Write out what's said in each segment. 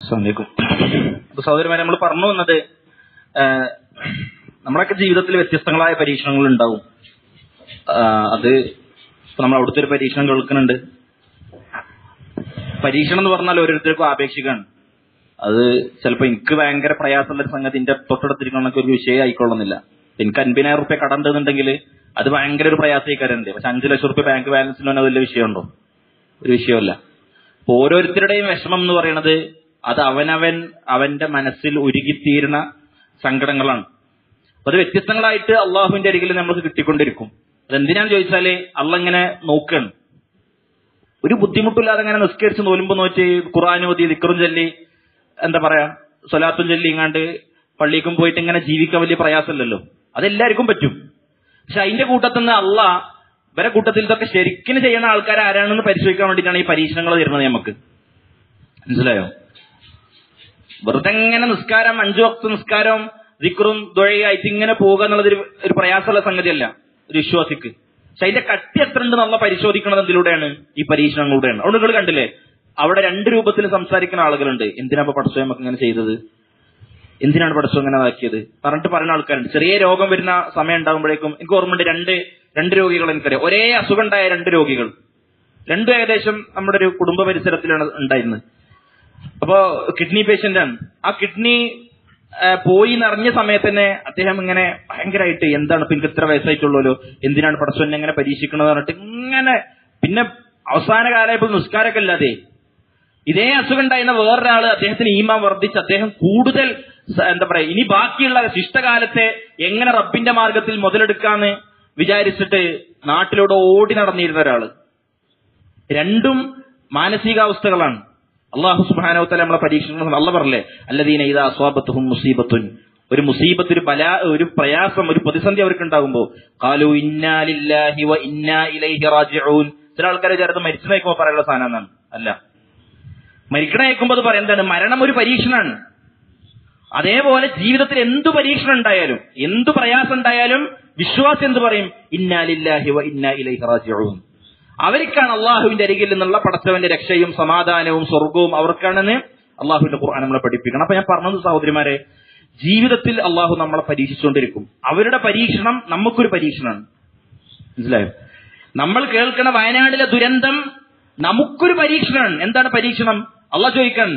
അപ്പൊ സഹോദരന്മാരെ, നമ്മൾ പറഞ്ഞു വന്നത് നമ്മളൊക്കെ ജീവിതത്തിൽ വ്യത്യസ്തങ്ങളായ പരീക്ഷണങ്ങൾ ഉണ്ടാവും. അത് നമ്മൾ അവിടുത്തെ ഒരു പരീക്ഷണം കേൾക്കുന്നുണ്ട്. പരീക്ഷണം എന്ന് പറഞ്ഞാൽ ഓരോരുത്തർക്കും ആപേക്ഷിക്കാണ്. അത് ചിലപ്പോൾ എനിക്ക് ഭയങ്കര പ്രയാസമുള്ള ഒരു സംഗതി എന്റെ തൊട്ടടുത്തിരിക്കണക്ക് ഒരു വിഷയം ആയിക്കൊള്ളുന്നില്ല. എനിക്ക് 50,000 റുപ്യ കടണ്ടെന്നുണ്ടെങ്കിൽ അത് ഭയങ്കര ഒരു പ്രയാസമായിക്കാരുണ്ട്. പക്ഷെ 5 ലക്ഷം റുപ്യ ബാങ്ക് ബാലൻസിന് വലിയ വിഷയമുണ്ടോ? ഒരു വിഷയമല്ല. അപ്പൊ ഓരോരുത്തരുടെയും വിഷമം എന്ന് പറയുന്നത് അത് അവന്റെ മനസ്സിൽ ഉരുകിത്തീരുന്ന സങ്കടങ്ങളാണ്. അപ്പൊ അത് വ്യത്യസ്തങ്ങളായിട്ട് അള്ളാഹുവിന്റെ അരികിൽ നമുക്ക് കിട്ടിക്കൊണ്ടിരിക്കും. അതെന്തിനാന്ന് ചോദിച്ചാല് അള്ളാഹ് ഇങ്ങനെ നോക്കുകയാണ്. ഒരു ബുദ്ധിമുട്ടില്ലാതെ അങ്ങനെ നിസ്കരിച്ച് നോലുമ്പ് നോറ്റ് ഖുർആൻ ഓതി ദിക്റും ചൊല്ലി എന്താ പറയാ സ്വലാത്തും ചൊല്ലി ഇങ്ങാണ്ട് പള്ളിക്കും പോയിട്ട് ഇങ്ങനെ ജീവിക്കാൻ വലിയ പ്രയാസമല്ലല്ലോ. അതെല്ലാവർക്കും പറ്റും. പക്ഷെ അതിന്റെ കൂട്ടത്തിൽ നിന്ന് അള്ളാഹ് ഇവരെ കൂട്ടത്തിൽ ഇതൊക്കെ ശരിക്കും ചെയ്യുന്ന ആൾക്കാർ ആരാണെന്ന് പരിശോധിക്കാൻ വേണ്ടിയിട്ടാണ് ഈ പരീക്ഷണങ്ങൾ തരുന്നത് നമുക്ക്. മനസ്സിലായോ? വെറുതെ ഇങ്ങനെ നിസ്കാരം 5 വക്ത് നിസ്കാരം ദിക്റും ദുആയിട്ട് ഇങ്ങനെ പോകുക എന്നുള്ളത് ഒരു പ്രയാസമുള്ള സംഗതിയല്ല ഒരു വിശ്വാസിക്ക്. പക്ഷെ അതിന്റെ കട്ടി എത്ര ഉണ്ട് എന്നുള്ള പരിശോധിക്കുന്നത് എന്തിലൂടെയാണ്? ഈ പരീക്ഷണങ്ങളിലൂടെയാണ്. അതുകൊണ്ട് നിങ്ങൾ കണ്ടില്ലേ, അവിടെ 2 രൂപത്തിൽ സംസാരിക്കുന്ന ആളുകളുണ്ട്. എന്തിനാ പടച്ചോ നമുക്ക് ഇങ്ങനെ ചെയ്തത്, എന്തിനാണ് പടച്ചോ ഇങ്ങനെ ആക്കിയത് പറഞ്ഞിട്ട് പറയുന്ന ആൾക്കാരുണ്ട്. ചെറിയ രോഗം വരുന്ന സമയം ഉണ്ടാകുമ്പോഴേക്കും എനിക്ക് ഓർമ്മയുണ്ട്, രണ്ട് രോഗികൾ എനിക്കറിയാം. ഒരേ അസുഖം ഉണ്ടായ 2 രോഗികൾ, രണ്ടും ഏകദേശം നമ്മുടെ ഒരു കുടുംബ പരിസരത്തിലാണ് ഉണ്ടായിരുന്നത്. അപ്പോ കിഡ്നി പേഷ്യന്റ് ആണ്. ആ കിഡ്നി പോയി നിറഞ്ഞ സമയത്ത് തന്നെ അദ്ദേഹം ഇങ്ങനെ ഭയങ്കരമായിട്ട് എന്താണ് ഇപ്പൊ എനിക്ക് ഇത്ര വയസ്സായിട്ടുള്ളല്ലോ, എന്തിനാണ് പടച്ചോനെ എങ്ങനെ പരീക്ഷിക്കണമെന്ന് പറഞ്ഞിട്ട് ഇങ്ങനെ പിന്നെ അവസാന കാലമായപ്പോൾ നിസ്കാരമൊക്കെ ഇല്ലാതെ ഇതേ അസുഖം ഉണ്ടായിരുന്ന വേറൊരാള് അദ്ദേഹത്തിന് ഈമാൻ വർദ്ധിച്ച് അദ്ദേഹം കൂടുതൽ എന്താ പറയാ ഇനി ബാക്കിയുള്ള ശിഷ്ടകാലത്തെ എങ്ങനെ റബ്ബിന്റെ മാർഗത്തിൽ മുതലെടുക്കാന്ന് വിചാരിച്ചിട്ട് നാട്ടിലൂടെ ഓടി നടന്നിരുന്ന ഒരാള്. രണ്ടും മാനസികാവസ്ഥകളാണ്. അള്ളാഹു സുബ്ഹാനഹു വ തആല നമ്മളെ പരീക്ഷണം അള്ളാഹ് പറഞ്ഞില്ലേ, അല്ലദീന ഇദാ അസ്വാബത്തുഹും മുസീബത്തുൻ, ഒരു മുസീബത്ത്, ഒരു ബലാ, ഒരു പ്രയാസം, ഒരു പ്രതിസന്ധി അവർക്ക് ഉണ്ടാകുമ്പോ ഖാലു ഇന്നാ ലില്ലാഹി വ ഇന്നാ ഇലൈഹി റാജിഊൻ. ചില ആൾക്കാർ വിചാരിച്ചത് മരിച്ചു നയിക്കുമ്പോൾ പറയാനുള്ള സാധനം എന്നാണ്. അല്ല, മരിക്കണ കേൾക്കുമ്പോൾ അത് പറയാം എന്താണ്, മരണം ഒരു പരീക്ഷണമാണ്. അതേപോലെ ജീവിതത്തിൽ എന്തു പരീക്ഷണം ഉണ്ടായാലും എന്തു പ്രയാസം ഉണ്ടായാലും വിശ്വാസം എന്ത് പറയും? ഇന്നാ ലില്ലാഹി വ ഇന്നാ ഇലൈഹി റാജിഊൻ. അവർക്കാണ് അള്ളാഹുവിന്റെ അരികിൽ നിന്നുള്ള പടച്ചവന്റെ രക്ഷയും സമാധാനവും സ്വർഗവും അവർക്കാണെന്ന് അള്ളാഹുവിന്റെ ഖുർആൻ നമ്മളെ പഠിപ്പിക്കണം. അപ്പൊ ഞാൻ പറഞ്ഞത് സഹോദരിമാരെ, ജീവിതത്തിൽ അള്ളാഹു നമ്മളെ പരീക്ഷിച്ചുകൊണ്ടിരിക്കും. അവരുടെ പരീക്ഷണം നമുക്കൊരു പരീക്ഷണമാണ്. മനസ്സിലായോ? നമ്മൾ കേൾക്കുന്ന വയനാടിലെ ദുരന്തം നമുക്കൊരു പരീക്ഷണമാണ്. എന്താണ് പരീക്ഷണം? അള്ളാഹ് ചോദിക്കാൻ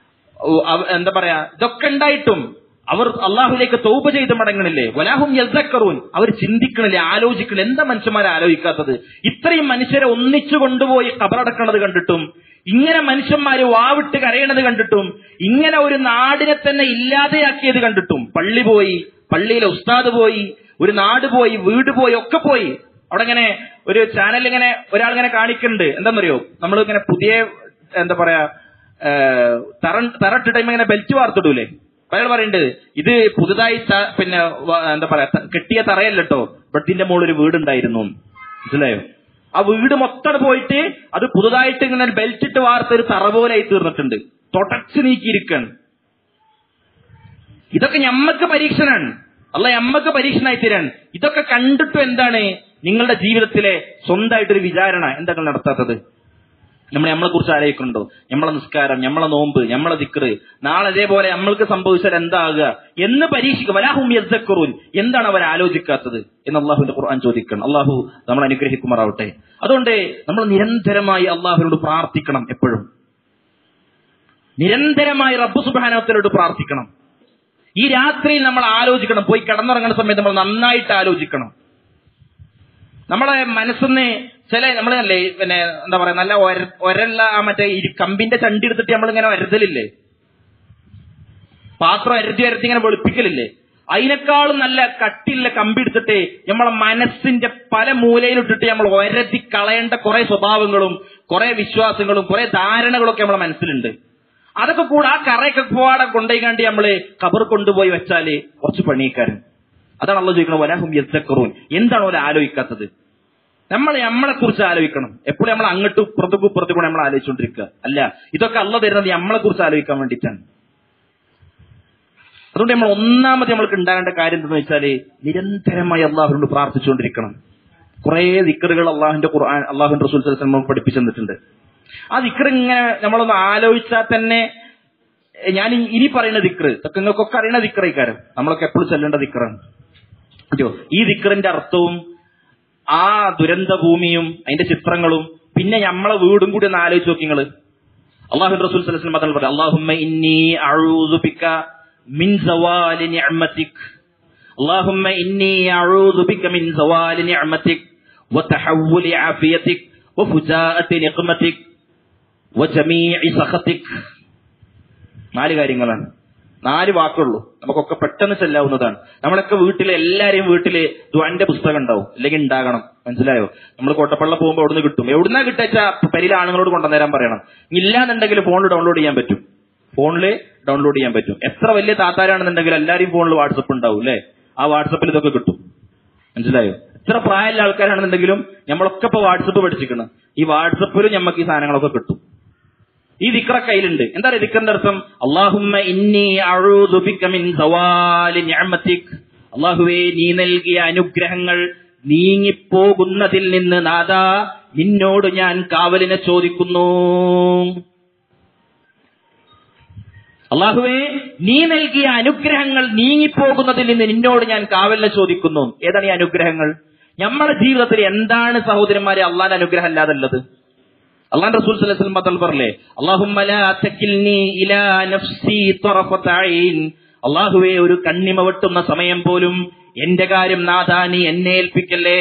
എന്താ പറയാ, ഇതൊക്കെ ഉണ്ടായിട്ടും അവർ അള്ളാഹുലേക്ക് തൗബ ചെയ്ത് മടങ്ങണില്ലേ? വലാഹും യസ്സക്കറൂൻ. അവർ ചിന്തിക്കണില്ലേ, ആലോചിക്കണില്ല. എന്താ മനുഷ്യന്മാരെ ആലോചിക്കാത്തത്? ഇത്രയും മനുഷ്യരെ ഒന്നിച്ചു കൊണ്ടുപോയി ഖബറടക്കണത് കണ്ടിട്ടും, ഇങ്ങനെ മനുഷ്യന്മാര് വാവിട്ട് കരയണത് കണ്ടിട്ടും, ഇങ്ങനെ ഒരു നാടിനെ തന്നെ ഇല്ലാതെയാക്കിയത് കണ്ടിട്ടും, പള്ളി പോയി, പള്ളിയിലെ ഉസ്താദ് പോയി, ഒരു നാട് പോയി, വീട് പോയി, ഒക്കെ പോയി. അവിടെ ഇങ്ങനെ ഒരു ചാനൽ ഇങ്ങനെ ഒരാളിങ്ങനെ കാണിക്കുന്നുണ്ട്. എന്താണെന്നറിയോ, നമ്മൾ ഇങ്ങനെ പുതിയ എന്താ പറയാ തറട്ടിട്ട് ഇങ്ങനെ ബെൽറ്റ് വാർത്തിടൂലേ, അയാൾ പറയേണ്ടത് ഇത് പുതുതായി പിന്നെ എന്താ പറയാ കെട്ടിയ തറയല്ലോ, ബെഡിന്റെ മുകളിൽ ഒരു വീടുണ്ടായിരുന്നു. മനസ്സിലായോ? ആ വീട് മൊത്തം പോയിട്ട് അത് പുതുതായിട്ട് ഇങ്ങനെ ബെൽറ്റ് ഇട്ട് വാർത്ത ഒരു തറ പോലെ ആയി തീർന്നിട്ടുണ്ട്. തുടച്ചു നീക്കിയിരിക്കാണ്. ഇതൊക്കെ ഞമ്മക്ക് പരീക്ഷണാണ്. അല്ല, ഞമ്മക്ക് പരീക്ഷണമായി തീരാണ്. ഇതൊക്കെ കണ്ടിട്ടും എന്താണ് നിങ്ങളുടെ ജീവിതത്തിലെ സ്വന്തമായിട്ടൊരു വിചാരണ എന്താണ് നടത്താത്തത്? നമ്മളെ കുറിച്ച് ആലോചിക്കുന്നുണ്ടോ? നമ്മളെ നിസ്കാരം, നമ്മളെ നോമ്പ്, നമ്മളെ ദിക്റ് നാളെ അതേപോലെ നമ്മൾക്ക് സംഭവിച്ചാൽ എന്താകുക എന്ന് പരീക്ഷിക്കുക. വലാഹും യസ്സക്കറൂൻ. എന്താണ് അവർ ആലോചിക്കാത്തത് എന്ന് അള്ളാഹുവിന്റെ ഖുർആൻ ചോദിക്കണം. അള്ളാഹു നമ്മൾ അനുഗ്രഹിക്കുമാറാവട്ടെ. അതുകൊണ്ട് നമ്മൾ നിരന്തരമായി അള്ളാഹുവിനോട് പ്രാർത്ഥിക്കണം. എപ്പോഴും നിരന്തരമായി റബ്ബ് സുബ്ഹാനഹു വ തആലയോട് പ്രാർത്ഥിക്കണം. ഈ രാത്രിയിൽ നമ്മൾ ആലോചിക്കണം. പോയി കിടന്നുറങ്ങുന്ന സമയത്ത് നമ്മൾ നന്നായിട്ട് ആലോചിക്കണം. നമ്മളെ മനസ്സിന്ന് നമ്മളല്ലേ പിന്നെ എന്താ പറയാ നല്ല ഒരല്ല മറ്റേ ഈ കമ്പിന്റെ ചണ്ടി എടുത്തിട്ട് നമ്മളിങ്ങനെ ഒരതലില്ലേ, പാത്രം അരുതി ഇങ്ങനെ വെളുപ്പിക്കലില്ലേ, അതിനേക്കാളും നല്ല കട്ടിയുള്ള കമ്പി എടുത്തിട്ട് നമ്മളെ മനസ്സിന്റെ പല മൂലയിലിട്ടിട്ട് നമ്മൾ ഒരതി കളയേണ്ട കുറെ സ്വഭാവങ്ങളും കുറെ വിശ്വാസങ്ങളും കുറെ ധാരണകളൊക്കെ നമ്മളെ മനസ്സിലുണ്ട്. അതൊക്കെ കൂടെ ആ കറയൊക്കെ പോവാടെ കൊണ്ടുപോയിക്കാണ്ട് നമ്മള് ഖബർ കൊണ്ടുപോയി വെച്ചാല് കുറച്ച് പണിക്കാരൻ. അതാണ് അള്ളാഹു ചോദിക്കുന്നത്, വലാഹും യസ്സക്കറൂൻ. എന്താണ് അവർ ആലോചിക്കാത്തത്? നമ്മളെ കുറിച്ച് ആലോചിക്കണം. എപ്പോഴും നമ്മൾ അങ്ങോട്ടും ഇപ്പുറത്തേക്കും നമ്മൾ ആലോചിച്ചുകൊണ്ടിരിക്കുക അല്ല. ഇതൊക്കെ അള്ളാഹ് തരുന്നത് നമ്മളെ കുറിച്ച് ആലോചിക്കാൻ വേണ്ടിയിട്ടാണ്. അതുകൊണ്ട് നമ്മൾ ഒന്നാമത് നമ്മൾക്ക് ഉണ്ടാകേണ്ട കാര്യം എന്താണെന്ന് വെച്ചാല് നിരന്തരമായി അള്ളാഹുവിനോട് പ്രാർത്ഥിച്ചുകൊണ്ടിരിക്കണം. കുറെ ദിക്റുകൾ അള്ളാഹുവിന്റെ ഖുർആൻ അള്ളാഹുവിന്റെ റസൂൽ സല്ലല്ലാഹു അലൈഹി വസല്ലം പഠിപ്പിച്ചു തന്നിട്ടുണ്ട്. ആ ദിക്ർ ഇങ്ങനെ നമ്മളൊന്ന് ആലോചിച്ചാൽ തന്നെ ഞാൻ ഇനി പറയുന്ന ദിക്റ് ഇതൊക്കെ നിങ്ങൾക്കൊക്കെ അറിയണ ദിക്റേക്കാരം, നമ്മളൊക്കെ എപ്പോഴും ചെല്ലേണ്ട ദിക്റാണ്. ഈ ദിക്റിന്റെ അർത്ഥവും ആ ദുരന്ത ഭൂമിയും അതിന്റെ ചിത്രങ്ങളും പിന്നെ നമ്മളെ വീടും കൂടി ഒന്ന് ആലോചിച്ച് നോക്കി നിങ്ങള്. അല്ലാഹു റസൂൽ സ്വല്ലല്ലാഹു അലൈഹി വസല്ലം പറഞ്ഞു, അല്ലാഹുമ്മ ഇന്നി അഊദു ബിക മിൻ സവാലി നിഅമതിക്, അല്ലാഹുമ്മ ഇന്നി അഊദു ബിക മിൻ സവാലി നിഅമതിക് വതഹവ്വുലി ആഫിയതിക് വഫുജാഅതി നിഖ്മതിക് വജമീഇ സഖതിക്. 4 കാര്യങ്ങളാണ്, 4 വാക്കുള്ളൂ, നമുക്കൊക്കെ പെട്ടെന്ന് ചെല്ലാവുന്നതാണ്. നമ്മളൊക്കെ വീട്ടിലെ എല്ലാരെയും വീട്ടില് ദുആന്റെ പുസ്തകം ഉണ്ടാവും, അല്ലെങ്കിൽ ഉണ്ടാകണം. മനസ്സിലായോ? നമ്മൾ കോട്ടപ്പള്ള പോകുമ്പോൾ എവിടുന്ന് കിട്ടും, എവിടുന്നാ കിട്ടാച്ച പരിയിലെ ആണുങ്ങളോട് കൊണ്ടുവന്നേരാൻ പറയണം. ഇല്ലാന്നുണ്ടെങ്കിൽ ഫോണിൽ ഡൗൺലോഡ് ചെയ്യാൻ പറ്റും. എത്ര വലിയ താത്താരാണെന്നുണ്ടെങ്കിൽ എല്ലാവരെയും ഫോണിൽ വാട്സപ്പ് ഉണ്ടാവും അല്ലെ, ആ വാട്സപ്പിൽ ഇതൊക്കെ കിട്ടും. മനസ്സിലായോ? എത്ര പ്രായമുള്ള ആൾക്കാരാണെന്നുണ്ടെങ്കിലും നമ്മളൊക്കെ ഇപ്പൊ വാട്സപ്പ് പഠിച്ചിരിക്കണം, ഈ വാട്സപ്പിലും നമുക്ക് ഈ സാധനങ്ങളൊക്കെ കിട്ടും. ഈ ദിക്റ കയ്യിലുണ്ട്. എന്താ പറയുക ദിക്റിന്റെ അർത്ഥം? അല്ലാഹുമ്മ ഇന്നി അഊദു ബിക മിൻ സവാലി നിഅമതിക്, അല്ലാഹുവേ നീ നൽകിയ അനുഗ്രഹങ്ങൾ നീങ്ങിപ്പോകുന്നതിൽ നിന്ന് നാഥാ നിന്നോട് ഞാൻ കാവലിനെ ചോദിക്കുന്നു. അല്ലാഹുവേ നീ നൽകിയ അനുഗ്രഹങ്ങൾ നീങ്ങിപ്പോകുന്നതിൽ നിന്ന് നിന്നോട് ഞാൻ കാവലിനെ ചോദിക്കുന്നു. ഏതാണ് ഈ അനുഗ്രഹങ്ങൾ? നമ്മുടെ ജീവിതത്തിൽ എന്താണ് സഹോദരന്മാരെ അള്ളാന്റെ അനുഗ്രഹം അല്ലാതല്ലത്? അല്ലാഹുവിന്റെ റസൂൽ സ്വല്ലല്ലാഹു അലൈഹി വസല്ലം പറഞ്ഞില്ലേ, അല്ലാഹുമ്മ ലാ തകിൽനി ഇലാ നഫ്സി തറഫത ഐൻ, അല്ലാഹുവേ ഒരു കണ്ണിമ വെട്ടുന്ന സമയം പോലും എന്റെ കാര്യം നാഥാ നീ എന്നെ ഏൽപ്പിക്കല്ലേ.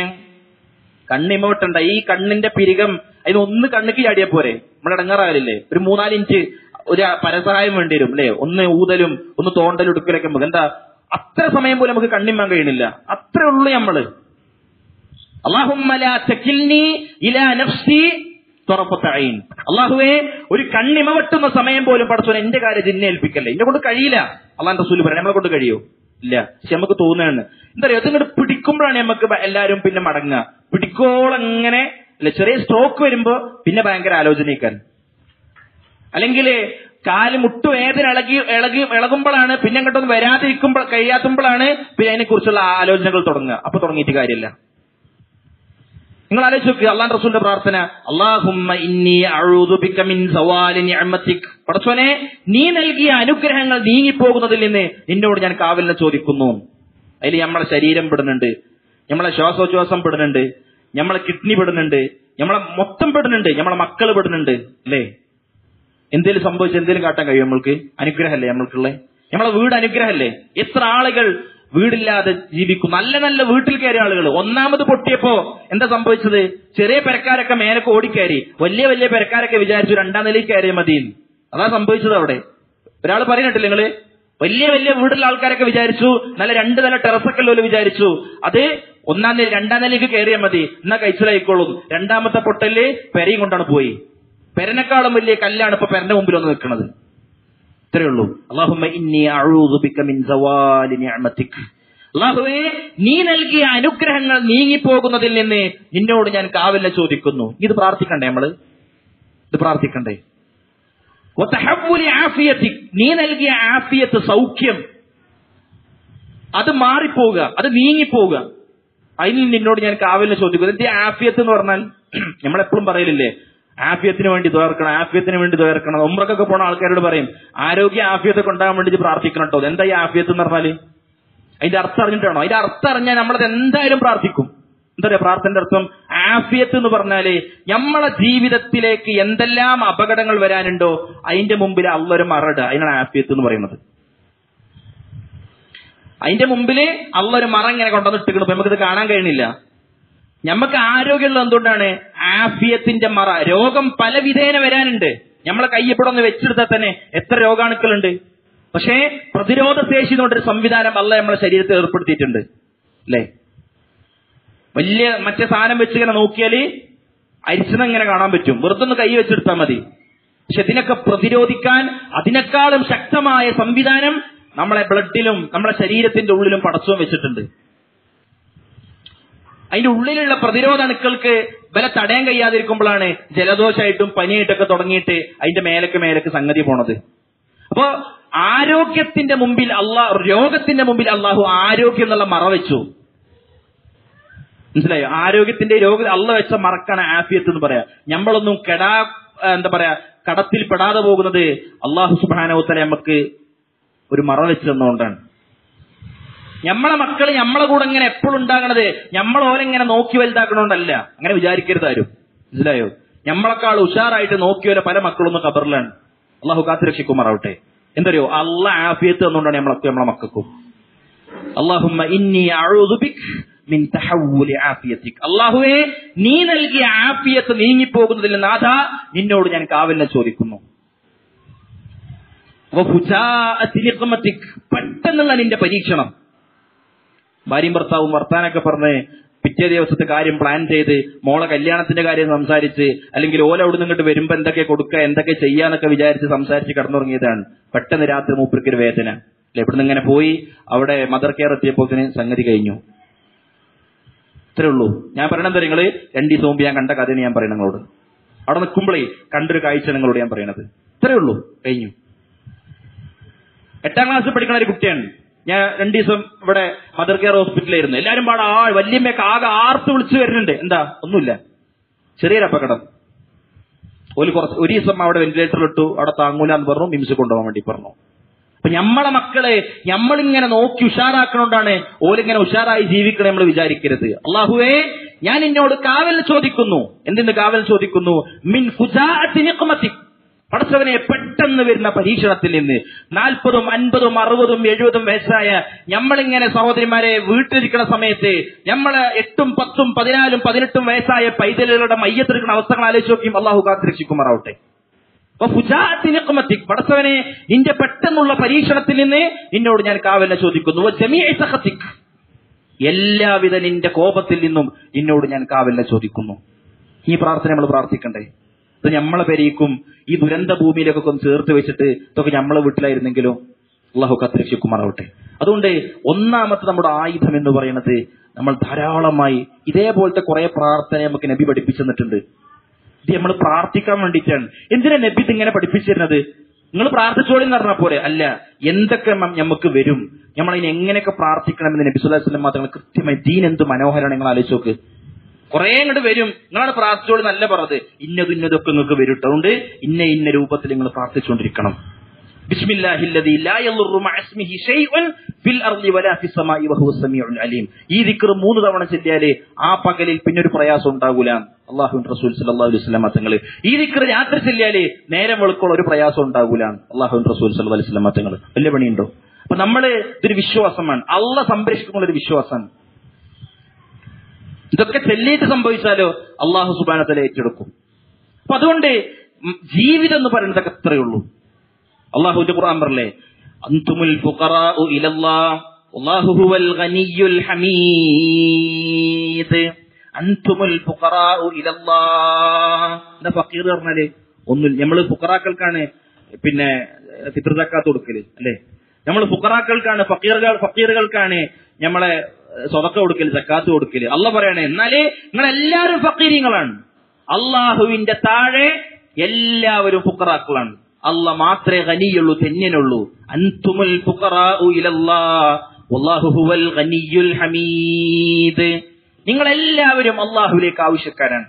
കണ്ണിമ വെട്ടണ്ട, ഈ കണ്ണിന്റെ പിരികം അതിനൊന്ന് കണ്ണിക്ക് ചാടിയാ പോരെ, നമ്മുടെ ഇടങ്ങാറാകലില്ലേ? ഒരു 3-4 ഇഞ്ച് ഒരു പരസഹായം വേണ്ടി വരും അല്ലെ, ഒന്ന് ഊതലും ഒന്ന് തോണ്ടലും എടുക്കലൊക്കെ. നമുക്ക് എന്താ അത്ര സമയം പോലും നമുക്ക് കണ്ണിമാൻ കഴിയണില്ല, അത്രേ ഉള്ളൂ നമ്മള്. അല്ലാഹുമ്മ ലാ തകിൽനി ഇലാ നഫ്സി തറഫത ഐൻ, അല്ലാഹുവേ ഒരു കണ്ണിമ വെട്ടുന്ന സമയം പോലും പടച്ചോനെ എന്റെ കാര്യം നിന്നെ ഏൽപ്പിക്കല്ലേ. എന്നെ കൊണ്ട് കഴിയില്ല. അല്ലാഹുവിന്റെ റസൂൽ പറയാം, നമ്മളെ കൊണ്ട് കഴിയോ? ഇല്ല. പക്ഷെ നമുക്ക് തോന്നുകയാണ്. എന്താ പറയുക, അതിങ്ങോട്ട് പിടിക്കുമ്പോഴാണ് നമുക്ക് എല്ലാവരും പിന്നെ മടങ്ങുക. പിടിക്കോളങ്ങനെ അല്ലെ, ചെറിയ സ്ട്രോക്ക് വരുമ്പോ പിന്നെ ഭയങ്കര ആലോചനയ്ക്കാൻ, അല്ലെങ്കിൽ കാല് മുട്ടുവേദന ഇളകുമ്പോഴാണ്, പിന്നെ അങ്ങോട്ടൊന്നും വരാതിരിക്കുമ്പോൾ കഴിയാത്തുമ്പോഴാണ് പിന്നെ അതിനെ കുറിച്ചുള്ള ആലോചനകൾ തുടങ്ങുക. അപ്പൊ തുടങ്ങിയിട്ട് കാര്യമില്ല. നിങ്ങൾ ആലോചിച്ച് നോക്കുക, അല്ലാഹുവിന്റെ റസൂലിന്റെ പ്രാർത്ഥന, അല്ലാഹുമ്മ ഇന്നി അഊദു ബിക മിൻ സവാലി നിഅമതിക്, പടച്ചോനെ നീ നൽകിയ അനുഗ്രഹങ്ങൾ നീങ്ങിപ്പോകുന്നതിൽ നിന്ന് നിന്നോട് ഞാൻ കാവലിനെ ചോദിക്കുന്നു. അതിൽ നമ്മളെ ശരീരം പെടുന്നുണ്ട്, നമ്മളെ ശ്വാസോച്ഛ്വാസം പെടുന്നുണ്ട്, നമ്മളെ കിഡ്നി പെടുന്നുണ്ട്, നമ്മളെ മൊത്തം പെടുന്നുണ്ട്, നമ്മളെ മക്കള് പെടുന്നുണ്ട് അല്ലേ. എന്തേലും സംഭവിച്ച് എന്തേലും കാട്ടാൻ കഴിയും നമ്മൾക്ക്? അനുഗ്രഹമല്ലേ നമ്മൾക്കുള്ളേ? നമ്മളെ വീട് അനുഗ്രഹമല്ലേ? എത്ര ആളുകൾ വീടില്ലാതെ ജീവിക്കും, നല്ല നല്ല വീട്ടിൽ കയറിയ ആളുകൾ. ഒന്നാമത് പൊട്ടിയപ്പോ എന്താ സംഭവിച്ചത്? ചെറിയ പെരക്കാരൊക്കെ മേലൊക്കെ ഓടിക്കയറി, വലിയ വലിയ പെരക്കാരൊക്കെ വിചാരിച്ചു 2ാം നിലയിൽ കയറിയ മതിയെന്ന്. അതാ സംഭവിച്ചത് അവിടെ. ഒരാൾ പറയുന്നിട്ടില്ല നിങ്ങള്, വലിയ വലിയ വീടുള്ള ആൾക്കാരൊക്കെ വിചാരിച്ചു നല്ല 2 നില ടെറസൊക്കെ ഉള്ളവര് വിചാരിച്ചു അത് 1ാം നില 2ാം നിലയ്ക്ക് കയറിയാൽ മതി, എന്നാ കഴിച്ചിലായിക്കോളും. 2ാമത്തെ പൊട്ടല് പെരയും കൊണ്ടാണ് പോയി. പെരനേക്കാളും വലിയ കല്ലാണ് ഇപ്പൊ പെരന്റെ മുമ്പിൽ വന്ന് നിൽക്കുന്നത്. ഇത്രയേ ഉള്ളൂ. അല്ലാഹുമ്മ ഇന്നി അഊദു ബിക മിൻ സവാലി നിഅമതിക്, അല്ലാഹുവേ നീ നൽകിയ അനുഗ്രഹങ്ങൾ നീങ്ങിപ്പോകുന്നതിൽ നിന്ന് നിന്നോട് ഞാൻ കാവലിനെ ചോദിക്കുന്നു. ഇത് പ്രാർത്ഥിക്കണ്ടേ നമ്മള്? ഇത് പ്രാർത്ഥിക്കണ്ടേ? വതഹവ്വുലി ആഫിയതിക്, നീ നൽകിയ ആഫിയത്ത്, സൗഖ്യം, അത് മാറിപ്പോവുക, അത് നീങ്ങിപ്പോവുക, അതിൽ നിന്നോട് ഞാൻ കാവലിനെ ചോദിക്കുന്നു. എന്ത് ആഫിയത്ത് എന്ന് പറഞ്ഞാൽ നമ്മളെപ്പോഴും പറയലില്ലേ, ആഫിയത്തിന് വേണ്ടി ദ്വാർക്കണം, ആഫിയത്തിന് വേണ്ടി ദ്വാർക്കണം. ഉംറക്കൊക്കെ പോണ ആൾക്കാരോട് പറയും ആരോഗ്യ ആഫിയത്തൊക്കെ ഉണ്ടാകാൻ വേണ്ടി പ്രാർത്ഥിക്കണം കേട്ടോ. എന്താ ഈ ആഫിയത്ത് എന്ന് പറഞ്ഞാല്? അതിന്റെ അർത്ഥം അറിഞ്ഞിട്ടാണോ? അതിന്റെ അർത്ഥം അറിഞ്ഞാൽ നമ്മളത് എന്തായാലും പ്രാർത്ഥിക്കും. എന്താ പറയാ പ്രാർത്ഥനയുടെ അർത്ഥം? ആഫിയത്ത് എന്ന് പറഞ്ഞാല് നമ്മളെ ജീവിതത്തിലേക്ക് എന്തെല്ലാം അപകടങ്ങൾ വരാനുണ്ടോ അതിന്റെ മുമ്പിൽ അള്ളൊരു മറയിടുക, അതിനാണ് ആഫിയത്ത് എന്ന് പറയുന്നത്. അതിന്റെ മുമ്പില് അള്ളൊരു മറ ഇങ്ങനെ കൊണ്ടുവന്നിട്ടിരിക്കണം. അപ്പൊ നമുക്കിത് കാണാൻ കഴിയണില്ല. നമുക്ക് ആരോഗ്യമുള്ളത് എന്തുകൊണ്ടാണ്? ആഫിയത്തിന്റെ മറ. രോഗം പല വിധേന വരാനുണ്ട്. നമ്മളെ കയ്യപ്പെടൊന്ന് വെച്ചെടുത്താൽ തന്നെ എത്ര രോഗാണുക്കളുണ്ട്. പക്ഷേ പ്രതിരോധ ശേഷി എന്നൊരു സംവിധാനം അല്ല നമ്മളെ ശരീരത്തിൽ ഏർപ്പെടുത്തിയിട്ടുണ്ട് അല്ലേ. വലിയ മറ്റേ സാധനം വെച്ച് ഇങ്ങനെ നോക്കിയാല് അരിച്ചത് ഇങ്ങനെ കാണാൻ പറ്റും, വെറുതെ ഒന്ന് കൈ വെച്ചെടുത്താൽ മതി. പക്ഷെ ഇതിനൊക്കെ പ്രതിരോധിക്കാൻ അതിനേക്കാളും ശക്തമായ സംവിധാനം നമ്മളെ ബ്ലഡിലും നമ്മളെ ശരീരത്തിന്റെ ഉള്ളിലും പടച്ചോൻ വെച്ചിട്ടുണ്ട്. അതിന്റെ ഉള്ളിലുള്ള പ്രതിരോധ അണുക്കൾക്ക് വില തടയാൻ കഴിയാതിരിക്കുമ്പോഴാണ് ജലദോഷമായിട്ടും പനിയായിട്ടൊക്കെ തുടങ്ങിയിട്ട് അതിന്റെ മേലക്ക് സംഗതി പോണത്. അപ്പോ ആരോഗ്യത്തിന്റെ മുമ്പിൽ രോഗത്തിന്റെ മുമ്പിൽ അള്ളാഹു ആരോഗ്യം എന്നുള്ള മറ വെച്ചു. മനസ്സിലായോ? ആരോഗ്യത്തിന്റെ രോഗം അള്ള വെച്ച മറക്കാണ് ആഫിയത്ത് എന്ന് പറയാ. നമ്മളൊന്നും എന്താ പറയാ കടത്തിൽ പെടാതെ പോകുന്നത് അല്ലാഹു സുബ്ഹാനഹു വ തആല നമുക്ക് ഒരു മറ വെച്ച് തന്നുകൊണ്ടാണ്. നമ്മളെ മക്കള് നമ്മളെ കൂടെ ഇങ്ങനെ എപ്പോഴും ഉണ്ടാകണത് നമ്മൾ ഓലെങ്ങനെ നോക്കി വലുതാക്കണോണ്ടല്ല. അങ്ങനെ വിചാരിക്കരുത് ആരും. മനസ്സിലായോ? നമ്മളെക്കാൾ ഉഷാറായിട്ട് നോക്കിയോലെ പല മക്കളൊന്നും ഖബറിലാണ്. അള്ളാഹു കാത്തുരക്ഷിക്കുമാറാവട്ടെ. എന്തറിയോ, അള്ളാഹ് ആഫിയത്ത് തന്നുകൊണ്ടാണ് നമ്മളെ മക്കൾക്കും. അല്ലാഹുമ്മ ഇന്നി അഊദു ബിക് മിൻ തഹവ്വുലി ആഫിയതിക്. അല്ലാഹുവേ, നീ നൽകിയ ആഫിയത്ത് നീങ്ങിപ്പോകുന്നതിൽ നാഥാ നിന്നോട് ഞാൻ കാവലിനെ ചോദിക്കുന്നു. വഫുജാഅതി നിഖ്മതിക്, പെട്ടെന്നുള്ള നിന്റെ പരീക്ഷണം. ഭാര്യയും ഭർത്താവും വർത്താനൊക്കെ പറഞ്ഞ് പിറ്റേ ദിവസത്തെ കാര്യം പ്ലാൻ ചെയ്ത് മോളെ കല്യാണത്തിന്റെ കാര്യം സംസാരിച്ച്, അല്ലെങ്കിൽ ഓല അവിടെ നിന്നിട്ട് വരുമ്പോ എന്തൊക്കെ കൊടുക്കുക എന്തൊക്കെ ചെയ്യാന്നൊക്കെ വിചാരിച്ച് സംസാരിച്ച് കിടന്നുറങ്ങിയതാണ്. പെട്ടെന്ന് രാത്രി മൂപ്പർക്കൊരു വേദന. ഇവിടുന്ന് ഇങ്ങനെ പോയി അവിടെ മദർ കെയർ എത്തിയപ്പോത്തിന് സംഗതി കഴിഞ്ഞു. ഇത്രേ ഉള്ളൂ. ഞാൻ പറയണത് നിങ്ങള് 2 ദിവസം മുമ്പ് ഞാൻ കണ്ട കഥയാണ് ഞാൻ പറയണത് നിങ്ങളോട്. അവിടെ നിൽക്കുമ്പോഴേ കണ്ടൊരു കാഴ്ച നിങ്ങളോട് ഞാൻ പറയണത്. ഇത്രേ ഉള്ളൂ, കഴിഞ്ഞു. 8ാം ക്ലാസ്സിൽ പഠിക്കണ ഒരു കുട്ടിയാണ്. ഞാൻ 2 ദിവസം ഇവിടെ മദർ കെയർ ഹോസ്പിറ്റലായിരുന്നു. എല്ലാരും പാടെ വല്യമ്മയൊക്കെ ആകെ ആർത്ത് വിളിച്ചു വരുന്നുണ്ട്. എന്താ? ഒന്നുമില്ല, ചെറിയൊരു അപകടം. ഒരു ദിവസം അവിടെ വെന്റിലേറ്ററിൽ ഇട്ടു. അവിടെ താങ്ങൂലെന്ന് പറഞ്ഞു, മിംസ് കൊണ്ടുപോകാൻ വേണ്ടി പറഞ്ഞു. അപ്പൊ നമ്മളെ മക്കളെ നമ്മളിങ്ങനെ നോക്കി ഉഷാറാക്കണോണ്ടാണ് ഓലിങ്ങനെ ഉഷാറായി ജീവിക്കണം നമ്മൾ വിചാരിക്കരുത്. അല്ലാഹുവേ, ഞാൻ നിന്നോട് കാവൽ ചോദിക്കുന്നു. എന്തിന് കാവൽ ചോദിക്കുന്നു? മിൻ ഫുജാഅതി നിഖ്മതിക്, പടച്ചവനെ പെട്ടെന്ന് വരുന്ന പരീക്ഷണത്തിൽ നിന്ന്. 40ഉം 50ഉം 60ഉം 70ഉം വയസ്സായ നമ്മളിങ്ങനെ സഹോദരിമാരെ വീട്ടിലിരിക്കുന്ന സമയത്ത് നമ്മള് 8ഉം 10ഉം 14ഉം 18ഉം വയസ്സായ പൈതലുകളുടെ മയ്യത്തെടുക്കുന്ന അവസ്ഥകൾ ആലോചിച്ച് നോക്കിയും അള്ളാഹു കാത്തുരക്ഷിക്കുമാറാവട്ടെ. പടച്ചവനെ, നിന്റെ പെട്ടെന്നുള്ള പരീക്ഷണത്തിൽ നിന്ന് നിന്നോട് ഞാൻ കാവലിനെ ചോദിക്കുന്നു. എല്ലാവിധ നിന്റെ കോപത്തിൽ നിന്നും നിന്നോട് ഞാൻ കാവലിനെ ചോദിക്കുന്നു. ഈ പ്രാർത്ഥന നമ്മൾ പ്രാർത്ഥിക്കണ്ടേ? ഇത് നമ്മളെ പെരീക്കും ഈ ദുരന്ത ഭൂമിയിലേക്കൊക്കെ ഒന്ന് ചേർത്ത് വെച്ചിട്ട് ഇതൊക്കെ നമ്മളെ വീട്ടിലായിരുന്നെങ്കിലും അള്ളാഹു കാത്തുരക്ഷിക്കുമാറാവട്ടെ. അതുകൊണ്ട് ഒന്നാമത്തെ നമ്മുടെ ആയുധം എന്ന് പറയുന്നത്, നമ്മൾ ധാരാളമായി ഇതേപോലത്തെ കുറെ പ്രാർത്ഥന നമുക്ക് നബി പഠിപ്പിച്ചു തന്നിട്ടുണ്ട്. ഇത് നമ്മൾ പ്രാർത്ഥിക്കാൻ വേണ്ടിയിട്ടാണ്. എന്തിനാ നബി ഇങ്ങനെ പഠിപ്പിച്ചിരുന്നത്? നിങ്ങൾ പ്രാർത്ഥിച്ചോളി എന്ന് പറഞ്ഞാൽ പോരെ? അല്ല, എന്തൊക്കെ നമുക്ക് വരും, നമ്മളതിന് എങ്ങനെയൊക്കെ പ്രാർത്ഥിക്കണമെന്ന് നബി സ്വല്ലല്ലാഹു അലൈഹി വസല്ലം മാത്രങ്ങൾ കൃത്യമായി. ദീൻ എന്ത് മനോഹരമാണ് നിങ്ങൾ ആലോചിച്ച് നോക്ക്. കുറെ ഇങ്ങോട്ട് വരും, നിങ്ങളാണ് പ്രാർത്ഥിച്ചോളി നല്ല പറഞ്ഞത്. ഇന്നതൊക്കെ നിങ്ങൾക്ക് വരും. അതുകൊണ്ട് ഇന്ന രൂപത്തിൽ നിങ്ങൾ പ്രാർത്ഥിച്ചുകൊണ്ടിരിക്കണം. ബിസ്മില്ലാഹില്ലദീ ലാ യളുറു മഅസ്മിഹി ശൈഉൻ ഫിൽ അർളി വലാ ഫിസ് സമാഇ വഹുവസ് സമീഉൽ അലീം. ഈ ദിക്ർ 3 തവണ ചൊല്ലിയാലേ ആ പകലിൽ പിന്നൊരു പ്രയാസം ഉണ്ടാകൂല. അല്ലാഹുവിന്റെ റസൂൽ സല്ലല്ലാഹു അലൈഹി വസല്ലം തങ്ങൾ ഈ ദിക്ർ രാത്രി ചൊല്ലിയാലേ നേരം വെളുക്കോളം ഒരു പ്രയാസം ഉണ്ടാകൂല. അല്ലാഹുവിന്റെ റസൂൽ സല്ലല്ലാഹു അലൈഹി വസല്ലം തങ്ങൾ. വലിയ പണിയുണ്ടോ? അപ്പൊ നമ്മള് ഇതൊരു വിശ്വാസമാണ്, അള്ളാഹ് സംരക്ഷിക്കുന്നുള്ളൊരു വിശ്വാസമാണ്. ഇതൊക്കെ ചെല്ലിയിട്ട് സംഭവിച്ചാലോ അള്ളാഹു സുബ്ഹാനഹു വ തആല ഏറ്റെടുക്കും. അപ്പൊ അതുകൊണ്ട് ജീവിതം എന്ന് പറയുന്നതൊക്കെ അത്രയേ ഉള്ളൂ. അള്ളാഹുവിന്റെ ഖുർആൻ പറഞ്ഞില്ലേ, അൻതുമുൽ ഫുഖറാഉ ഇലല്ലാഹ് വല്ലാഹു ഹുവൽ ഗനിയ്യുൽ ഹമീദ്. അൻതുമുൽ ഫുഖറാഉ ഇലല്ലാഹ്. എന്താ ഫഖീർ പറഞ്ഞാല്? ഒന്നും. നമ്മള് ഫുഖറാക്കൾക്കാണ് പിന്നെ ഫിത്ർ സക്കാത്ത് കൊടുക്കല്, അല്ലെ? നമ്മൾ ഫുഖറാക്കൾക്കാണ്, ഫഖീറുകൾക്കാണ് നമ്മളെ സ്വതക്ക കൊടുക്കല്, സക്കാത്ത് കൊടുക്കല്. അള്ളാഹ് പറയണേ, എന്നാലേ നിങ്ങളെല്ലാവരും ഫഖീരീങ്ങളാണ്. അള്ളാഹുവിന്റെ താഴെ എല്ലാവരും ഫുഖറാക്കളാണ്. അള്ളാഹ് മാത്രമേ ഗനിയുള്ളൂ, ധന്യനുള്ളൂ. അൻതുമുൽ ഫുഖറാഉ ഇലല്ലാഹ് വല്ലാഹു ഹുവൽ ഗനിയ്യുൽ ഹമീദ്. നിങ്ങളെല്ലാവരും അള്ളാഹുവിലേക്ക് ആവശ്യക്കാരാണ്.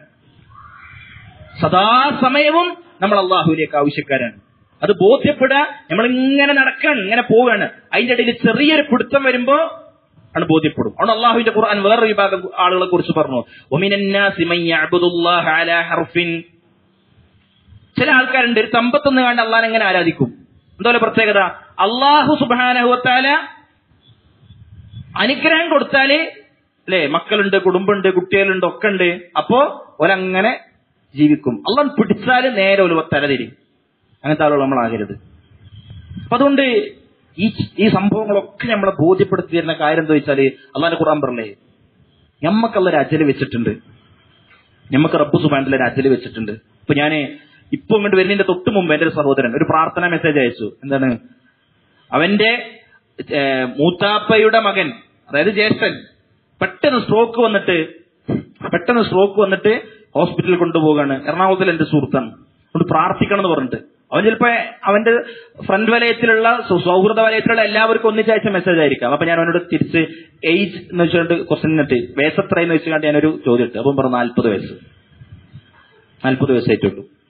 സദാസമയവും നമ്മൾ അള്ളാഹുവിലേക്ക് ആവശ്യക്കാരാണ്. അത് ബോധ്യപ്പെടുക. നമ്മളിങ്ങനെ നടക്കാണ്, ഇങ്ങനെ പോവുകയാണ്. അതിന്റെ ഇടയിൽ ചെറിയൊരു പിടുത്തം വരുമ്പോ ആണ് ബോധ്യപ്പെടും. അതുകൊണ്ട് അള്ളാഹുവിന്റെ ഖുർആൻ വേറൊരു വിഭാഗം ആളുകളെ കുറിച്ച് പറഞ്ഞു, വമിനന്നാസി മൻ യഅ്ബുദുല്ലാഹ അലാ ഹർഫിൻ. ചില ആൾക്കാരുണ്ട്, ഒരു സമ്പത്തൊന്ന് കണ്ട് അള്ളാഹനെ എങ്ങനെ ആരാധിക്കും. എന്തോലെ പ്രത്യേകത? അള്ളാഹു സുബ്ഹാനഹു വ തആല അനുഗ്രഹം കൊടുത്താല്, അല്ലെ, മക്കളുണ്ട്, കുടുംബമുണ്ട്, കുട്ടികളുണ്ട്, ഒക്കെ ഉണ്ട്. അപ്പോ ഒരങ്ങനെ ജീവിക്കും. അള്ളാഹ് പിടിച്ചാല് നേരെ ഒരു തലതിരി. അങ്ങനത്തെ ആളുകൾ നമ്മളാകരുത്. അപ്പൊ അതുകൊണ്ട് ഈ സംഭവങ്ങളൊക്കെ നമ്മളെ ബോധ്യപ്പെടുത്തി തരുന്ന കാര്യം എന്താ വെച്ചാല്, അള്ളാഹുവിന്റെ ഖുർആൻ പറഞ്ഞേ, ഞമ്മക്കുള്ളൊരു അജല് വെച്ചിട്ടുണ്ട്. ഞമ്മക്ക് റബ്ബ് സുബ്ഹാനഹു വ തആല ഒരു അജല് വെച്ചിട്ടുണ്ട്. ഇപ്പൊ ഞാന് ഇപ്പൊ ഇങ്ങോട്ട് വരുന്നതിന്റെ തൊട്ട് മുമ്പ് എന്റെ ഒരു സഹോദരൻ ഒരു പ്രാർത്ഥന മെസ്സേജ് അയച്ചു. എന്താണ്? അവന്റെ മൂത്താപ്പയുടെ മകൻ, അതായത് ജ്യേഷ്ഠൻ, പെട്ടെന്ന് സ്ട്രോക്ക് വന്നിട്ട് ഹോസ്പിറ്റലിൽ കൊണ്ടുപോകാണ്. എറണാകുളത്തിൽ എന്റെ സുഹൃത്താണ്. അതുകൊണ്ട് പ്രാർത്ഥിക്കണം എന്ന് പറഞ്ഞിട്ട് അവൻ ചിലപ്പോ അവന്റെ ഫ്രണ്ട് വലയത്തിലുള്ള സൗഹൃദ വലയത്തിലുള്ള എല്ലാവർക്കും ഒന്നിച്ചയച്ച മെസ്സേജ് ആയിരിക്കാം. അപ്പൊ ഞാൻ അവനോട് തിരിച്ച് ഏജ് എന്ന് വെച്ചുകൊണ്ട് ക്വസ്റ്റ്യൻ ഇട്ട് വയസ്സ് എത്രയെന്ന് വെച്ചുകൊണ്ട് ഞാനൊരു ചോദ്യം ഇട്ടു. അപ്പം പറഞ്ഞു 40 വയസ്സ്. 40 വയസ്സായിട്ടുള്ളൂ.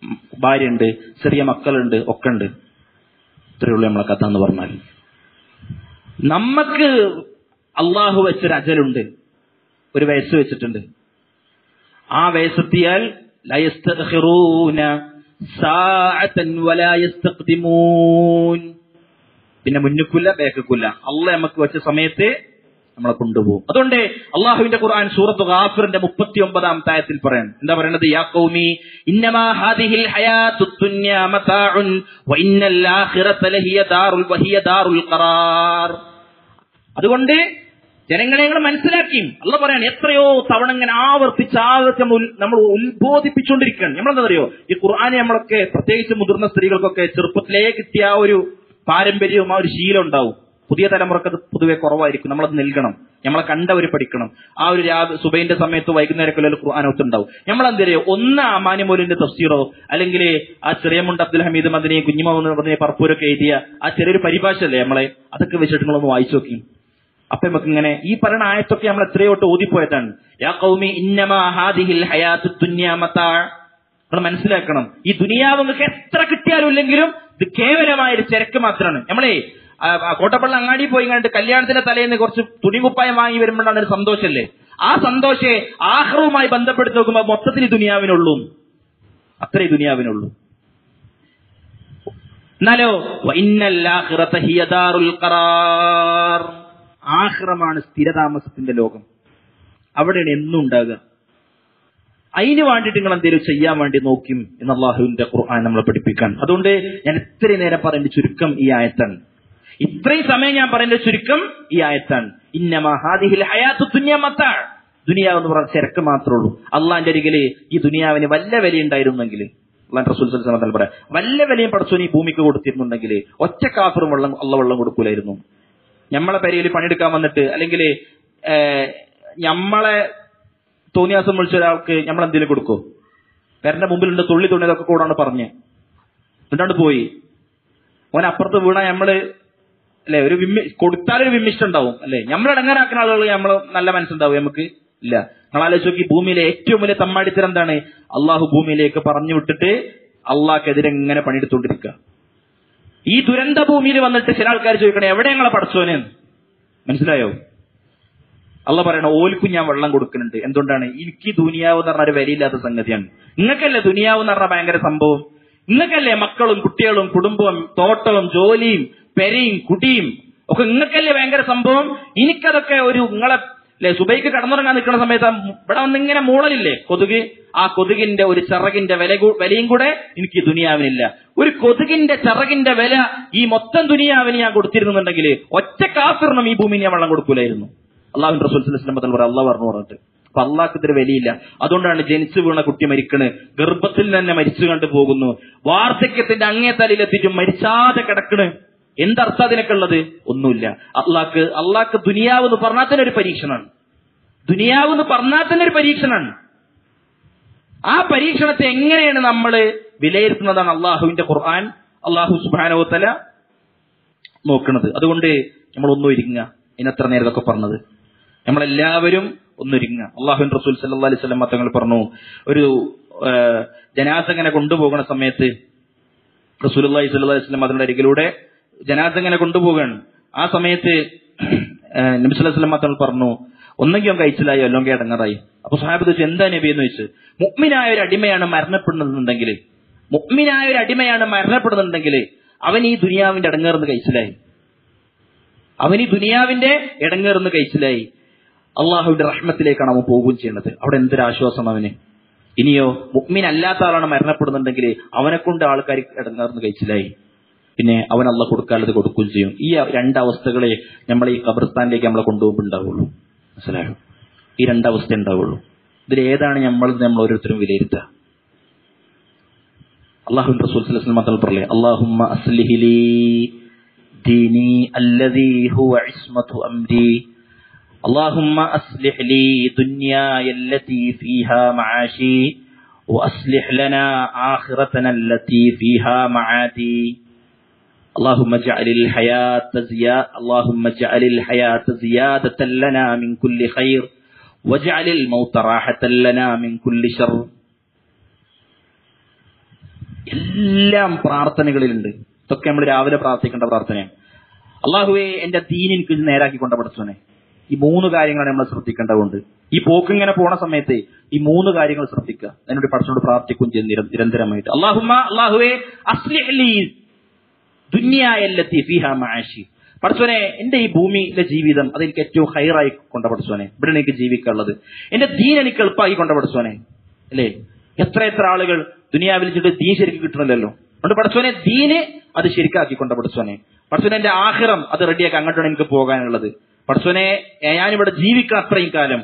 ഭാര്യ ഉണ്ട്, ചെറിയ മക്കളുണ്ട്, ഒക്കെ ഉണ്ട്. ഇത്രയുള്ളൂ നമ്മളെ കഥ എന്ന് പറഞ്ഞാൽ. നമുക്ക് അള്ളാഹു വെച്ചൊരു അജലുണ്ട്, ഒരു വയസ്സ് വെച്ചിട്ടുണ്ട്. ആ വയസ്സെത്തിയാൽ ലാ യസ്തഖിറൂന സാഅതൻ വലാ യസ്തഖ്ദിമൂൻ. പിന്നെ മുന്നിക്കില്ല ബേക്കില്ല. അള്ളാഹ് നമുക്ക് വെച്ച സമയത്ത് നമ്മളെ കൊണ്ടുപോകും. അതുകൊണ്ട് അള്ളാഹുവിന്റെ ഖുർആൻ സൂറത്ത് ഗാഫിറിന്റെ 39-ാമത്തെ ആയത്തിൽ പറയാൻ എന്താ പറയുന്നത്? യാ ഖൗമി ഇന്നമാ ഹാദിഹിൽ ഹയാത്തുദ് ദുനിയ മതാഉൻ വ ഇന്നൽ ആഖിറത ലഹിയ ദാറുൽ ഖറാർ. അതുകൊണ്ട് ജനങ്ങളെ നിങ്ങൾ മനസ്സിലാക്കി. അള്ളാഹ് പറയാണ്, എത്രയോ തവണ ഇങ്ങനെ ആവർത്തിച്ച് നമ്മൾ ഉത്ബോധിപ്പിച്ചുകൊണ്ടിരിക്കുകയാണ്. നമ്മളെന്താ പറയുക, ഈ ഖുർആനെ നമ്മളൊക്കെ പ്രത്യേകിച്ച് മുതിർന്ന സ്ത്രീകൾക്കൊക്കെ ചെറുപ്പത്തിലേ കിട്ടിയ ആ ഒരു പാരമ്പര്യവും ആ ഒരു ശീലം ഉണ്ടാവും. പുതിയ തലമുറക്ക് അത് പൊതുവെ കുറവായിരിക്കും. നമ്മളത് നൽകണം, നമ്മളെ കണ്ടവർ പഠിക്കണം. ആ ഒരു സുബൈന്റെ സമയത്ത് വൈകുന്നേരമൊക്കെ ഖുർആൻ ഒത്തുണ്ടാവും. നമ്മളെന്തറിയോ, ഒന്ന് അമാനിമോലിന്റെ തഫ്സീറോ അല്ലെങ്കിൽ ആ ചെറിയമുണ്ട് അബ്ദുൽ ഹമീദ് മദനി കുഞ്ഞിമ പറപ്പൂരൊക്കെ എഴുതിയ ആ ചെറിയൊരു പരിഭാഷ അല്ലേ നമ്മളെ, അതൊക്കെ വെച്ചിട്ട് നിങ്ങളൊന്ന് വായിച്ചു നോക്കി. അപ്പൊ നമുക്ക് ഇങ്ങനെ ഈ പറയുന്ന ആയത്തൊക്കെ നമ്മൾ എത്രയോട്ട് ഓതിപ്പോയതാണ്. യാ ഖൗമി ഇന്നമാ ഹാദിഹിൽ ഹയാത്തുദ് ദുനിയ മതാ. നമ്മൾ മനസ്സിലാക്കണം, ഈ ദുനിയാവ് നിങ്ങൾക്ക് എത്ര കിട്ടിയാലും ഇല്ലെങ്കിലും ഇത് കേവലമായൊരു ചരക്ക് മാത്രമാണ്. നമ്മളെ കോട്ടപ്പള്ള അങ്ങാടി പോയി കണ്ടിട്ട് കല്യാണത്തിന്റെ തലേന്ന് കുറച്ച് തുണികുപ്പായം വാങ്ങി വരുമ്പോഴാണ് ഒരു സന്തോഷമല്ലേ. ആ സന്തോഷേ ആഖിറവുമായി ബന്ധപ്പെടുത്തി നോക്കുമ്പോൾ മൊത്തത്തിൽ ദുനിയാവിനുള്ളൂ, അത്രേ ദുനിയാവിനുള്ളൂ. എന്നാലോ വഇന്നൽ ആഖിറത ഹിയ ദാറുൽ ഖറാർ. ആഖിറമാണ് സ്ഥിരതാമസത്തിന്റെ ലോകം, അവിടെയാണ് എന്നും ഉണ്ടാകുക. അതിന് വേണ്ടിയിട്ട് നിങ്ങൾ എന്തെങ്കിലും ചെയ്യാൻ വേണ്ടി നോക്കും എന്ന് അള്ളാഹുവിന്റെ ഖുർആൻ നമ്മളെ പഠിപ്പിക്കാൻ. അതുകൊണ്ട് ഞാൻ ഇത്രയും നേരം പറയുന്ന ചുരുക്കം ഈ ആയത്താണ്. ഇത്രയും സമയം ഞാൻ പറയുന്ന ചുരുക്കം ഈ ആയത്താണ്. ഇന്നമാ ഹാദിഹിൽ ഹയാത്തുദ് ദുനിയ മതാ. ദുനിയാവ് എന്ന് പറഞ്ഞ ചരക്ക് മാത്രമേ ഉള്ളൂ. അള്ളാന്റെ അരികിൽ ഈ ദുനിയാവിന് വല്ല വില ഉണ്ടായിരുന്നെങ്കിൽ, അള്ളാഹ് റസൂൽ സല്ലല്ലാഹു അലൈഹി വസല്ലം പറയാം, വല്ല വിലയും പടച്ചോൻ ഈ ഭൂമിക്ക് കൊടുത്തിരുന്നുണ്ടെങ്കിൽ ഒറ്റ കാഫിറും വെള്ളം കൊടുക്കൂലായിരുന്നു. നമ്മളെ പെരയിൽ പണിയെടുക്കാൻ വന്നിട്ട് അല്ലെങ്കിൽ നമ്മളെ തോന്നിയാസം വിളിച്ച ഒരാൾക്ക് നമ്മൾ എന്തെങ്കിലും കൊടുക്കോ? പേരന്റെ മുമ്പിലുണ്ട് തുള്ളി തുണിയതൊക്കെ കൂടാണ് പറഞ്ഞ് എന്നിട്ടാണ്ട് പോയി. ഓൻ അപ്പുറത്ത് വീണ നമ്മള് അല്ലെ ഒരു കൊടുത്താലൊരു വിമ്മിഷ്ടം ഉണ്ടാവും അല്ലെ. നമ്മളടങ്ങാനാക്കുന്ന ആളുകൾ നമ്മൾ നല്ല മനസ്സുണ്ടാവും നമുക്ക് ഇല്ല. നിങ്ങൾ ആലോചിച്ച് നോക്കി, ഭൂമിയിലെ ഏറ്റവും വലിയ തമ്മാടിത്തരം എന്താണ്? അള്ളാഹു ഭൂമിയിലേക്ക് പറഞ്ഞു വിട്ടിട്ട് അള്ളാഹ്ക്കെതിരെ എങ്ങനെ പണിയെടുത്തുകൊണ്ടിരിക്കുക. ഈ ദുരന്ത ഭൂമിയിൽ വന്നിട്ട് ചില ആൾക്കാർ ചോദിക്കണേ, എവിടെ ഞങ്ങളെ പടച്ചോനെ? മനസ്സിലായോ? അള്ളാഹ് പറയണ, ഓൽക്കും ഞാൻ വെള്ളം കൊടുക്കുന്നുണ്ട്. എന്തുകൊണ്ടാണ്? എനിക്ക് ദുനിയാവ് എന്ന് പറഞ്ഞ ഒരു വിലയില്ലാത്ത സംഗതിയാണ്. നിങ്ങൾക്കല്ലേ ദുനിയാവ് എന്ന് പറഞ്ഞ ഭയങ്കര സംഭവം? നിങ്ങൾക്കല്ലേ മക്കളും കുട്ടികളും കുടുംബവും തോട്ടവും ജോലിയും പെരയും കുടിയും ഒക്കെ നിങ്ങൾക്കല്ലേ ഭയങ്കര സംഭവം? എനിക്കതൊക്കെ ഒരു നിങ്ങളെ സുബൈക്ക് കടന്നുറങ്ങാൻ നിൽക്കുന്ന സമയത്ത് ഇവിടെ വന്നിങ്ങനെ മൂളലില്ലേ കൊതുക്, ആ കൊതുകിന്റെ ഒരു ചിറകിന്റെ വിലയും കൂടെ എനിക്ക് ഈ ദുനിയാവിനില്ല. ഒരു കൊതുകിന്റെ ചിറകിന്റെ വില ഈ മൊത്തം ദുനിയാവിന് ഞാൻ കൊടുത്തിരുന്നുണ്ടെങ്കിൽ ഒറ്റ കാഫിറിനും ഈ ഭൂമി ഞാൻ വെള്ളം കൊടുക്കൂലായിരുന്നു. അള്ളാഹുവിന്റെ റസൂൽ സല്ലല്ലാഹു അലൈഹി വസല്ലം അള്ളാഹ് പറഞ്ഞിട്ട്. അപ്പൊ അള്ളാഹ്ക്ക് ഇതൊരു വിലയില്ല. അതുകൊണ്ടാണ് ജനിച്ചു വീണ കുട്ടി മരിക്കണ്, ഗർഭത്തിൽ തന്നെ മരിച്ചു കണ്ടു പോകുന്നു, വാർദ്ധക്യത്തിന്റെ അങ്ങേ തലയിലെത്തിയിട്ടും മരിച്ചാതെ കിടക്കണ്. എന്തർത്ഥം അതിനൊക്കെ ഉള്ളത്? ഒന്നുമില്ല. അള്ളാഹ്ക്ക് ദുനിയാവ് എന്ന് പറഞ്ഞാൽ തന്നെ ഒരു പരീക്ഷണമാണ്. ദുനിയാവ് എന്ന് പറഞ്ഞാൽ തന്നെ ഒരു പരീക്ഷണമാണ്. ആ പരീക്ഷണത്തെ എങ്ങനെയാണ് നമ്മൾ വിലയിരുത്തുന്നതാണ് അള്ളാഹുവിന്റെ ഖുർആൻ, അള്ളാഹു സുബ്ഹാനഹു വ തആല നോക്കുന്നത്. അതുകൊണ്ട് നമ്മൾ ഒന്നൊരുങ്ങുക. ഇതിനത്ര നേരത്തൊക്കെ പറഞ്ഞത് നമ്മളെല്ലാവരും ഒന്നൊരുങ്ങുക. അള്ളാഹുവിന്റെ റസൂൽ സല്ലല്ലാഹു അലൈഹി വസല്ലം തങ്ങൾ പറഞ്ഞു, ഒരു ജനാസ ഇങ്ങനെ കൊണ്ടുപോകുന്ന സമയത്ത് റസൂലുള്ളാഹി സ്വല്ലല്ലാഹു അലൈഹി വസല്ലം അതിന്റെ അരികിലൂടെ ജനാസ ഇങ്ങനെ കൊണ്ടുപോകുകയാണ്. ആ സമയത്ത് നബി സല്ലല്ലാഹു അലൈഹി വസല്ലം തങ്ങൾ പറഞ്ഞു, ഒന്നെങ്കിൽ അവൻ കഴിച്ചിലായോ അല്ലെങ്കിൽ ഇടങ്ങറായി. അപ്പൊ സ്വഹാബത്ത് ചോദിച്ചു, എന്താ നബി എന്ന് ചോദിച്ചു. മുഅ്മിനായ ഒരു അടിമയാണ് മരണപ്പെടുന്നുണ്ടെങ്കിൽ അവൻ ഈ ദുനിയാവിന്റെ ഇടങ്ങേറുന്ന് കഴിച്ചിലായി. അള്ളാഹുവിന്റെ റഹ്മത്തിലേക്കാണ് അവൻ പോവുകയും ചെയ്യുന്നത്. അവിടെ എന്തൊരാശ്വാസം അവന്. ഇനിയോ മുഅ്മിൻ അല്ലാത്ത ആളാണ് മരണപ്പെടുന്നുണ്ടെങ്കിൽ അവനെ കൊണ്ട് ആൾക്കാർ ഇടങ്ങേറുന്ന് കഴിച്ചിലായി. പിന്നെ അവൻ അള്ളാഹ് കൊടുക്കാനുള്ളത് കൊടുക്കുകയും ചെയ്യും. ഈ രണ്ടവസ്ഥകളെ നമ്മൾ ഈ ഖബർസ്ഥാനിലേക്ക് നമ്മളെ കൊണ്ടുപോകുമ്പോൾ ഉണ്ടാവുള്ളൂ. മനസ്സിലായോ? ഈ രണ്ടവസ്ഥ ഉണ്ടാവുള്ളൂ. ഇതിലേതാണ് നമ്മൾ ഓരോരുത്തരും വിലയിരുത്തുക? അള്ളാഹുവിന്റെ റസൂൽ സല്ലല്ലാഹു അലൈഹി വസല്ലം പറഞ്ഞില്ലേ, അല്ലാഹുമ്മ അസ്ലിഹ് ലീ ദീനി അല്ലദീ ഹുവ ഇസ്മതു അംരി اللهم أصلح لي دنياي التي فيها معاشي وأصلح لنا آخرتنا التي فيها معادي اللهم اجعل الحياة زيادة لنا من كل خير واجعل الموت راحة لنا من كل شر. എല്ലാം പ്രാർത്ഥനകളിലുണ്ട്. ഇതൊക്കെ നമ്മൾ രാവിലെ പ്രാർത്ഥിക്കേണ്ട പ്രാർത്ഥനയാണ്. അള്ളാഹുവേ എന്റെ ദീൻ എനിക്ക് നേരാക്കി കൊണ്ട പഠിച്ചോനെ. ഈ 3 കാര്യങ്ങളാണ് നമ്മൾ ശ്രദ്ധിക്കേണ്ടതുണ്ട്. ഈ പോക്കിങ്ങനെ പോണ സമയത്ത് ഈ 3 കാര്യങ്ങൾ ശ്രദ്ധിക്കുക. അതിനോട് പഠിച്ചോണ്ട് പ്രാർത്ഥിക്കും ചെയ്യും നിരന്തരമായിട്ട്. അല്ലാഹുവേ അസ്ലിഹ് ലീ ദുനിയായല്ലത്തി ഫീഹാ മഅശി. പഠിച്ചോനെ എന്റെ ഈ ഭൂമിയിലെ ജീവിതം അതെനിക്ക് ഏറ്റവും ഹൈറായി കൊണ്ട പഠിച്ചോനെ. ഇവിടെ എനിക്ക് ജീവിക്കാനുള്ളത് എന്റെ ദീൻ എനിക്ക് എളുപ്പമാക്കി കൊണ്ട പഠിച്ചോനെ. അല്ലേ, എത്ര ആളുകൾ ദുനിയാവിൽ വെച്ചിട്ട് ദീൻ ശരിക്കും കിട്ടണില്ലല്ലോ. അതുകൊണ്ട് പഠിച്ചോനെ ദീന് അത് ശരിക്കാക്കി കൊണ്ട പഠിച്ചോനെ. പഠിച്ചോനെ എന്റെ ആഖിറം അത് റെഡിയാക്കി അങ്ങോട്ടാണ് എനിക്ക് പോകാനുള്ളത്. പഠിച്ചോനെ ഞാനിവിടെ ജീവിക്കണം അത്രയും കാലം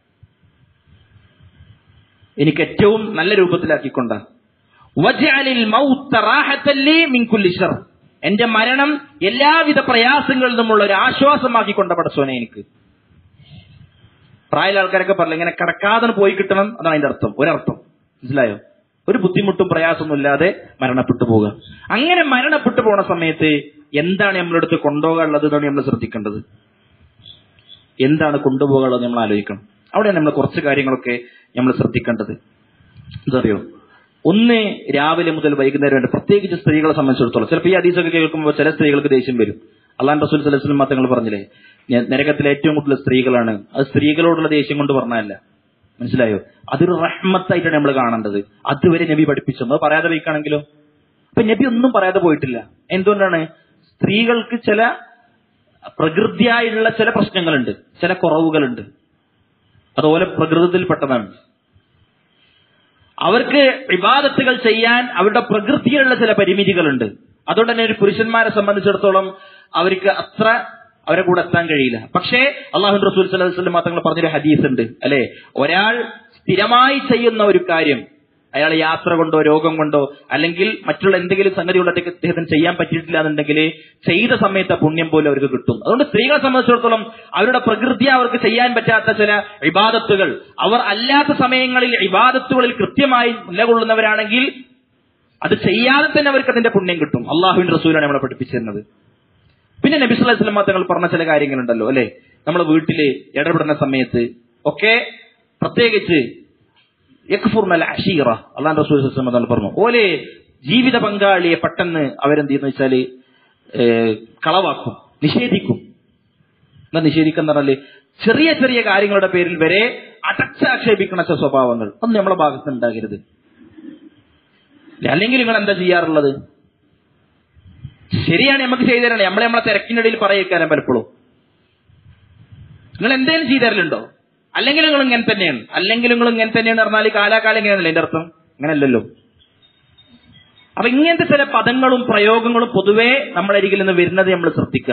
എനിക്ക് ഏറ്റവും നല്ല രൂപത്തിലാക്കിക്കൊണ്ട വജഅലിൽ മൗത റാഹത്തൻ ലീ മിൻ കുല്ലി ശർ. എന്റെ മരണം എല്ലാവിധ പ്രയാസങ്ങളിൽ നിന്നുമുള്ള ഒരു ആശ്വാസമാക്കിക്കൊണ്ട പഠിച്ചോനെ. എനിക്ക് പ്രായമുള്ള ആൾക്കാരൊക്കെ പറഞ്ഞില്ല ഇങ്ങനെ കിടക്കാതെ പോയി കിട്ടണം, അതാണ് അതിന്റെ അർത്ഥം. ഒരർത്ഥം മനസ്സിലായോ? ഒരു ബുദ്ധിമുട്ടും പ്രയാസമൊന്നും ഇല്ലാതെ മരണപ്പെട്ടു പോകുക. അങ്ങനെ മരണപ്പെട്ടു പോണ സമയത്ത് എന്താണ് നമ്മളെടുത്ത് കൊണ്ടുപോകാനുള്ളത് എന്നാണ് നമ്മൾ ശ്രദ്ധിക്കേണ്ടത്. എന്താണ് കൊണ്ടുപോകാനുള്ളത് നമ്മൾ ആലോചിക്കണം. അവിടെയാണ് നമ്മൾ കുറച്ച് കാര്യങ്ങളൊക്കെ നമ്മൾ ശ്രദ്ധിക്കേണ്ടത്. എന്തറിയോ, ഒന്ന് രാവിലെ മുതൽ വൈകുന്നേരം വരെ, പ്രത്യേകിച്ച് സ്ത്രീകളെ സംബന്ധിച്ചിടത്തോളം. ചിലപ്പോൾ ഈ ഹദീസൊക്കെ കേൾക്കുമ്പോൾ ചില സ്ത്രീകൾക്ക് ദേഷ്യം വരും. അല്ലാഹു റസൂൽ സ്വല്ലല്ലാഹു അലൈഹി വസല്ലം തങ്ങൾ പറഞ്ഞില്ലേ, നരകത്തിലെ ഏറ്റവും കൂടുതൽ സ്ത്രീകളാണ്. അത് സ്ത്രീകളോടുള്ള ദേഷ്യം കൊണ്ട് പറഞ്ഞതല്ല, മനസ്സിലായോ? അതൊരു റഹ്മത്തായിട്ടാണ് നമ്മൾ കാണേണ്ടത്. അതുവരെ നബി പഠിപ്പിച്ചു. അത് പറയാതെ പോയിക്കാണെങ്കിലോ? അപ്പൊ നബി ഒന്നും പറയാതെ പോയിട്ടില്ല. എന്തുകൊണ്ടാണ്? സ്ത്രീകൾക്ക് ചില പ്രകൃതിയായുള്ള ചില പ്രശ്നങ്ങളുണ്ട്, ചില കുറവുകളുണ്ട്. അതുപോലെ പ്രകൃതിയിൽപ്പെട്ടതാണ്. അവർക്ക് ഇബാദത്തുകൾ ചെയ്യാൻ അവരുടെ പ്രകൃതിയിലുള്ള ചില പരിമിതികളുണ്ട്. അതുകൊണ്ട് തന്നെ ഒരു പുരുഷന്മാരെ സംബന്ധിച്ചിടത്തോളം അവർക്ക് അത്ര അവരെ കൂടെ എത്താൻ കഴിയില്ല. പക്ഷേ അല്ലാഹു റസൂൽ സ്വല്ലല്ലാഹു അലൈഹി വസല്ലം തങ്ങൾ പറഞ്ഞൊരു ഹദീസ് ഉണ്ട്, അല്ലെ? ഒരാൾ സ്ഥിരമായി ചെയ്യുന്ന ഒരു കാര്യം അയാൾ യാത്ര കൊണ്ടോ രോഗം കൊണ്ടോ അല്ലെങ്കിൽ മറ്റുള്ള എന്തെങ്കിലും സംഗതി കൊണ്ട് അദ്ദേഹത്തിന് ചെയ്യാൻ പറ്റിയിട്ടില്ല എന്നുണ്ടെങ്കിൽ ചെയ്ത സമയത്ത് പുണ്യം പോലും അവർക്ക് കിട്ടും. അതുകൊണ്ട് സ്ത്രീകളെ സംബന്ധിച്ചിടത്തോളം അവരുടെ പ്രകൃതി അവർക്ക് ചെയ്യാൻ പറ്റാത്ത ചില ഇബാദത്തുകൾ, അവർ അല്ലാത്ത സമയങ്ങളിൽ ഇബാദത്തുകളിൽ കൃത്യമായി നിലകൊള്ളുന്നവരാണെങ്കിൽ അത് ചെയ്യാതെ തന്നെ അവർക്ക് അതിന്റെ പുണ്യം കിട്ടും. അള്ളാഹുവിന്റെ റസൂലാണ് നമ്മളെ പഠിപ്പിച്ചിരുന്നത്. പിന്നെ നബി സല്ലല്ലാഹു അലൈഹി വസല്ലം തങ്ങൾ പറഞ്ഞ ചില കാര്യങ്ങളുണ്ടല്ലോ, അല്ലെ? നമ്മളെ വീട്ടില് ഇടപെടുന്ന സമയത്ത് ഒക്കെ പ്രത്യേകിച്ച് യക്ഫുർനൽ അശീറ, അല്ലാഹു റസൂൽ സല്ലല്ലാഹു അലൈഹി വസല്ലം പറഞ്ഞു, ഓലെ ജീവിത പങ്കാളിയെ പെട്ടെന്ന് അവരെന്ത് ചെയ്യുന്ന വെച്ചാല് കളവാക്കും, നിഷേധിക്കും. എന്താ നിഷേധിക്കുന്ന പറഞ്ഞാല് ചെറിയ ചെറിയ കാര്യങ്ങളുടെ പേരിൽ വരെ അടച്ചാക്ഷേപിക്കുന്ന ചില സ്വഭാവങ്ങൾ ഒന്നും നമ്മളെ ഭാഗത്ത് ഉണ്ടാകരുത്. അല്ലെങ്കിൽ നിങ്ങൾ എന്താ ചെയ്യാറുള്ളത്? ശരിയാണ്, നമുക്ക് ചെയ്തു തരണേ, നമ്മളെ തിരക്കിനിടയിൽ പറയിക്കാനും പലപ്പോഴും നിങ്ങൾ എന്തെങ്കിലും ചെയ്തു തരലുണ്ടോ? അല്ലെങ്കിൽ നിങ്ങൾ ഇങ്ങനെ തന്നെയാണ്, അല്ലെങ്കിൽ നിങ്ങൾ ഇങ്ങനെ തന്നെയാണ് പറഞ്ഞാൽ കാലാകാലം ഇങ്ങനെയാണല്ലോ എന്റെ അർത്ഥം. അങ്ങനെയല്ലല്ലോ. അപ്പൊ ഇങ്ങനത്തെ ചില പദങ്ങളും പ്രയോഗങ്ങളും പൊതുവെ നമ്മളരികിൽ നിന്ന് വരുന്നത് നമ്മൾ ശ്രദ്ധിക്കുക.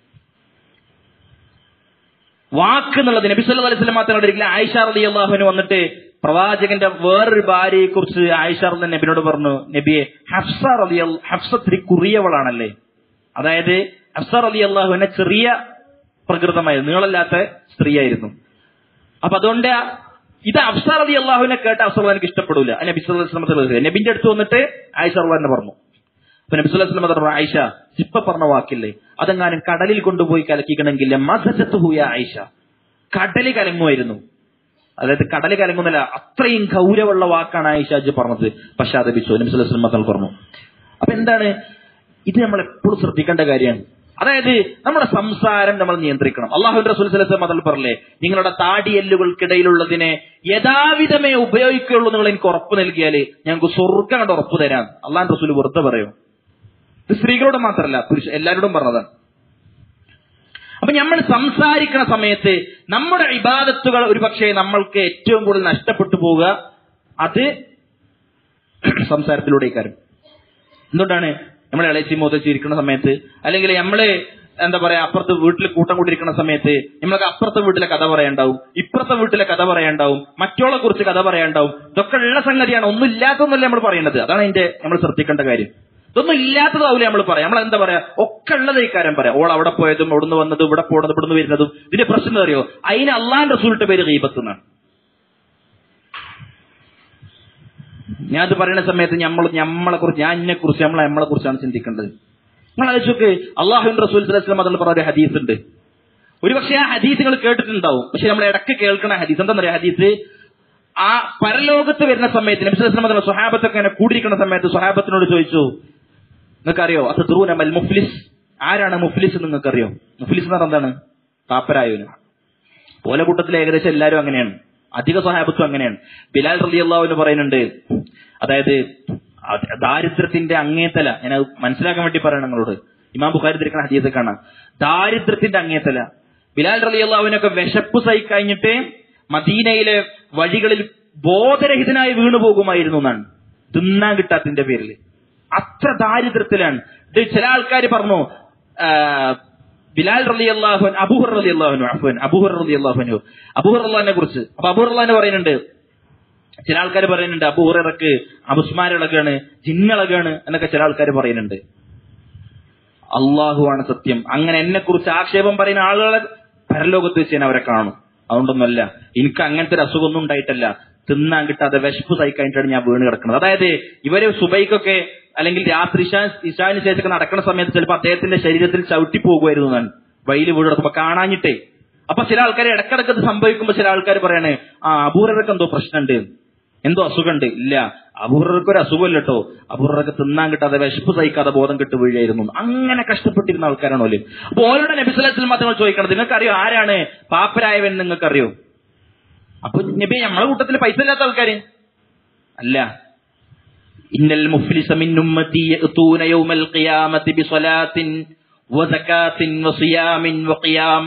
വാക്ക് എന്നുള്ളത് നബി സല്ലല്ലാഹു അലൈഹി വസല്ലം തങ്ങളുടെ ഒരിക്കലും ആയിഷ റളിയല്ലാഹു അൻഹ വന്നിട്ട് പ്രവാചകന്റെ വേറൊരു ഭാര്യയെ കുറിച്ച് ആയിഷ റളിയല്ലാഹു അൻഹ നബിയോട് പറഞ്ഞു, നബിയെ ഹഫ്സ ഇത്തിരി കുറിയവളാണല്ലേ. അതായത് ഹഫ്സ റളിയല്ലാഹു അൻഹ ചെറിയ പ്രകൃതമായിരുന്നു, നീളല്ലാത്ത സ്ത്രീയായിരുന്നു. അപ്പൊ അതുകൊണ്ട് ഇത് ഹഫ്സ റളിയല്ലാഹു അൻഹ കേട്ട ഹഫ്സ എനിക്ക് ഇഷ്ടപ്പെടൂല. നബി സല്ലല്ലാഹു അലൈഹി വസല്ലം നബിന്റെ അടുത്ത് വന്നിട്ട് ആയിഷ റളിയല്ലാഹു അൻഹ പറഞ്ഞു. അപ്പൊ നബി സല്ലല്ലാഹു അലൈഹി വസല്ലം പറഞ്ഞു, ആയിഷ ഇപ്പൊ പറഞ്ഞ വാക്കില്ലേ, അതെങ്ങാനും കടലിൽ കൊണ്ടുപോയി കലക്കിക്കണമെങ്കിൽ മസജത്തുഹു യാ ആയിഷ, കടല് കലങ്ങുമായിരുന്നു. അതായത് കടല് കലങ്ങുന്നില്ല, അത്രയും ഗൗരവമുള്ള വാക്കാണ് ആയിഷാജ് പറഞ്ഞത്. പശ്ചാത്തപിച്ചു. നബി സല്ലല്ലാഹു അലൈഹി വസല്ലം പറഞ്ഞു. അപ്പൊ എന്താണ് ഇത്? നമ്മൾ എപ്പോഴും ശ്രദ്ധിക്കേണ്ട കാര്യമാണ്. അതായത് നമ്മുടെ സംസാരം നമ്മൾ നിയന്ത്രിക്കണം. അല്ലാഹുവിന്റെ റസൂൽ സ്വല്ലല്ലാഹു അലൈഹി വസല്ലം പറഞ്ഞില്ലേ, നിങ്ങളുടെ താടിയെല്ലുകൾക്കിടയിലുള്ളതിനെ യഥാവിധമേ ഉപയോഗിക്കുകയുള്ളൂ, നിങ്ങൾ എനിക്ക് ഉറപ്പ് നൽകിയാൽ ഞങ്ങൾക്ക് സ്വർഗ്ഗം കണ്ട് ഉറപ്പ് തരാം. അല്ലാഹുവിന്റെ റസൂൽ വെറുതെ പറയും. ഇത് സ്ത്രീകളോട് മാത്രമല്ല, എല്ലാവരോടും പറഞ്ഞതാണ്. അപ്പൊ നമ്മൾ സംസാരിക്കുന്ന സമയത്ത് നമ്മുടെ ഇബാദത്തുകൾ ഒരുപക്ഷെ നമ്മൾക്ക് ഏറ്റവും കൂടുതൽ നഷ്ടപ്പെട്ടു പോവുക അത് സംസാരത്തിലൂടെ കാര്യം. എന്തുകൊണ്ടാണ്? നമ്മളെ ഇളച്ചി മൂത്തച്ചി ഇരിക്കുന്ന സമയത്ത്, അല്ലെങ്കിൽ നമ്മള് എന്താ പറയാ അപ്പുറത്ത് വീട്ടിൽ കൂട്ടം കൂട്ടിയിരിക്കുന്ന സമയത്ത് നമ്മൾക്ക് അപ്പുറത്തെ വീട്ടിലെ കഥ പറയാണ്ടാവും, ഇപ്പുറത്തെ വീട്ടിലെ കഥ പറയാണ്ടാവും, മറ്റോളെ കുറിച്ച് കഥ പറയാണ്ടാവും. ഇതൊക്കെ ഉള്ള സംഗതിയാണ്, ഒന്നും ഇല്ലാത്തതൊന്നല്ല നമ്മൾ പറയുന്നത്. അതാണ് അതിന്റെ നമ്മൾ ശ്രദ്ധിക്കേണ്ട കാര്യം. ഇതൊന്നും ഇല്ലാത്തതാവൂല നമ്മൾ പറയാം. നമ്മൾ എന്താ പറയാ, ഒക്കെ ഉള്ളത് ഈ കാര്യം പറയാം. ഓൾ അവിടെ പോയതും അവിടുന്ന് വന്നതും ഇവിടെ പോണതും ഇവിടുന്ന് വരുന്നതും. ഇതിന്റെ പ്രശ്നം അറിയോ? അതിന് അള്ളാന്റെ റസൂലിന്റെ പേര് ഗീബത്ത് എന്നാണ്. ഞാൻ അത് പറയുന്ന സമയത്ത് നമ്മളെ കുറിച്ച്, ഞാൻ എന്നെ കുറിച്ച്, നമ്മളെ കുറിച്ചാണ് ചിന്തിക്കേണ്ടത്. നിങ്ങൾ ആലോചിച്ചോക്ക്, അള്ളാഹുവിന്റെ റസൂൽ സ്വല്ലല്ലാഹു അലൈഹി വസല്ലം പറഞ്ഞ ഒരു ഹദീസ് ഉണ്ട്. ഒരുപക്ഷെ ആ ഹദീസ് നിങ്ങൾ കേട്ടിട്ടുണ്ടാവും, പക്ഷെ നമ്മൾ ഇടയ്ക്ക് കേൾക്കണ ഹദീസ് എന്താ പറയാ? ഹദീസ് ആ പരലോകത്ത് വരുന്ന സമയത്ത് നബി സല്ലല്ലാഹു അലൈഹി വസല്ലം സ്വഹാബത്തൊക്കെ അങ്ങനെ കൂടിയിരിക്കുന്ന സമയത്ത് സ്വഹാബത്തിനോട് ചോദിച്ചു, നിങ്ങൾക്കറിയോ അതദ്റൂന മൽ മുഫ്ലിസ്, ആരാണ് മുഫ്ലിസ് എന്ന് നിങ്ങൾക്കറിയോ? മുഫ്ലിസ് എന്ന് പറഞ്ഞാൽ എന്താണ്? പാപ്പരായവന്. പോലെ കൂട്ടത്തിൽ ഏകദേശം എല്ലാവരും അങ്ങനെയാണ്, അധിക സ്വഹാബത്തും അങ്ങനെയാണ്. ബിലാൽ റളിയല്ലാഹു അൻഹു പറയുന്നുണ്ട്, അതായത് ദാരിദ്ര്യത്തിന്റെ അങ്ങേത്തല, ഞാൻ മനസ്സിലാക്കാൻ വേണ്ടി പറയണം നിങ്ങളോട്, ഇമാം ബുഖാരി തിരിക്കുന്ന ഹദീസ് കാണാം, ദാരിദ്ര്യത്തിന്റെ അങ്ങേത്തല. ബിലാൽ റളിയല്ലാഹു അൻഹു വിശപ്പ് സഹിക്കഴിഞ്ഞിട്ട് മദീനയിലെ വഴികളിൽ ബോധരഹിതനായി വീണു പോകുമായിരുന്നു എന്നാണ്, തിന്നാൻ കിട്ടാത്തതിന്റെ പേരിൽ. അത്ര ദാരിദ്ര്യത്തിലാണ്. ചില ആൾക്കാർ പറഞ്ഞു ബിലാൽ റളിയല്ലാഹു അൻഹു, അബൂ ഹുറൈറ റളിയല്ലാഹു അൻഹുവിനെ കുറിച്ച്. അപ്പൊ അബൂ ഹുറൈറ പറയുന്നുണ്ട്, ചില ആൾക്കാർ പറയുന്നുണ്ട് അബൂ ഹുറൈറക്ക് അപസ്മാരിളകാണ്, ജിന്നിളകാണ് എന്നൊക്കെ ചില ആൾക്കാർ പറയുന്നുണ്ട്. അള്ളാഹുവാണ് സത്യം. അങ്ങനെ എന്നെ കുറിച്ച് ആക്ഷേപം പറയുന്ന ആളുകളെ പരലോകത്ത് വെച്ച് ഞാൻ അവരെ കാണും. അതുകൊണ്ടൊന്നുമല്ല, എനിക്ക് അങ്ങനത്തെ ഒരു അസുഖമൊന്നും ഉണ്ടായിട്ടല്ല, തിന്നാൻ കിട്ടാതെ വിശപ്പ് സഹിക്കാനായിട്ടാണ് ഞാൻ വീണ് കിടക്കുന്നത്. അതായത് ഇവര് സുബൈക്കൊക്കെ അല്ലെങ്കിൽ രാത്രി ഇശാന് ശേഷമൊക്കെ നടക്കുന്ന സമയത്ത് ചിലപ്പോൾ അദ്ദേഹത്തിന്റെ ശരീരത്തിൽ ചവിട്ടി പോകുമായിരുന്നു എന്നാണ്, വഴിയിൽ വീട് കിടക്കുമ്പോ കാണാഞ്ഞിട്ടേ. അപ്പൊ ചില ആൾക്കാർ ഇടക്കിടക്കത് സംഭവിക്കുമ്പോ ചില ആൾക്കാർ പറയണേ, അബൂ ഹുറൈറക്ക് എന്തോ പ്രശ്നമുണ്ട്, എന്തോ അസുഖമുണ്ട്. ഇല്ല, അബൂ ഹുറൈറക്ക് ഒരു അസുഖമില്ല കേട്ടോ, അബൂ ഹുറൈറക്ക് തിന്നാൻ കിട്ടാതെ വിശപ്പ് സഹിക്കാതെ ബോധം കെട്ട് വീഴായിരുന്നു. അങ്ങനെ കഷ്ടപ്പെട്ടിരുന്ന ആൾക്കാരാണോ അല്ലേ? അപ്പൊ ഓരോടെ നബി സല്ലല്ലാഹു അലൈഹി വസല്ലം തങ്ങൾ ചോദിക്കണം, നിങ്ങൾക്കറിയോ ആരാണ് പാപ്പരായവൻ? നിങ്ങൾക്കറിയോ? അപ്പൊ നബി, നമ്മളെ കൂട്ടത്തിൽ പൈസ ഇല്ലാത്ത ആൾക്കാര് അല്ല. ഇന്നൽ മുഫ്ലിസ മിൻ ഉമ്മത്തി യഅതൂന യൗമൽ ഖിയാമത്തി ബിസ്വലാത്തിൻ വസകാത്തിൻ വസിയാമിൻ വഖിയാം.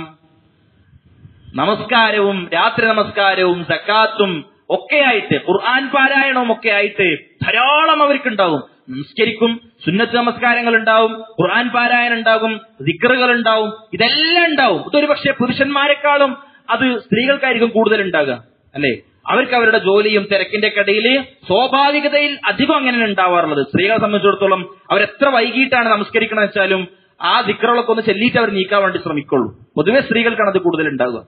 നമസ്കാരവും രാത്രി നമസ്കാരവും സക്കാത്തും ഒക്കെയായിട്ട്, ഖുർആൻ പാരായണവും ഒക്കെ ആയിട്ട് ധാരാളം അവർക്കുണ്ടാവും. നിസ്കരിക്കും, സുന്നത്ത് നമസ്കാരങ്ങൾ ഉണ്ടാവും, ഖുർആൻ പാരായണം ഉണ്ടാകും, ദിക്റുകൾ ഉണ്ടാവും, ഇതെല്ലാം ഉണ്ടാവും. ഇതൊരു പക്ഷേ പുരുഷന്മാരെക്കാളും അത് സ്ത്രീകൾക്കായിരിക്കും കൂടുതൽ ഉണ്ടാകുക, അല്ലെ? അവർക്ക് അവരുടെ ജോലിയും തിരക്കിന്റെ ഇടയിൽ സ്വാഭാവികതയിൽ അധികം അങ്ങനെ ഉണ്ടാവാറുള്ളത്. സ്ത്രീകളെ സംബന്ധിച്ചിടത്തോളം അവരെത്ര വൈകിട്ടാണ് നമസ്കരിക്കണമെന്ന് വെച്ചാലും ആ ദിക്റുകളൊക്കെ ഒന്ന് ചെല്ലിയിട്ട് അവർ നീക്കാൻ വേണ്ടി ശ്രമിക്കുള്ളൂ. പൊതുവെ സ്ത്രീകൾക്കാണ് അത് കൂടുതൽ ഉണ്ടാകുക.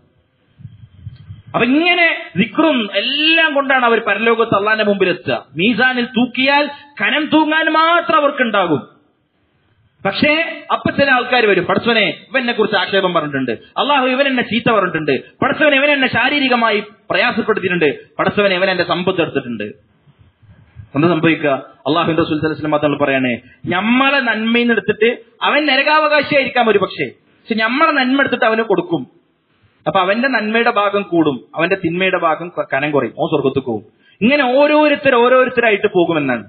അപ്പൊ ഇങ്ങനെ ദിക്റും എല്ലാം കൊണ്ടാണ് അവർ പരലോകത്ത് അള്ളാന്റെ മുമ്പിൽ എത്തുക. മീസാനിൽ തൂക്കിയാൽ കനം തൂങ്ങാൻ മാത്രം അവർക്കുണ്ടാകും. പക്ഷേ അപ്പൊ ചില ആൾക്കാർ വരും, പടച്ചവനെ ഇവനെ കുറിച്ച് ആക്ഷേപം പറഞ്ഞിട്ടുണ്ട്, അള്ളാഹു ഇവൻ എന്നെ ചീത്ത പറഞ്ഞിട്ടുണ്ട്, പടച്ചവനെ ഇവൻ എന്നെ ശാരീരികമായി പ്രയാസപ്പെടുത്തിയിട്ടുണ്ട്, പടച്ചവനെ ഇവൻ എന്റെ സമ്പത്ത് എടുത്തിട്ടുണ്ട്. എന്താ സംഭവിക്കുക? അള്ളാഹുവിന്റെ റസൂൽ സല്ലല്ലാഹു അലൈഹി വസല്ലം തങ്ങൾ പറയാണ്, നമ്മളെ നന്മയിൽ നിന്ന് എടുത്തിട്ട് അവൻ നരകാവകാശിയായിരിക്കാം ഒരു പക്ഷേ നമ്മളെ നന്മ എടുത്തിട്ട് അവന് കൊടുക്കും. അപ്പൊ അവന്റെ നന്മയുടെ ഭാഗം കൂടും, അവന്റെ തിന്മയുടെ ഭാഗം കനം കുറയും, ഓ സ്വർഗത്ത് പോകും. ഇങ്ങനെ ഓരോരുത്തരായിട്ട് പോകുമെന്നാണ്.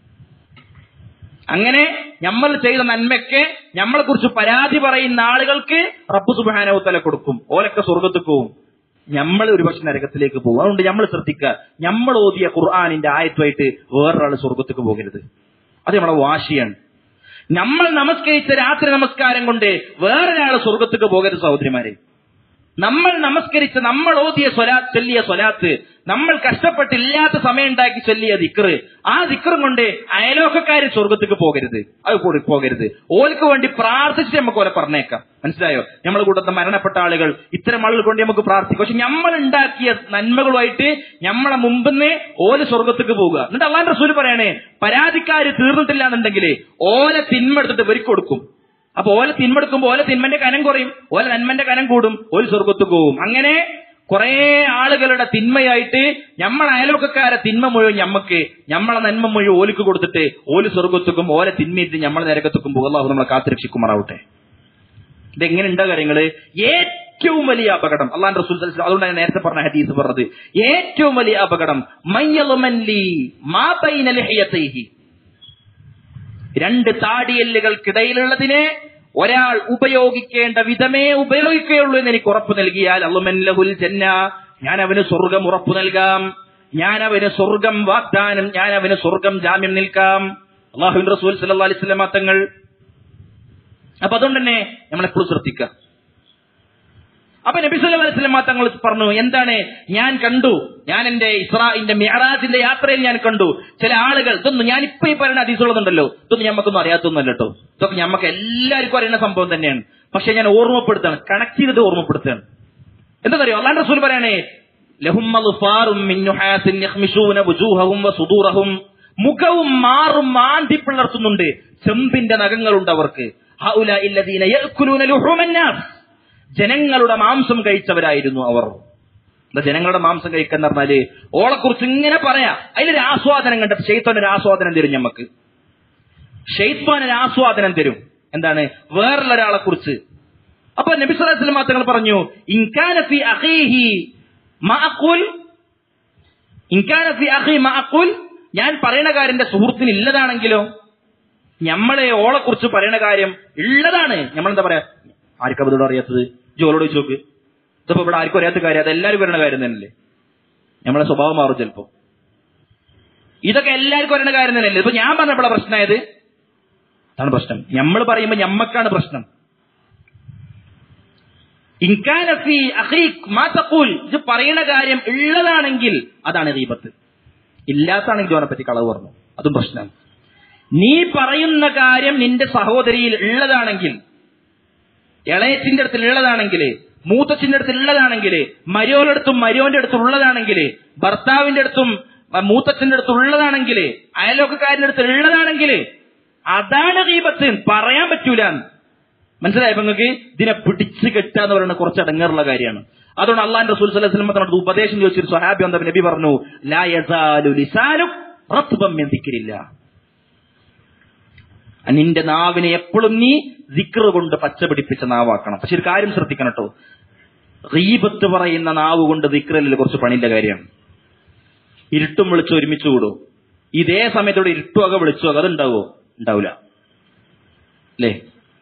അങ്ങനെ നമ്മൾ ചെയ്ത നന്മയ്ക്ക് നമ്മളെ കുറിച്ച് പരാതി പറയുന്ന ആളുകൾക്ക് റബ്ബ് സുബ്ഹാനഹു വ തആല കൊടുക്കും, ഓലൊക്കെ സ്വർഗത്ത് പോകും, നമ്മൾ ഒരുപക്ഷെ നരകത്തിലേക്ക് പോകും. അതുകൊണ്ട് നമ്മൾ ശ്രദ്ധിക്കുക, നമ്മൾ ഓതിയ ഖുർആനിന്റെ ആയത്തുമായിട്ട് വേറൊരാൾ സ്വർഗത്തേക്ക് പോകരുത്. അത് നമ്മളെ വാശിയാണ്. നമ്മൾ നമസ്കരിച്ച രാത്രി നമസ്കാരം കൊണ്ട് വേറൊരാൾ സ്വർഗത്തേക്ക് പോകരുത് സഹോദരിമാരെ. നമ്മൾ നമസ്കരിച്ച് നമ്മൾ ഓതിയ സ്വലാത്ത്, ചൊല്ലിയ സ്വലാത്ത്, നമ്മൾ കഷ്ടപ്പെട്ടില്ലാത്ത സമയം ഉണ്ടാക്കി ചൊല്ലിയ ദിക്റ്, ആ ദിക്റും കൊണ്ട് അയലോക്കക്കാര് സ്വർഗത്തേക്ക് പോകരുത്, അത് പോകരുത്. ഓൽക്ക് വേണ്ടി പ്രാർത്ഥിച്ച് നമുക്ക് ഓലെ പറഞ്ഞേക്കാം. മനസ്സിലായോ? നമ്മളെ കൂട്ടത്തിൽ മരണപ്പെട്ട ആളുകൾ, ഇത്തരം ആളുകൾ കൊണ്ട് നമുക്ക് പ്രാർത്ഥിക്കാം. പക്ഷെ നമ്മൾ ഉണ്ടാക്കിയ നന്മകളുമായിട്ട് നമ്മളെ മുമ്പിന്ന് ഓല് സ്വർഗത്തേക്ക് പോകുക. എന്നിട്ട് അല്ലാഹുവിന്റെ റസൂൽ പറയണേ, പരാതിക്കാര് തീർന്നിട്ടില്ല എന്നുണ്ടെങ്കിൽ ഓലെ തിന്മ എടുത്തിട്ട് ഇവർക്ക് കൊടുക്കും. അപ്പൊ ഓല തിന്മെടുക്കുമ്പോ ഓല തിന്മന്റെ കനം കുറയും, ഓല നന്മന്റെ കനം കൂടും, ഓല് സ്വർഗത്ത് പോകും. അങ്ങനെ കുറെ ആളുകളുടെ തിന്മയായിട്ട് നമ്മളെ അയലോക്കക്കാരെ തിന്മ മുഴുവൻ ഞമ്മക്ക്, നമ്മളെ നന്മ മുഴുവൻ ഓലിക്ക് കൊടുത്തിട്ട് ഓല് സ്വർഗത്തുക്കും ഓല തിന്മയിട്ട് നമ്മളെ നരകത്തുക്കും പോകും. അല്ലാഹു നമ്മളെ കാത്തുരക്ഷിക്കുമാറാവട്ടെ. ഇതെങ്ങനെ ഉണ്ടാ കാര്യങ്ങള്? ഏറ്റവും വലിയ അപകടം അല്ലാഹുവിന്റെ റസൂൽ സല്ലല്ലാഹു അലൈഹി വസല്ലം, അതുകൊണ്ട് ഞാൻ നേരത്തെ പറഞ്ഞ ഹദീസ് പറഞ്ഞത്, ഏറ്റവും വലിയ അപകടം മയ്യലുമൻലി മാ ബൈന ലഹിയതൈഹി, രണ്ട് താടിയെല്ലുകൾക്കിടയിലുള്ളതിനെ ഒരാൾ ഉപയോഗിക്കേണ്ട വിധമേ ഉപയോഗിക്കുകയുള്ളൂ എന്ന് എനിക്ക് ഉറപ്പ് നൽകിയാൽ, അല്ലാഹു ലഹുൽ ജന്ന, ഞാൻ അവന് സ്വർഗം ഉറപ്പു നൽകാം, ഞാൻ അവന് സ്വർഗം വാഗ്ദാനം, ഞാൻ അവന് സ്വർഗം ജാമ്യം നിൽക്കാം. അല്ലാഹുവിന്റെ റസൂൽ സല്ലല്ലാഹു അലൈഹി വസല്ലം തങ്ങൾ. അപ്പൊ അതുകൊണ്ട് തന്നെ നമ്മളെപ്പോഴും ശ്രദ്ധിക്കുക. അപ്പൊ നബി സല്ലല്ലാഹു അലൈഹി വസല്ലം തങ്ങൾ പറഞ്ഞു, എന്താണ് ഞാൻ കണ്ടു, ഞാൻ എന്റെ ഇസ്രാഇന്റെ മിഅ്റാജിന്റെ യാത്രയിൽ ഞാൻ കണ്ടു ചില ആളുകൾ, ഇതൊന്നും ഞാനിപ്പോ ഈ പറയുന്ന ഹദീസുള്ളതുണ്ടല്ലോ, ഇതൊന്നും ഞമ്മക്കൊന്നും അറിയാത്തൊന്നുമല്ല കേട്ടോ, ഇതൊക്കെ ഞമ്മക്ക് എല്ലാവർക്കും അറിയുന്ന സംഭവം തന്നെയാണ്. പക്ഷെ ഞാൻ ഓർമ്മപ്പെടുത്താണ്, കണക്ട് ചെയ്തിട്ട് ഓർമ്മപ്പെടുത്തുകയാണ്. എന്താ അറിയോ? അല്ലാഹുവിന്റെ റസൂൽ പറയണേ, ലഹും മഗ്ഫാറും മിൻ നുഹാസിൻ യഖ്മിശൂന വുജൂഹഹും വസുദൂറഹും, മുഖവും മാറും മാന്തി പിളർത്തുന്നുണ്ട്, ചെമ്പിന്റെ നഖങ്ങളുണ്ട് അവർക്ക്. ഹൗലാഇ അല്ലദീന യഅ്കുലൂന ലുഹൂമൻ നാസ്, ജനങ്ങളുടെ മാംസം കഴിച്ചവരായിരുന്നു അവർ. എന്താ ജനങ്ങളുടെ മാംസം കഴിക്കാന്ന് പറഞ്ഞാല് ഓളെ കുറിച്ച് ഇങ്ങനെ പറയാ. അതിലൊരു ആസ്വാദനം കണ്ടിട്ട് ശൈത്താനൊരു ആസ്വാദനം തരും. നമുക്ക് ശൈത്താനൊരു ആസ്വാദനം തരും. എന്താണ്? വേറുള്ള ഒരാളെ കുറിച്ച്. അപ്പൊ നബി സല്ലല്ലാഹു അലൈഹി വസല്ലം തങ്ങൾ പറഞ്ഞു, ഇൻ കാന ഫീ അഖീഹി മഅഖുൽ, ഞാൻ പറയുന്ന കാര്യം എന്റെ സുഹൃത്തിന് ഇല്ലതാണെങ്കിലോ, നമ്മളെ ഓളെ കുറിച്ച് പറയുന്ന കാര്യം ഉള്ളതാണ്. നമ്മളെന്താ പറയാ, ആർക്കും അതോട് അറിയാത്തത്? ജോലോട് ചോദിച്ചു നോക്ക്. ഇതിപ്പോ ഇവിടെ ആർക്കും അറിയാത്ത കാര്യം, അതെല്ലാവരും പറയുന്ന കാര്യം തന്നെയല്ലേ. നമ്മളെ സ്വഭാവം മാറും ചിലപ്പോ. ഇതൊക്കെ എല്ലാവർക്കും അറിയുന്ന കാര്യം തന്നെയല്ലേ. ഇപ്പൊ ഞാൻ പറഞ്ഞപ്പോഴാണ് പ്രശ്നമായത്. അതാണ് പ്രശ്നം. നമ്മൾ പറയുമ്പോ ഞമ്മക്കാണ് പ്രശ്നം. ഇത് പറയുന്ന കാര്യം ഉള്ളതാണെങ്കിൽ അതാണ് ഗീബത്ത്. ഇല്ലാത്താണെങ്കിൽ അവനെ പറ്റി കളവ് പറഞ്ഞു, അതും പ്രശ്നമാണ്. നീ പറയുന്ന കാര്യം നിന്റെ സഹോദരിയിൽ ഉള്ളതാണെങ്കിൽ, ഇളയത്തിന്റെ അടുത്തിൽ ഉള്ളതാണെങ്കിൽ, മൂത്തച്ഛന്റെ അടുത്തിൽ ഉള്ളതാണെങ്കിൽ, മരിയോന്റെ അടുത്തും മരിയോന്റെ അടുത്തും ഉള്ളതാണെങ്കിൽ, ഭർത്താവിന്റെ അടുത്തും മൂത്തച്ഛന്റെ അടുത്തും ഉള്ളതാണെങ്കിൽ, അയൽവക്കക്കാരന്റെ അടുത്ത് ഉള്ളതാണെങ്കിൽ അതാണ് ഗീബത്ത്. പറയാൻ പറ്റൂല. മനസ്സിലായപ്പോ നിങ്ങൾക്ക്? ഇതിനെ പിടിച്ചു കെട്ടുക എന്ന് പറയുന്നത് കുറച്ച് അടങ്ങാറുള്ള കാര്യമാണ്. അതുകൊണ്ട് അള്ളാഹുവിന്റെ റസൂൽ സ്വല്ലല്ലാഹു അലൈഹി വസല്ലം ഉപദേശം ചോദിച്ചൊരു സ്വഹാബി വന്നപ്പോൾ നബി പറഞ്ഞു, ലാ യസാലു ലിസാനുക റത്ബൻ മിൻ ദിക്രില്ലാഹ്, നിന്റെ നാവിനെ എപ്പോഴും നീ ദിക്ർ കൊണ്ട് പച്ച പിടിപ്പിച്ച നാവാക്കണം. പക്ഷെ ഒരു കാര്യം ശ്രദ്ധിക്കണം കേട്ടോ, ഗീബത്ത് പറയുന്ന നാവ് കൊണ്ട് ദിക്റിൽ കുറച്ച് പണിയുള്ള കാര്യമാണ്. ഇരുട്ടും വിളിച്ചു ഒരുമിച്ച് കൂടും. ഇതേ സമയത്തോടെ ഇരുട്ടുക വിളിച്ചു അത് ഉണ്ടാവോ? ഉണ്ടാവില്ല അല്ലേ?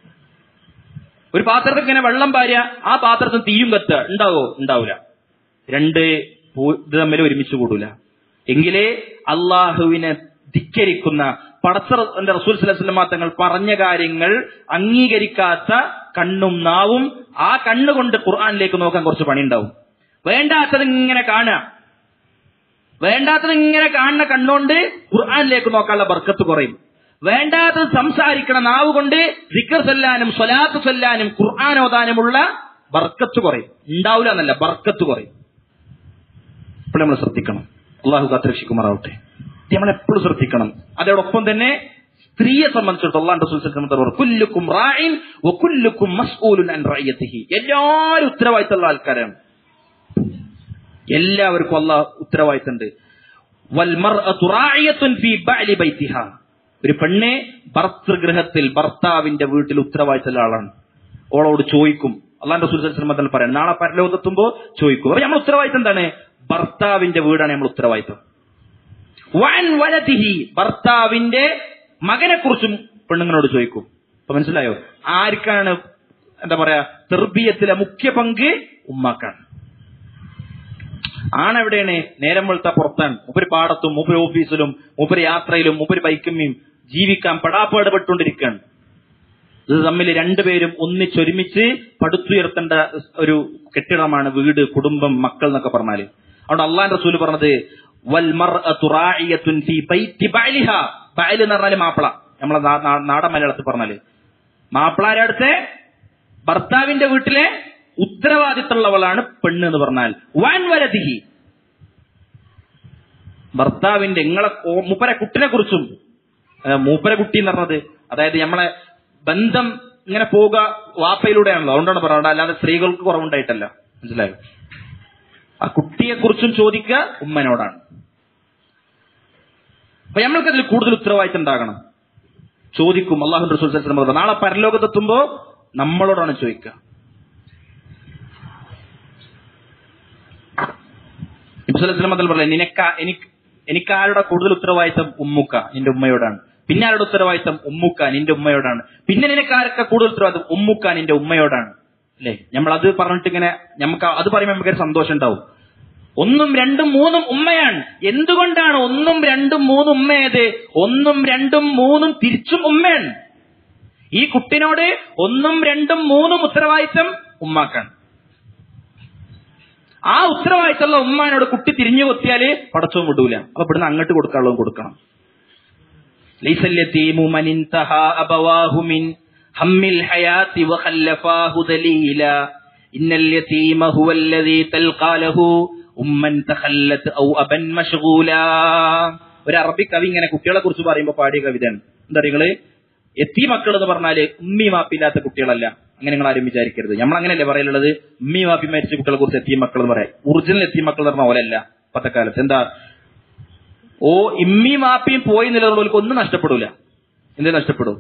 ഒരു പാത്രത്തിൽ ഇങ്ങനെ വെള്ളം പാരുക, ആ പാത്രത്തിൽ തീയും കത്തുക, ഉണ്ടാവോ? ഉണ്ടാവില്ല. രണ്ട് ഇത് തമ്മിൽ ഒരുമിച്ച് കൂടൂല. എങ്കിലേ അള്ളാഹുവിനെ ധിക്കരിക്കുന്ന പടച്ചവന്റെ റസൂൽ സ്വല്ലല്ലാഹു അലൈഹി വസല്ലം തങ്ങൾ പറഞ്ഞ കാര്യങ്ങൾ അംഗീകരിക്കാത്ത കണ്ണും നാവും, ആ കണ്ണുകൊണ്ട് ഖുർആനിലേക്ക് നോക്കാൻ കുറച്ച് പണിയുണ്ടാവും. വേണ്ടാത്തത് ഇങ്ങനെ കാണുക, വേണ്ടാത്തത് ഇങ്ങനെ കാണുന്ന കണ്ണുകൊണ്ട് ഖുർആനിലേക്ക് നോക്കാനുള്ള ബർക്കത്ത് കുറയും. വേണ്ടാത്തത് സംസാരിക്കണ നാവ് കൊണ്ട് ദിക്ർ ചൊല്ലാനും സ്വലാത്ത് ചൊല്ലാനും ഖുർആൻ ഓതാനുമുള്ള ബർക്കത്ത് കുറയും. ഉണ്ടാവില്ല എന്നല്ല, ബർക്കത്ത് കുറയും. ഇപ്പോൾ നമ്മൾ ശ്രദ്ധിക്കണം. അള്ളാഹു കാത്തുരക്ഷിക്കുമാറാവട്ടെ. നമ്മളെപ്പോഴും ശ്രദ്ധിക്കണം. അതോടൊപ്പം തന്നെ സ്ത്രീയെ സംബന്ധിച്ചിടത്തോളം അല്ലാഹുവിന്റെ റസൂൽ സല്ലല്ലാഹു അലൈഹി വസല്ലം കുല്ലുക്കും റാഇൻ വകുല്ലുക്കും മസ്ഊലുൻ അൻ റഅയതിഹി, എല്ലാവരും ഉത്തരവാദിത്തമുള്ള ആൾക്കാരാണ്. എല്ലാവർക്കും അല്ലാഹു ഉത്തരവാദിത്തമുണ്ട്. വൽ മർഅതു റാഇയത്തുൻ ഫീ ബഅലി ബൈതിഹാ, ഒരു പെണ്ണെ ഭർതൃഗൃഹത്തിൽ ഭർത്താവിന്റെ വീട്ടിൽ ഉത്തരവാദിത്തമുള്ള ആളാണ്. ഓളോട് ചോദിക്കും. അല്ലാഹുവിന്റെ റസൂൽ സല്ലല്ലാഹു അലൈഹി വസല്ലം പറയാം, നാളെ പരലോകത്തെത്തുമ്പോ ചോദിക്കും. അപ്പൊ നമ്മൾ ഉത്തരവാദിത്തം എന്താണ്? ഭർത്താവിന്റെ വീടാണ് നമ്മൾ ഉത്തരവാദിത്തം. വൻ വലതിഹി, ഭർത്താവിന്റെ മകനെ കുറിച്ചും പെണ്ണുങ്ങളോട് ചോദിക്കും. അപ്പൊ മനസ്സിലായോ? ആർക്കാണ് എന്താ പറയാ തർബിയത്തിലെ മുഖ്യ പങ്ക്? ഉമ്മാക്കാണ്. ആണെവിടെയാണ്? നേരം വെളുത്ത പുറത്താണ്. മൂപ്പര് പാടത്തും മൂപ്പര് ഓഫീസിലും മൂപ്പര് യാത്രയിലും മൂപ്പര് ബൈക്കുമ്മയും ജീവിക്കാൻ പെടാപ്പാട് പെട്ടുകൊണ്ടിരിക്കുകയാണ്. ഇത് തമ്മിൽ രണ്ടുപേരും ഒന്നിച്ചൊരുമിച്ച് പടുത്തുയർത്തേണ്ട ഒരു കെട്ടിടമാണ് വീട്, കുടുംബം, മക്കൾ എന്നൊക്കെ പറഞ്ഞാല്. അതുകൊണ്ട് അള്ളാഹുവിന്റെ റസൂൽ പറഞ്ഞത് വൽ മർഅതു റാഇയത്തുൻ ഫീ ബൈതി ബഅലിഹാ, ബഅൽ എന്ന് പറഞ്ഞാല് മാപ്പിള. നമ്മളെ നാടൻ മലയാളത്തിൽ പറഞ്ഞാല് മാപ്പിളാരുടെ അടുത്ത് ഭർത്താവിന്റെ വീട്ടിലെ ഉത്തരവാദിത്തമുള്ളവളാണ് പെണ്ണ് എന്ന് പറഞ്ഞാൽ. വൻ വലതിഹി, ഭർത്താവിന്റെ മൂപ്പരെ കുട്ടിനെ കുറിച്ചും. മൂപ്പരെ കുട്ടി എന്ന് പറഞ്ഞത് അതായത് നമ്മളെ ബന്ധം ഇങ്ങനെ പോവുക വാപ്പയിലൂടെയാണല്ലോ, അതുകൊണ്ടാണ് പറയുന്നത്, അല്ലാതെ സ്ത്രീകൾക്ക് കുറവുണ്ടായിട്ടല്ല. മനസ്സിലായോ? ആ കുട്ടിയെ കുറിച്ചും ചോദിക്കുക ഉമ്മനോടാണ്. അപ്പൊ നമ്മൾക്കതിൽ കൂടുതൽ ഉത്തരവാദിത്തം ഉണ്ടാകണം. ചോദിക്കും. അല്ലാഹുവിന്റെ റസൂൽ സല്ലല്ലാഹു അലൈഹി വസല്ലം നാളെ പരലോകത്തെത്തുമ്പോ നമ്മളോടാണ് ചോദിക്കുക. നബി സല്ലല്ലാഹു അലൈഹി വസല്ലം പറഞ്ഞു, എനിക്ക് ആരുടെ കൂടുതൽ ഉത്തരവാദിത്തം? ഉമ്മുക്ക, നിന്റെ ഉമ്മയോടാണ്. പിന്നെ ആരുടെ ഉത്തരവാദിത്തം? ഉമ്മുക്ക, നിന്റെ ഉമ്മയോടാണ്. പിന്നെ നിനക്കാരൊക്കെ കൂടുതൽ ഉത്തരവാദിത്തം? ഉമ്മുക്ക, നിന്റെ ഉമ്മയോടാണ്. അല്ലെ? നമ്മൾ അത് പറഞ്ഞിട്ട് ഇങ്ങനെ നമുക്ക് അത് പറയുമ്പോൾ നമുക്കൊരു സന്തോഷം ഉണ്ടാവും. 1, 2, 3 ഉമ്മയാണ്. എന്തുകൊണ്ടാണ് 1, 2, 3 ഉമ്മയത്? 1, 2, 3 തിരിച്ചും ഉമ്മയാണ്. ഈ കുട്ടിനോട് 1, 2, 3 ഉത്തരവാദിത്തം ഉമ്മാക്കാണ്. ആ ഉത്തരവാദിത്തമുള്ള ഉമ്മാനോട് കുട്ടി തിരിഞ്ഞു കൊത്തിയാല് പടച്ചവും വിടൂല. അപ്പൊ ഇവിടുന്ന് അങ്ങോട്ട് കൊടുക്കാനുള്ളതും കൊടുക്കണം. ലൈസൽ യതീമു മൻ ഇൻതഹാ അബവാഹു മിൻ ഹമ്മിൽ ഹയാതി വഖല്ലഫാഹു ദലീല ഇന്നൽ യതീമ ഹുവല്ലദീ തൽഖാ ലഹു ഉമ്മൻ തഖല്ലത് ഔ അബൻ മശ്ഗൂല. ഒരു അറബി കവി ഇങ്ങനെ കുട്ടികളെ കുറിച്ച് പറയുമ്പോൾ പാടിയ കവിതയാണ്. എന്താ നിങ്ങള്? യതീം മക്കൾ എന്ന് പറഞ്ഞാല് ഉമ്മി മാപ്പില്ലാത്ത കുട്ടികളല്ല, അങ്ങനെ നിങ്ങൾ ആരും വിചാരിക്കരുത്. നമ്മൾ അങ്ങനെയല്ലേ പറയുള്ളത്, ഉമ്മി വാപ്പി മരിച്ച കുട്ടികളെ കുറിച്ച് എത്തിയ മക്കൾ എന്ന് പറയാം. ഒറിജിനൽ എത്തിയ മക്കൾ എന്ന് പറഞ്ഞ പോലെയല്ല ഇപ്പത്തെ കാലത്ത്. എന്താ, ഇമ്മി വാപ്പിയും പോയി നിലനിർവർക്ക് ഒന്നും നഷ്ടപ്പെടൂല. എന്ത് നഷ്ടപ്പെടും?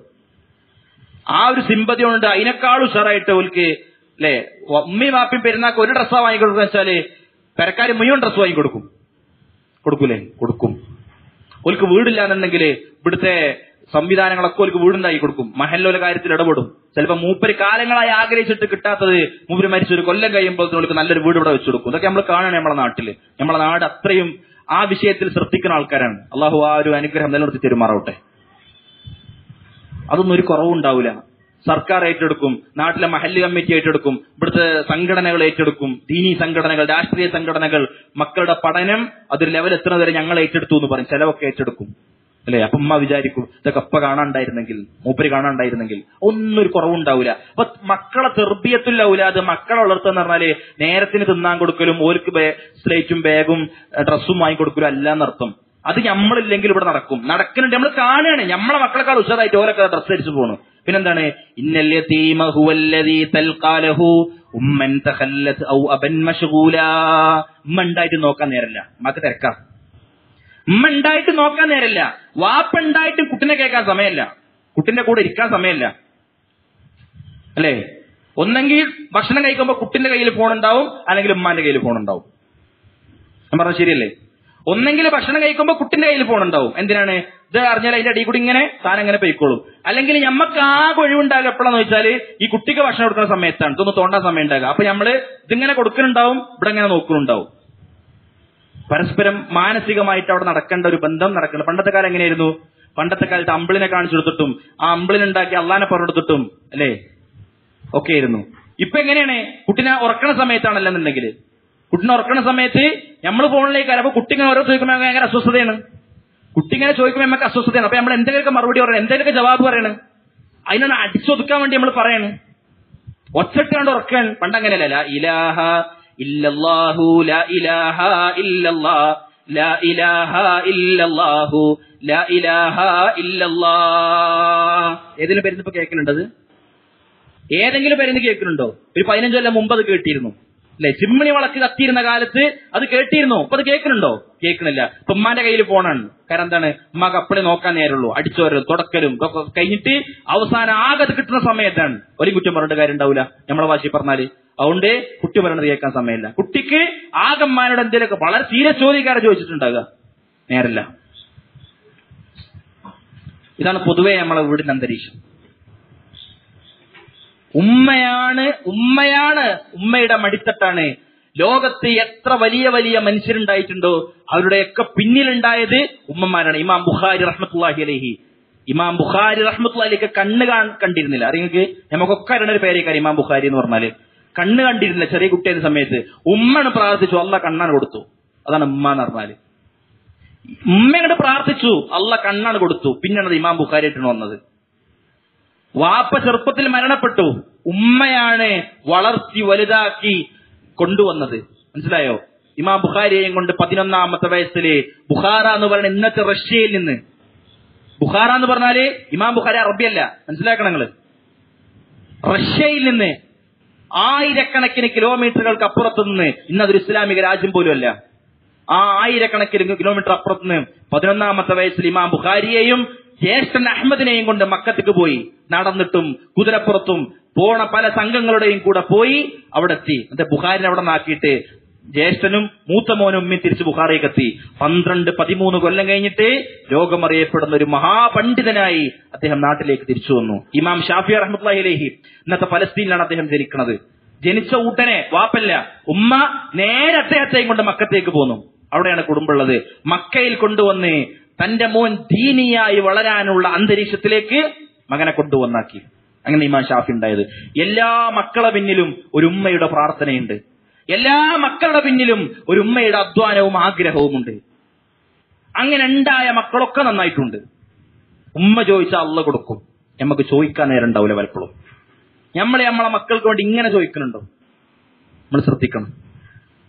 ആ ഒരു സിമ്പതി കൊണ്ട് അതിനേക്കാൾ ഉഷാറായിട്ട് ഓൽക്ക് അല്ലെ, ഉമ്മി വാപ്പിയും പെരുന്നാക്ക് ഒരു ഡ്രസ്സാ വാങ്ങിക്കൊടുക്കുക വെച്ചാല് പെരക്കാര് മുഴുവൻ ഡ്രസ്സ് വാങ്ങിക്കൊടുക്കും. കൊടുക്കൂലേ? കൊടുക്കും. ഓൽക്ക് വീടില്ലാന്നുണ്ടെങ്കിൽ ഇവിടുത്തെ സംവിധാനങ്ങളൊക്കെ ഓൽക്ക് വീടുണ്ടാക്കി കൊടുക്കും. മഹല്ലോല കാര്യത്തിൽ ഇടപെടും. ചിലപ്പോ മൂപ്പര് കാലങ്ങളായി ആഗ്രഹിച്ചിട്ട് കിട്ടാത്തത് മൂപ്പര് മരിച്ചൊരു കൊല്ലം കഴിയുമ്പോൾ ഓൽക്ക് നല്ലൊരു വീട് ഇവിടെ വെച്ചു കൊടുക്കും. ഇതൊക്കെ നമ്മൾ കാണണം നമ്മളെ നാട്ടില്. നമ്മളെ നാട് അത്രയും ആ വിഷയത്തിൽ ശ്രദ്ധിക്കുന്ന ആൾക്കാരാണ്. അള്ളാഹു ആ ഒരു അനുഗ്രഹം നിലനിർത്തി തെരുമാറാവട്ടെ. അതൊന്നും ഒരു കുറവുണ്ടാവില്ല. സർക്കാർ ഏറ്റെടുക്കും, നാട്ടിലെ മഹല്ല് കമ്മിറ്റി ഏറ്റെടുക്കും, ഇവിടുത്തെ സംഘടനകൾ ഏറ്റെടുക്കും, ദീനീ സംഘടനകൾ, രാഷ്ട്രീയ സംഘടനകൾ മക്കളുടെ പഠനം അതൊരു ലെവൽ എത്തുന്നത് വരെ ഞങ്ങൾ ഏറ്റെടുത്തു എന്ന് പറയും. ചെലവൊക്കെ ഏറ്റെടുക്കും അല്ലെ. അപ്പൊ ഉമ്മ വിചാരിക്കും ഇതൊക്കെ അപ്പ കാണാണ്ടായിരുന്നെങ്കിൽ, മൂപ്പര് കാണാണ്ടായിരുന്നെങ്കിൽ. ഒന്നും ഒരു കുറവുണ്ടാവില്ല. അപ്പൊ മക്കളെ തെർബിയത്തുൽ ഔലാദ്, മക്കളെ വളർത്തുന്ന പറഞ്ഞാല് നേരത്തിന് തിന്നാൻ കൊടുക്കലും ഓൽക്ക് സ്ലേറ്റും ബാഗും ഡ്രസ്സും വാങ്ങിക്കൊടുക്കലും അല്ലാന്നർത്ഥം. അത് നമ്മളില്ലെങ്കിൽ ഇവിടെ നടക്കുന്നുണ്ട്. നമ്മൾ കാണുകയാണ്. നമ്മളെ മക്കളെക്കാൾ ഉഷാറായിട്ട് ഓരൊക്കെ ഡ്രസ്സ് ധരിച്ചു പോണു. പിന്നെന്താണ്, ഇന്നൽ യതീമ ഹുവല്ലദീ തൽഖാലഹു ഉമ്മൻ തഖല്ലത് ഔ അബൻ മശ്ഗൂലാ. ഉമ്മ ഉണ്ടായിട്ട് നോക്കാൻ നേരല്ല, ഉമ്മക്ക് തിരക്കാ. ഉമ്മ ഉണ്ടായിട്ട് നോക്കാൻ നേരല്ല, വാപ്പ ഉണ്ടായിട്ട് കുട്ടിനെ കേൾക്കാൻ സമയമല്ല, കുട്ടിന്റെ കൂടെ ഇരിക്കാൻ സമയമല്ല അല്ലേ. ഒന്നെങ്കിൽ ഭക്ഷണം കഴിക്കുമ്പോ കുട്ടിന്റെ കയ്യിൽ ഫോണുണ്ടാവും, അല്ലെങ്കിൽ ഉമ്മാന്റെ കയ്യിൽ ഫോണുണ്ടാവും. ഞാൻ പറഞ്ഞത് ശരിയല്ലേ? ഒന്നെങ്കിൽ ഭക്ഷണം കഴിക്കുമ്പോ കുട്ടിന്റെ കയ്യിൽ ഫോണുണ്ടാവും. എന്തിനാണ്? ഇത് അറിഞ്ഞാൽ അതിന്റെ അടിയിൽ കൂടി ഇങ്ങനെ താൻ അങ്ങനെ പോയിക്കോളും. അല്ലെങ്കിൽ ഞമ്മക്ക് ആകെ ഒഴിവുണ്ടാകുക എപ്പോഴാന്ന് വെച്ചാല് ഈ കുട്ടിക്ക് ഭക്ഷണം കൊടുക്കുന്ന സമയത്താണ്. ഇതൊന്ന് തോണ്ടാൻ സമയം ഉണ്ടാകുക. അപ്പൊ നമ്മള് ഇതിങ്ങനെ കൊടുക്കുന്നുണ്ടാവും, ഇവിടെ ഇങ്ങനെ നോക്കുന്നുണ്ടാവും. പരസ്പരം മാനസികമായിട്ട് അവിടെ നടക്കേണ്ട ഒരു ബന്ധം നടക്കണം. പണ്ടത്തെ കാലം എങ്ങനെയായിരുന്നു? പണ്ടത്തെ കാലത്ത് അമ്പിളിനെ കാണിച്ചു കൊടുത്തിട്ടും ആ അമ്പിളിനുണ്ടാക്കി അള്ളാനെ പറഞ്ഞെടുത്തിട്ടും അല്ലേ ഒക്കെ ആയിരുന്നു. ഇപ്പൊ എങ്ങനെയാണ്? കുട്ടിനെ ഉറക്കണ സമയത്താണല്ലെന്നുണ്ടെങ്കിൽ, കുട്ടിനെ ഉറക്കണ സമയത്ത് നമ്മൾ ഫോണിലേക്ക് അപ്പൊ കുട്ടിങ്ങനെ ഓരോ ചോദിക്കുമ്പോൾ ഭയങ്കര അസ്വസ്ഥതയാണ്. കുട്ടിങ്ങനെ ചോദിക്കുമ്പോൾ നമുക്ക് അസ്വസ്ഥതയാണ്. അപ്പൊ നമ്മൾ എന്തെങ്കിലുമൊക്കെ മറുപടി പറയണം, എന്തെങ്കിലുമൊക്കെ ജവാബ് പറയണം. അതിനൊന്ന് അടിച്ചൊതുക്കാൻ വേണ്ടി നമ്മൾ പറയണം, ഒച്ചട്ടാണ്ട് ഉറക്കാൻ. പണ്ടങ്ങനെയല്ല, ലാ ഇലാഹ ഇല്ലല്ലാഹു ലാ ഇലാഹ ഇല്ലല്ലാഹ് ലാ ഇലാഹ ഇല്ലല്ലാഹു ലാ ഇലാഹ ഇല്ലല്ലാഹ്. ഏതെങ്കിലും പേരുന്ന് ഇപ്പൊ കേൾക്കുന്നുണ്ടത്? ഏതെങ്കിലും പേരുന്ന് കേൾക്കുന്നുണ്ടോ? ഒരു 15 കൊല്ലം മുമ്പ് അത് കേട്ടിരുന്നു അല്ലെ? ചിമ്മിണി വിളക്ക് കത്തിയിരുന്ന കാലത്ത് അത് കേട്ടിരുന്നു. അപ്പൊ അത് കേൾക്കുന്നുണ്ടോ? കേൾക്കണില്ല. ഇപ്പൊ ഉമ്മാന്റെ കയ്യിൽ ഫോണാണ്. കാരണം എന്താണ്? ഉമ്മാക്ക് അപ്പളേ നോക്കാൻ നേരുള്ളൂ. അടിച്ചോരലും തുടക്കലും ഇതൊക്കെ കഴിഞ്ഞിട്ട് അവസാനം ആകെ അത് കിട്ടുന്ന സമയത്താണ്. ഒരു കുറ്റം പറഞ്ഞിട്ട് കാര്യം ഉണ്ടാവില്ല നമ്മളെ ഭാഷയിൽ പറഞ്ഞാല്. അതുകൊണ്ട് കുട്ടി പറയണത് കേൾക്കാൻ സമയമില്ല. കുട്ടിക്ക് ആകമ്മാനോട് എന്തെങ്കിലുമൊക്കെ വളരെ സീരിയസ് ചോദ്യക്കാരെ ചോദിച്ചിട്ടുണ്ടാകുക, നേരല്ല. ഇതാണ് പൊതുവെ നമ്മളെ വീടിന്റെ അന്തരീക്ഷം. ഉമ്മയാണ് ഉമ്മയുടെ മടിത്തട്ടാണ്. ലോകത്ത് എത്ര വലിയ വലിയ മനുഷ്യരുണ്ടായിട്ടുണ്ടോ അവരുടെയൊക്കെ പിന്നിലുണ്ടായത് ഉമ്മമാരാണ്. ഇമാം ബുഖാരി റഹ്മത്തുള്ളാഹി അലൈഹി, ഇമാം ബുഖാരി റഹ്മത്തുള്ളാഹി അലൈഹി കണ്ണ് കണ്ടിരുന്നില്ല. അറിയെങ്കിൽ നമുക്കൊക്കെ അറിയണ പേരേക്കാണ് ഇമാം ബുഖാരി എന്ന് പറഞ്ഞാല്. കണ്ണ് കണ്ടിരുന്നില്ല ചെറിയ കുട്ടിയുടെ സമയത്ത്. ഉമ്മണ് പ്രാർത്ഥിച്ചു, അള്ളാഹ് കണ്ണാണ് കൊടുത്തു. അതാണ് ഉമ്മ എന്ന് പറഞ്ഞാല്. ഉമ്മയോട് പ്രാർത്ഥിച്ചു, അള്ളാഹ് കണ്ണാണ് കൊടുത്തു. പിന്നെയാണ് ഇമാം ബുഖാരി ആയിട്ടാണ് വന്നത്. വാപ്പ ചെറുപ്പത്തിൽ മരണപ്പെട്ടു, ഉമ്മയാണ് വളർത്തി വലുതാക്കി കൊണ്ടുവന്നത്. മനസ്സിലായോ? ഇമാം ബുഖാരിയെയും കൊണ്ട് 11ാമത്തെ വയസ്സില് ബുഖാറ എന്ന് പറയുന്ന ഇന്നത്തെ റഷ്യയിൽ നിന്ന്, ബുഖാറ എന്ന് പറഞ്ഞാല് ഇമാം ബുഖാരി അറബിയല്ല, മനസ്സിലാക്കണം നിങ്ങള്. റഷ്യയിൽ നിന്ന് ആയിരക്കണക്കിന് കിലോമീറ്ററുകൾക്ക് അപ്പുറത്ത് നിന്ന്, ഇന്നതൊരു ഇസ്ലാമിക രാജ്യം പോലും അല്ല, ആ ആയിരക്കണക്കിന് കിലോമീറ്റർ അപ്പുറത്ത് നിന്ന് 11ാമത്തെ വയസ്സിൽ ഇമാം ബുഖാരിയെയും ജ്യേഷ്ഠൻ അഹമ്മദിനെയും കൊണ്ട് മക്കത്തേക്ക് പോയി. നടന്നിട്ടും കുതിരപ്പുറത്തും പോണ പല സംഘങ്ങളുടെയും കൂടെ പോയി അവിടെ എത്തി. എന്നിട്ട് ബുഖാരിനെ അവിടെ നിന്നാക്കിയിട്ട് ജ്യേഷ്ഠനും മൂത്ത മോനും ഉമ്മയും തിരിച്ച് ബുഖാറയ്ക്ക് എത്തി. 12-13 കൊല്ലം കഴിഞ്ഞിട്ട് ലോകമറിയപ്പെടുന്ന ഒരു മഹാപണ്ഡിതനായി അദ്ദേഹം നാട്ടിലേക്ക് തിരിച്ചു വന്നു. ഇമാം ഷാഫി റഹ്മത്തുള്ളാഹി അലൈഹി ഇന്നത്തെ ഫലസ്തീനിലാണ് അദ്ദേഹം ജനിക്കുന്നത്. ജനിച്ച ഉടനെ വാപ്പല്ല ഉമ്മ നേരെ അദ്ദേഹത്തെയും കൊണ്ട് മക്കത്തേക്ക് പോന്നു. അവിടെയാണ് കുടുംബമുള്ളത്. മക്കയിൽ കൊണ്ടുവന്ന് തന്റെ മോൻ ദീനിയായി വളരാനുള്ള അന്തരീക്ഷത്തിലേക്ക് മകനെ കൊണ്ടുവന്നാക്കി. അങ്ങനെ ഇമാം ഷാഫി ഉണ്ടായത്. എല്ലാ മക്കളെ പിന്നിലും ഒരു ഉമ്മയുടെ പ്രാർത്ഥനയുണ്ട്. എല്ലാ മക്കളുടെ പിന്നിലും ഒരു ഉമ്മയുടെ അധ്വാനവും ആഗ്രഹവുമുണ്ട്. അങ്ങനെ ഉണ്ടായ മക്കളൊക്കെ നന്നായിട്ടുണ്ട്. ഉമ്മ ചോദിച്ചാൽ അള്ളാഹ് കൊടുക്കും. നമുക്ക് ചോദിക്കാൻ നേരം ഉണ്ടാവില്ല പലപ്പോഴും. നമ്മളെ മക്കൾക്ക് വേണ്ടി ഇങ്ങനെ ചോദിക്കുന്നുണ്ടോ? നമ്മൾ ശ്രദ്ധിക്കണം.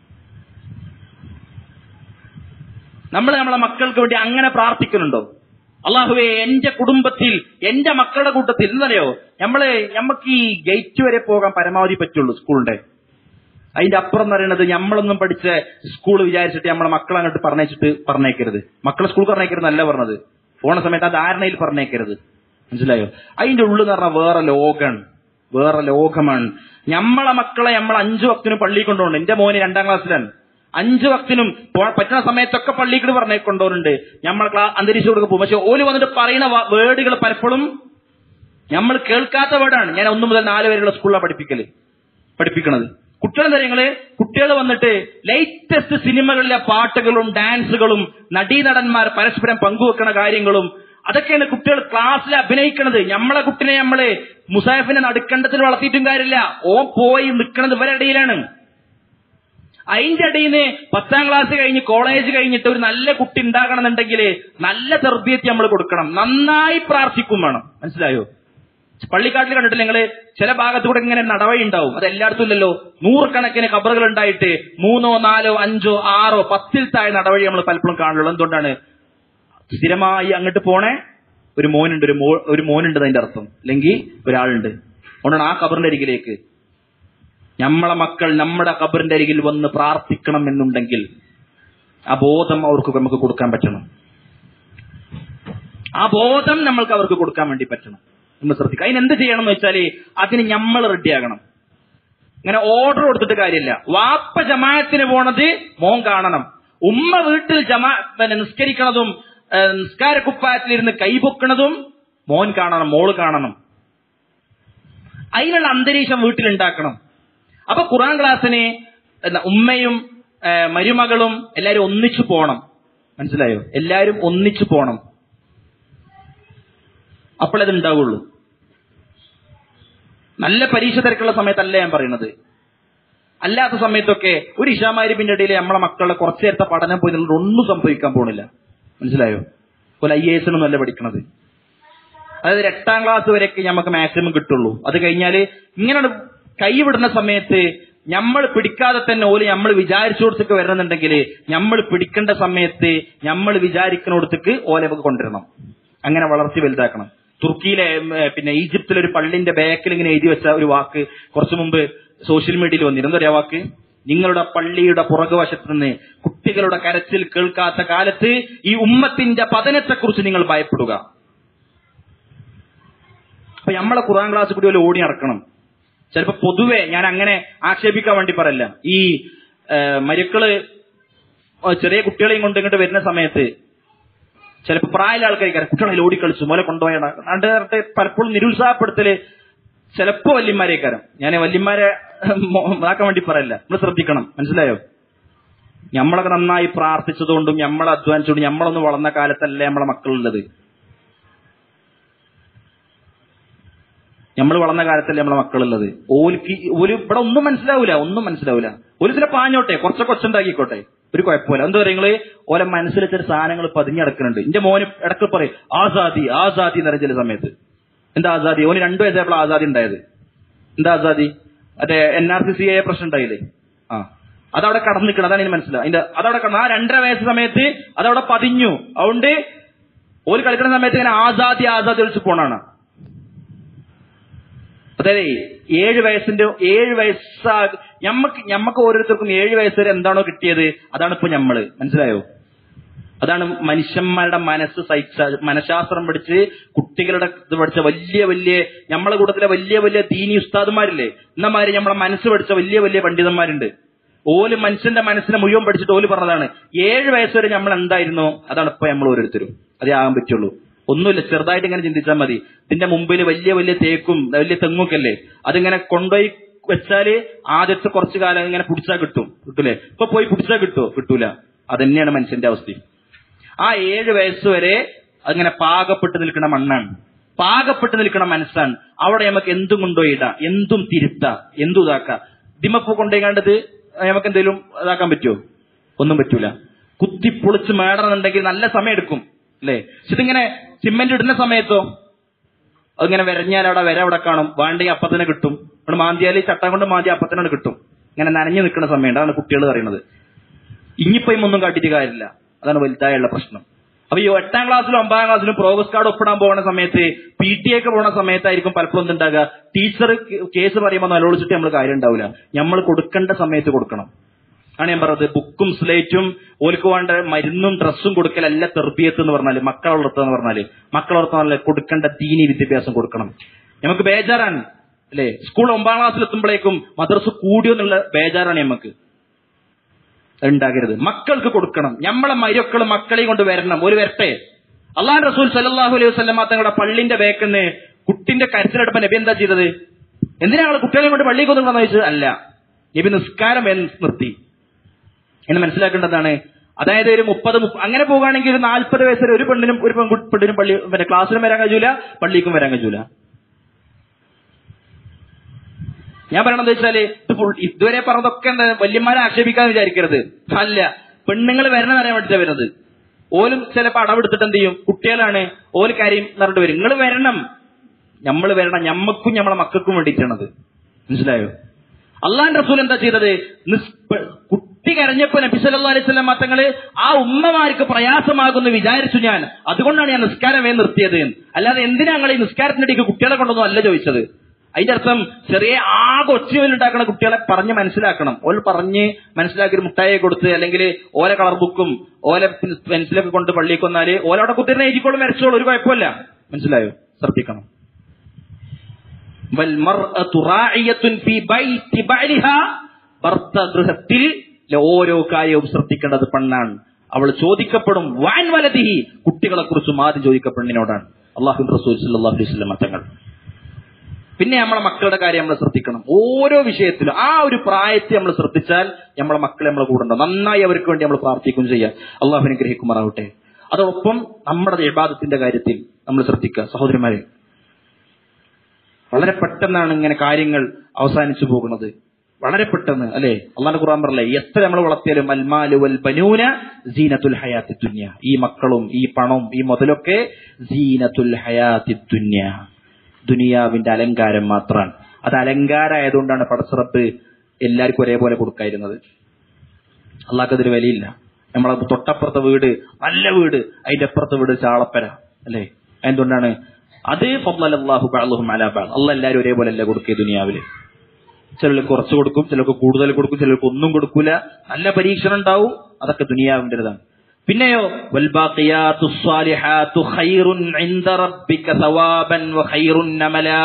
നമ്മളെ മക്കൾക്ക് വേണ്ടി അങ്ങനെ പ്രാർത്ഥിക്കുന്നുണ്ടോ? അള്ളാഹുവേ, എന്റെ കുടുംബത്തിൽ, എന്റെ മക്കളുടെ കൂട്ടത്തിൽ എന്നറിയോ, നമുക്ക് ഈ ഗേറ്റ് വരെ പോകാൻ പരമാവധി പറ്റുള്ളൂ സ്കൂളിന്റെ. അതിന്റെ അപ്പുറം എന്ന് പറയുന്നത് നമ്മളൊന്നും പഠിച്ച സ്കൂൾ വിചാരിച്ചിട്ട് നമ്മളെ മക്കളെ അങ്ങോട്ട് പറഞ്ഞേക്കരുത്. മക്കളെ സ്കൂൾ പറഞ്ഞേക്കരുത് നല്ല പറഞ്ഞത്, പോണ സമയത്ത് ആ ധാരണയിൽ പറഞ്ഞേക്കരുത്. മനസ്സിലായോ? അതിന്റെ ഉള്ളിൽ എന്ന് പറഞ്ഞാൽ വേറെ ലോകമാണ്. നമ്മളെ മക്കളെ നമ്മൾ 5 വക്തിനും പള്ളിയിൽ കൊണ്ടുപോകണം. എന്റെ മോന് 2ാം ക്ലാസ്സിലാണ്. 5 വക്തിനും പറ്റുന്ന സമയത്തൊക്കെ പള്ളിയിൽ പറഞ്ഞേ കൊണ്ടുപോകുന്നുണ്ട്. നമ്മൾ അന്തരീക്ഷം കൊടുക്കാൻ പോകും. പക്ഷെ ഓല് വന്നിട്ട് പറയുന്ന വേർഡുകൾ പലപ്പോഴും നമ്മൾ കേൾക്കാത്ത വേർഡാണ്. ഞാൻ 1 മുതൽ 4 വരെയുള്ള സ്കൂളിലാണ് പഠിപ്പിക്കണത്. കുട്ടികൾ വന്നിട്ട് ലേറ്റസ്റ്റ് സിനിമകളിലെ പാട്ടുകളും ഡാൻസുകളും നടീനടന്മാർ പരസ്പരം പങ്കുവെക്കുന്ന കാര്യങ്ങളും അതൊക്കെയാണ് കുട്ടികൾ ക്ലാസ്സിൽ അഭിനയിക്കണത്. നമ്മളെ കുട്ടിനെ മുസാഫിനെ നടുക്കണ്ടത്തിൽ വളർത്തിയിട്ടും കാര്യമില്ല. ഓൻ പോയി നിൽക്കുന്നത് ഇവരുടെ ഇടയിലാണ്. അതിന്റെ ഇടയിൽ നിന്ന് 10ാം ക്ലാസ് കഴിഞ്ഞ് കോളേജ് കഴിഞ്ഞിട്ട് ഒരു നല്ല കുട്ടി ഉണ്ടാകണമെന്നുണ്ടെങ്കിൽ നല്ല തർബിയത്ത് നമ്മൾ കൊടുക്കണം. നന്നായി പ്രാർത്ഥിക്കും വേണം. മനസ്സിലായോ? പള്ളിക്കാട്ടിൽ കണ്ടിട്ടില്ല നിങ്ങള്? ചില ഭാഗത്തൂടെ ഇങ്ങനെ നടവഴി ഉണ്ടാവും. അത് എല്ലായിടത്തും ഇല്ലല്ലോ. 100 കണക്കിന് ഖബറുകൾ ഉണ്ടായിട്ട് 3, 4, 5, 6, 10 താഴെ നടവഴി നമ്മൾ പലപ്പോഴും കാണുള്ളൂ. എന്തുകൊണ്ടാണ്? സ്ഥിരമായി അങ്ങോട്ട് പോണേ ഒരു മോനുണ്ട് അതിന്റെ അർത്ഥം, അല്ലെങ്കിൽ ഒരാളുണ്ട്. അതുകൊണ്ടാണ് ആ ഖബറിന്റെ അരികിലേക്ക് നമ്മളെ മക്കൾ നമ്മുടെ ഖബറിന്റെ അരികിൽ വന്ന് പ്രാർത്ഥിക്കണം എന്നുണ്ടെങ്കിൽ ആ ബോധം നമുക്ക് കൊടുക്കാൻ പറ്റണം. ആ ബോധം നമ്മൾക്ക് അവർക്ക് കൊടുക്കാൻ വേണ്ടി പറ്റണം. നമ്മൾ ശ്രദ്ധിക്കുക. അതിനെന്ത് ചെയ്യണം എന്ന് വെച്ചാല് അതിന് നമ്മൾ റെഡിയാകണം. ഇങ്ങനെ ഓർഡർ കൊടുത്തിട്ട് കാര്യമില്ല. വാപ്പ ജമാഅത്തിന് പോണത് മോൻ കാണണം. ഉമ്മ വീട്ടിൽ നിസ്കരിക്കണതും നിസ്കാരക്കുപ്പായത്തിലിരുന്ന് കൈപൊക്കണതും മോൻ കാണണം, മോള് കാണണം. അതിനുള്ള അന്തരീക്ഷം വീട്ടിലുണ്ടാക്കണം. അപ്പൊ ഖുർആൻ ക്ലാസ്സിന് ഉമ്മയും മരുമകളും എല്ലാരും ഒന്നിച്ചു പോണം. മനസ്സിലായോ? എല്ലാരും ഒന്നിച്ചു പോണം. അപ്പോഴത് ഉണ്ടാവുള്ളൂ. നല്ല പരീക്ഷ തിരക്കുള്ള സമയത്തല്ല ഞാൻ പറയുന്നത്. അല്ലാത്ത സമയത്തൊക്കെ ഒരു ഇശാമാരിപ്പിന്റെ ഇടയിൽ നമ്മളെ മക്കളുടെ കുറച്ചു നേരത്തെ പഠനം പോയി ഒന്നും സംഭവിക്കാൻ പോണില്ല. മനസ്സിലായോ? പോലെ IAS നല്ല പഠിക്കണത്. അതായത് 8ാം ക്ലാസ് വരെയൊക്കെ നമുക്ക് മാക്സിമം കിട്ടുള്ളൂ. അത് കഴിഞ്ഞാല് ഇങ്ങനെ കൈവിടുന്ന സമയത്ത് നമ്മൾ പിടിക്കാതെ തന്നെ ഓല് നമ്മൾ വിചാരിച്ചോടത്തേക്ക് വരണമെന്നുണ്ടെങ്കിൽ നമ്മൾ പിടിക്കേണ്ട സമയത്ത് നമ്മൾ വിചാരിക്കുന്നിടത്തേക്ക് ഓലെ നമുക്ക് കൊണ്ടുവരണം. അങ്ങനെ വളർത്തി വലുതാക്കണം. തുർക്കിയിലെ ഈജിപ്തിലെ ഒരു പള്ളിന്റെ ബാക്കിൽ ഇങ്ങനെ എഴുതി വെച്ച ഒരു വാക്ക് കുറച്ചു മുമ്പ് സോഷ്യൽ മീഡിയയിൽ വന്നിരുന്നു. എന്താ വാക്ക്? നിങ്ങളുടെ പള്ളിയുടെ പുറകുവശത്ത് നിന്ന് കുട്ടികളുടെ കരച്ചിൽ കേൾക്കാത്ത കാലത്ത് ഈ ഉമ്മത്തിന്റെ പതനത്തെക്കുറിച്ച് നിങ്ങൾ ഭയപ്പെടുക. അപ്പൊ നമ്മളെ ഖുർആൻ ക്ലാസ് കൂടി ഒരു ഓടി നടക്കണം. ചിലപ്പോ പൊതുവെ ഞാൻ അങ്ങനെ ആക്ഷേപിക്കാൻ വേണ്ടി പറയല്ല. ഈ മരുക്കള് ചെറിയ കുട്ടികളെയും കൊണ്ട് ഇങ്ങോട്ട് വരുന്ന സമയത്ത് ചിലപ്പോൾ പ്രായമുള്ള ആൾക്കാർ കുട്ടികളെ ഓടിക്കളിച്ചു മോലെ കൊണ്ടുപോയാണ്ട് പലപ്പോഴും നിരുത്സാഹപ്പെടുത്തല് ചിലപ്പോ വല്യന്മാരേക്കാരം. ഞാൻ വല്യന്മാരെ ഇതാക്കാൻ വേണ്ടി പറയല്ല. നമ്മൾ ശ്രദ്ധിക്കണം. മനസ്സിലായോ? നമ്മളൊക്കെ നന്നായി പ്രാർത്ഥിച്ചതുകൊണ്ടും നമ്മളെ അധ്വാനിച്ചുകൊണ്ടും നമ്മളൊന്ന് വളർന്ന കാലത്തല്ലേ നമ്മളെ മക്കളുള്ളത്. നമ്മൾ വളർന്ന കാലത്തല്ലേ നമ്മളെ മക്കളുള്ളത്. ഓല് ഇവിടെ ഒന്നും മനസ്സിലാവൂല. ഒരു ചില പാഞ്ഞോട്ടെ, കുറച്ചൊക്കെ ഒച്ചുണ്ടാക്കിക്കോട്ടെ, ഒരു കുഴപ്പമില്ല. എന്താ പറയുക, നിങ്ങള് ഓലെ മനസ്സിൽ ചില സാധനങ്ങൾ പതിഞ്ഞടക്കുന്നുണ്ട്. എന്റെ മോന് ഇടയ്ക്ക് പറയും ആസാദി എന്ന് പറയുന്ന ചില സമയത്ത്. എന്താ ആസാദി? ഓന് 2 വയസ്സായപ്പോൾ ആസാദി ഉണ്ടായത്. എന്താ ആസാദി? മറ്റേ NRC-CA പ്രശ്നം ഉണ്ടായില്ലേ? അതവിടെ കടന്നു നിൽക്കണം. അതാണ് എനിക്ക് മനസ്സിലാവും. അതവിടെ ആ 2.5 വയസ്സ് സമയത്ത് അതവിടെ പതിഞ്ഞു. അതുകൊണ്ട് ഓല് കളിക്കുന്ന സമയത്ത് ഇങ്ങനെ ആസാദി വിളിച്ച് പോണാണ്. അതായത് 7 വയസ്സാ ഞമ്മക്ക് ഓരോരുത്തർക്കും 7 വയസ്സ് വരെ എന്താണോ കിട്ടിയത് അതാണ് ഇപ്പൊ നമ്മള്. മനസ്സിലായോ? അതാണ് മനുഷ്യന്മാരുടെ മനഃശാസ്ത്രം പഠിച്ച് കുട്ടികളുടെ ഇത് പഠിച്ച വലിയ നമ്മളെ കൂട്ടത്തിലെ വലിയ ദീനി ഉസ്താദുമാരില്ലേ, എന്നമാര് നമ്മളെ മനസ്സ് പഠിച്ച വലിയ പണ്ഡിതന്മാരുണ്ട്. ഓല് മനുഷ്യന്റെ മനസ്സിനെ മുഴുവൻ പഠിച്ചിട്ട് ഓല് പറഞ്ഞതാണ് 7 വയസ്സ് വരെ നമ്മൾ എന്തായിരുന്നു അതാണ് ഇപ്പൊ നമ്മൾ ഓരോരുത്തരും. അതേ ആകാൻ പറ്റുള്ളൂ. ഒന്നുമില്ല, ചെറുതായിട്ട് ഇങ്ങനെ ചിന്തിച്ചാൽ മതി. ഇതിന്റെ മുമ്പിൽ വലിയ തേക്കും വലിയ തെങ്ങൊക്കെ അല്ലേ, അതിങ്ങനെ കൊണ്ടുപോയി വെച്ചാല് ആദ്യത്തെ കുറച്ചു കാലം ഇങ്ങനെ പിടിച്ചാൽ കിട്ടൂലേ? ഇപ്പൊ പോയി പിടിച്ചാൽ കിട്ടൂല. അതന്നെയാണ് മനുഷ്യന്റെ അവസ്ഥ. ആ 7 വയസ്സ് വരെ അങ്ങനെ പാകപ്പെട്ട് നിൽക്കുന്ന മണ്ണാണ്, പാകപ്പെട്ട് നിൽക്കുന്ന മനസ്സാണ്. അവിടെ നമുക്ക് എന്തും കൊണ്ടുപോയിടാം, എന്തും തിരുത്താം, എന്തും ഇതാക്കാം. ദിമപ്പ് കൊണ്ടുപോയിക്കാണ്ടത് നമുക്ക് എന്തെങ്കിലും ഇതാക്കാൻ പറ്റുമോ? ഒന്നും പറ്റൂല. കുത്തിപ്പൊളിച്ച് മേടണമെന്നുണ്ടെങ്കിൽ നല്ല സമയം എടുക്കും അല്ലേ? ഇതിങ്ങനെ സിമെന്റ് ഇടുന്ന സമയത്തോ അതിങ്ങനെ വരഞ്ഞാൽ അവിടെ കാണും. വേണ്ടെങ്കിൽ അപ്പത്തന്നെ കിട്ടും. അവിടെ മാന്തിയാല് ചട്ടം കൊണ്ട് മാന്തി അപ്പത്തന്നെ കിട്ടും. ഇങ്ങനെ നനഞ്ഞു നിൽക്കുന്ന സമയം. അതാണ് കുട്ടികൾ പറയുന്നത്. ഇനിയിപ്പോ ഒന്നും കാട്ടിയിട്ട് കാര്യമില്ല. അതാണ് വലുതായുള്ള പ്രശ്നം. അപ്പൊ ഈ 8ാം ക്ലാസ്സിലും 9ാം ക്ലാസ്സിലും പ്രോഗ്രസ് കാർഡ് ഒപ്പിടാൻ പോകുന്ന സമയത്ത് PTA പോകുന്ന സമയത്തായിരിക്കും പലപ്പോഴും എന്തുണ്ടാകുക, ടീച്ചർ കേസ് പറയുമ്പോൾ നല്ലോളിച്ചിട്ട് നമ്മൾ കാര്യം ഉണ്ടാവില്ല. നമ്മൾ കൊടുക്കേണ്ട സമയത്ത് കൊടുക്കണം. ആണ് ഞാൻ പറഞ്ഞത്. ബുക്കും സ്ലേറ്റും ഓൽക്ക് വേണ്ട മരുന്നും ഡ്രസ്സും കൊടുക്കലല്ല തെർബിയത്ത് എന്ന് പറഞ്ഞാല്, മക്കളെ വളർത്തുക പറഞ്ഞാല്. മക്കളെ വളർത്തുന്ന കൊടുക്കേണ്ട ദീനി വിദ്യാഭ്യാസം കൊടുക്കണം. നമുക്ക് ബേജാറാണ് അല്ലെ, സ്കൂൾ 9ാം ക്ലാസ്സിൽ എത്തുമ്പോഴേക്കും മദ്രസ് കൂടിയോ എന്നുള്ള ബേജാറാണ് നമുക്ക്. ഉണ്ടാകരുത്. മക്കൾക്ക് കൊടുക്കണം. നമ്മളെ മരുക്കളും മക്കളെയും കൊണ്ട് വരണം. ഒരു വരട്ടെ. അള്ളാഹു റസൂൽ സല്ലല്ലാഹു അലൈഹി വസല്ലം തങ്ങളുടെ പള്ളിന്റെ ബേക്കിന്ന് കുട്ടിന്റെ കരച്ചിലെടുപ്പം നബി എന്താ ചെയ്തത്? എന്തിനാ ഞങ്ങൾ കുട്ടികളെ കൊണ്ട് പള്ളിയിൽ കൊണ്ടുവന്നു ചോദിച്ചത്? അല്ല, നബി നിസ്കാരം നിർത്തി എന്ന് മനസ്സിലാക്കേണ്ടതാണ്. അതായത് ഒരു 30 അങ്ങനെ പോകുകയാണെങ്കിൽ ഒരു 40 വയസ്സ് വരെ ഒരു പെണ്ണിനും പള്ളി ക്ലാസ്സിലും വരാൻ കഴിയൂല, പള്ളിക്കും വരാൻ കഴിയൂല. ഞാൻ പറയണെന്ന് വെച്ചാല് ഇതുവരെ പറഞ്ഞതൊക്കെ എന്താ വല്യന്മാരെ ആക്ഷേപിക്കാന്ന് വിചാരിക്കരുത്. അല്ല, പെണ്ണുങ്ങൾ വരണം അറിയാൻ വേണ്ടിയിട്ടാണ് വരുന്നത്. ഓലും ചിലപ്പോൾ അടവെടുത്തിട്ട് എന്ത് ചെയ്യും, കുട്ടികളാണ് ഓല് കാര്യം പറഞ്ഞിട്ട് വരും. നിങ്ങൾ വരണം, നമ്മൾ വരണം, ഞമ്മക്കും നമ്മളെ മക്കൾക്കും വേണ്ടിയിട്ടാണത്. മനസ്സിലായോ? അള്ളാഹുവിന്റെ റസൂൽ എന്താ ചെയ്തത്? കുട്ടി കരഞ്ഞപ്പോ നബി സല്ലല്ലാഹു അലൈഹി വസല്ലം തങ്ങള് ആ ഉമ്മമാർക്ക് പ്രയാസമാകുമെന്ന് വിചാരിച്ചു ഞാൻ, അതുകൊണ്ടാണ് ഞാൻ നിസ്കാരം നിർത്തിയത്. അല്ലാതെ എന്തിനാ ഞങ്ങൾ ഈ നിസ്കാരത്തിനിടയ്ക്ക് കുട്ടികളെ കൊണ്ടൊന്നും അല്ല ചോദിച്ചത്. അതിന്റെ അർത്ഥം ചെറിയ ആകെ ഒച്ചയുണ്ടാക്കുന്ന കുട്ടികളെ പറഞ്ഞ് മനസ്സിലാക്കണം. ഓൽ പറഞ്ഞ് മനസ്സിലാക്കി ഒരു മുട്ടായി കൊടുത്ത് അല്ലെങ്കിൽ ഓല കളർ ബുക്കും ഓല പെൻസിലൊക്കെ കൊണ്ട് പള്ളിയിൽ കൊന്നാല് ഓലവിടെ കുത്തിരുന്ന എഴുതിക്കോളും വരച്ചോളും, ഒരു കുഴപ്പമില്ല. മനസ്സിലായോ? ശ്രദ്ധിക്കണം. ഭർത്ത ഗൃഹത്തിൽ ഓരോ കാര്യവും ശ്രദ്ധിക്കേണ്ടത് പെണ്ണാണ്. അവൾ ചോദിക്കപ്പെടും. വാൻ വലതിഹി, കുട്ടികളെ കുറിച്ചും ആദ്യം ചോദിക്കപ്പെടുന്നതിനോടാണ് അല്ലാഹുവിന്റെ റസൂൽ സല്ലല്ലാഹു അലൈഹി വസല്ലം തങ്ങൾ. പിന്നെ നമ്മളെ മക്കളുടെ കാര്യം നമ്മൾ ശ്രദ്ധിക്കണം. ഓരോ വിഷയത്തിലും ആ ഒരു പ്രായത്തെ നമ്മൾ ശ്രദ്ധിച്ചാൽ നമ്മളെ മക്കളെ നമ്മളെ കൂടെ ഉണ്ടാവും. നന്നായി അവർക്ക് വേണ്ടി നമ്മൾ പ്രാർത്ഥിക്കുകയും ചെയ്യാം. അള്ളാഹു അനുഗ്രഹിക്കുമാറാവട്ടെ. അതോടൊപ്പം നമ്മുടെ ഇബാദത്തിന്റെ കാര്യത്തിൽ നമ്മൾ ശ്രദ്ധിക്കുക. സഹോദരന്മാരെ, വളരെ പെട്ടെന്നാണ് ഇങ്ങനെ കാര്യങ്ങൾ അവസാനിച്ചു പോകുന്നത്. വളരെ പെട്ടെന്ന് അല്ലെ. അള്ളാഹുവിന്റെ ഖുർആൻ പറഞ്ഞില്ലേ, എത്ര നമ്മൾ വളർത്തിയാലും അൽമാലു വൽ ബനൂന സീനത്തുൽ ഹയാത്തി ദുനിയ, ഈ മക്കളും ഈ പണവും ഈ മുതലൊക്കെ സീനത്തുൽ ഹയാത്തി ദുനിയ, ദുനിയാവിന്റെ അലങ്കാരം മാത്രമാണ്. അത് അലങ്കാരമായതുകൊണ്ടാണ് പടച്ചിറപ്പ് എല്ലാവർക്കും ഒരേപോലെ കൊടുക്കായിരുന്നത്. അള്ളാഹ്ക്കതിന് വിലയില്ല. നമ്മളെ തൊട്ടപ്പുറത്തെ വീട് നല്ല വീട്, അതിന്റെ അപ്പുറത്തെ വീട് ചാളപ്പര അല്ലെ. എന്തുകൊണ്ടാണ്? അത് ഫദ്ലല്ലാഹു ബഅ്ദുഹും അലാ ബഅദ്. അള്ളാഹ് എല്ലാവരും ഒരേപോലെ അല്ല കൊടുക്കുക ദുനിയാവില്. ചിലർക്ക് കുറച്ച് കൊടുക്കും, ചിലർക്ക് കൂടുതൽ കൊടുക്കും, ചിലർക്ക് ഒന്നും കൊടുക്കൂല. നല്ല പരീക്ഷണം ഉണ്ടാവും. അതൊക്കെ ദുനിയാവിൻ്റെതാണ്. പിന്നെയോ വൽബാഖിയാതുസ് സ്വാലിഹാതു ഖൈറുൻ ഇൻദ റബ്ബിക സവാബൻ വഖൈറുൻ അമലാ.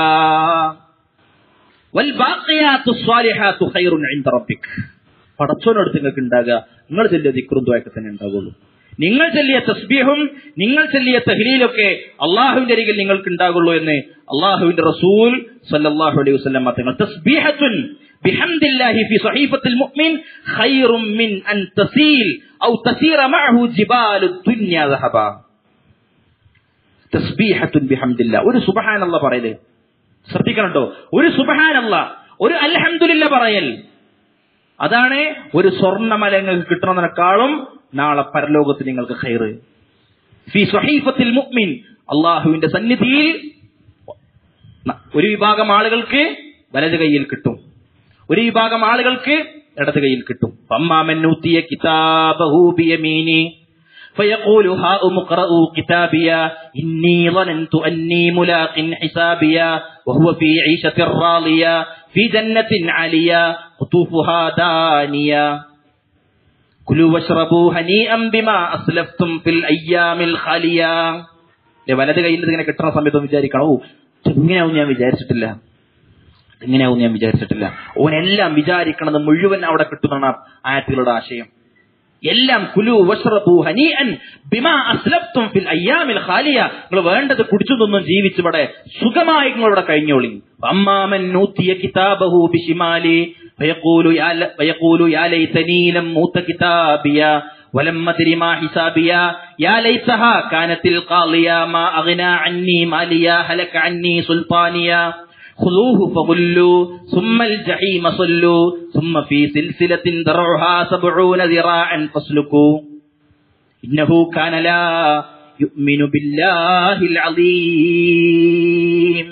വൽബാഖിയാതുസ് സ്വാലിഹാതു ഖൈറുൻ ഇൻദ റബ്ബിക, പടച്ചോനടുത്ത് നിങ്ങൾക്ക് ഉണ്ടാകുക നിങ്ങൾ ചൊല്ലിയ ദിക്റും ദുആയൊക്കെ തന്നെ ഉണ്ടാകുള്ളൂ. നിങ്ങൾ ചൊല്ലിയ തസ്ബീഹും നിങ്ങൾ ചൊല്ലിയ തഹ്ലീലൊക്കെ അള്ളാഹുവിന്റെ അരികിൽ നിങ്ങൾക്ക് ഉണ്ടാകുള്ളൂ എന്ന് അള്ളാഹുവിന്റെ റസൂൽ സല്ലല്ലാഹു അലൈഹി വസല്ലം തങ്ങൾ. തസ്ബീഹത്തുൻ ബിഹംദില്ലാഹി ഫി സഹീഫത്തിൽ മുഅ്മിൻ ഖൈറും മിൻ അൻ തസീൽ ഔ തസീറ മഅഹു ജിബാലുദ് ദുനിയ ദഹബ. തസ്ബീഹത്തുൻ ബിഹംദില്ലാ, ഒരു സുബ്ഹാനല്ലാഹ് പറയൽ ശ്രദ്ധിക്കണം കേട്ടോ. ഒരു സുബ്ഹാനല്ലാഹ്, ഒരു അൽഹംദുലില്ലാഹ് പറയൽ, അതാണ് ഒരു സ്വർണ്ണമല നിങ്ങൾക്ക് കിട്ടുന്നതിനേക്കാളും നാളെ പരലോകത്ത് നിങ്ങൾക്ക് ഖൈറ്. ഫി സഹീഫത്തിൽ മുഅ്മിൻ, അള്ളാഹുവിന്റെ സന്നിധിയിൽ ഒരു വിഭാഗം ആളുകൾക്ക് വലത് കൈയിൽ കിട്ടും, ഒരു വിഭാഗം ആളുകൾക്ക് ഇടത് കൈയിൽ കിട്ടും. ഫമ്മാമൻ ഊതിയ കിതാബഹു ബിയമീനി ഫയഖൂലു ഹാഉം ഖറഊ കിതാബിയ ഇന്നി ളനന്തു അന്നി മുലാഖിൻ ഹിസാബിയ വഹുവ ഫീ ഈശത്തിർ റാളിയ ഫീ ജന്നത്തിൻ ആലിയ ഖുതൂഫുഹാ ദാനിയ കുലു വശ്റബൂ ഹനീഅൻ ബിമാ അസ്ലഫ്തും ഫിൽ അയ്യാമിൽ ഖാലിയ. വലത് കൈയിൽ ഇങ്ങനെ കിട്ടുന്ന സമയത്ത് വിചാരിക്കണം, ഓ ഇങ്ങനെയാവും ഞാൻ വിചാരിച്ചിട്ടില്ല, ഇങ്ങനെയാവും ഞാൻ വിചാരിച്ചിട്ടില്ല. ഓനെല്ലാം വിചാരിക്കണത് മുഴുവൻ അവിടെ കിട്ടുന്ന ആയത്തുകളുടെ ആശയം എല്ലാം. കുലു വശ്റബൂ ഹനീഅൻ ബിമാ അസ്ലഫ്തും ഫിൽ അയ്യാമിൽ ഖാലിയ, നിങ്ങൾ വേണ്ടത് കുടിച്ചു തിന്നും ജീവിച്ച് ഇവിടെ സുഖമായി നിങ്ങളിവിടെ കഴിഞ്ഞോളി. അമ്മാമൻ ഊതിയ കിതാബഹു ബിശിമാലി فيقول يا ليتني لم أوت كتابيا ولم أدر ما حسابيا يا ليتها كانت القاضية ما أغنى عني ماليا هلك عني سلطانيا خذوه فغلوا ثم الجحيم صلوا ثم في سلسلة ذرعها 70 ذراعا فاسلكوا إنه كان لا يؤمن بالله العظيم.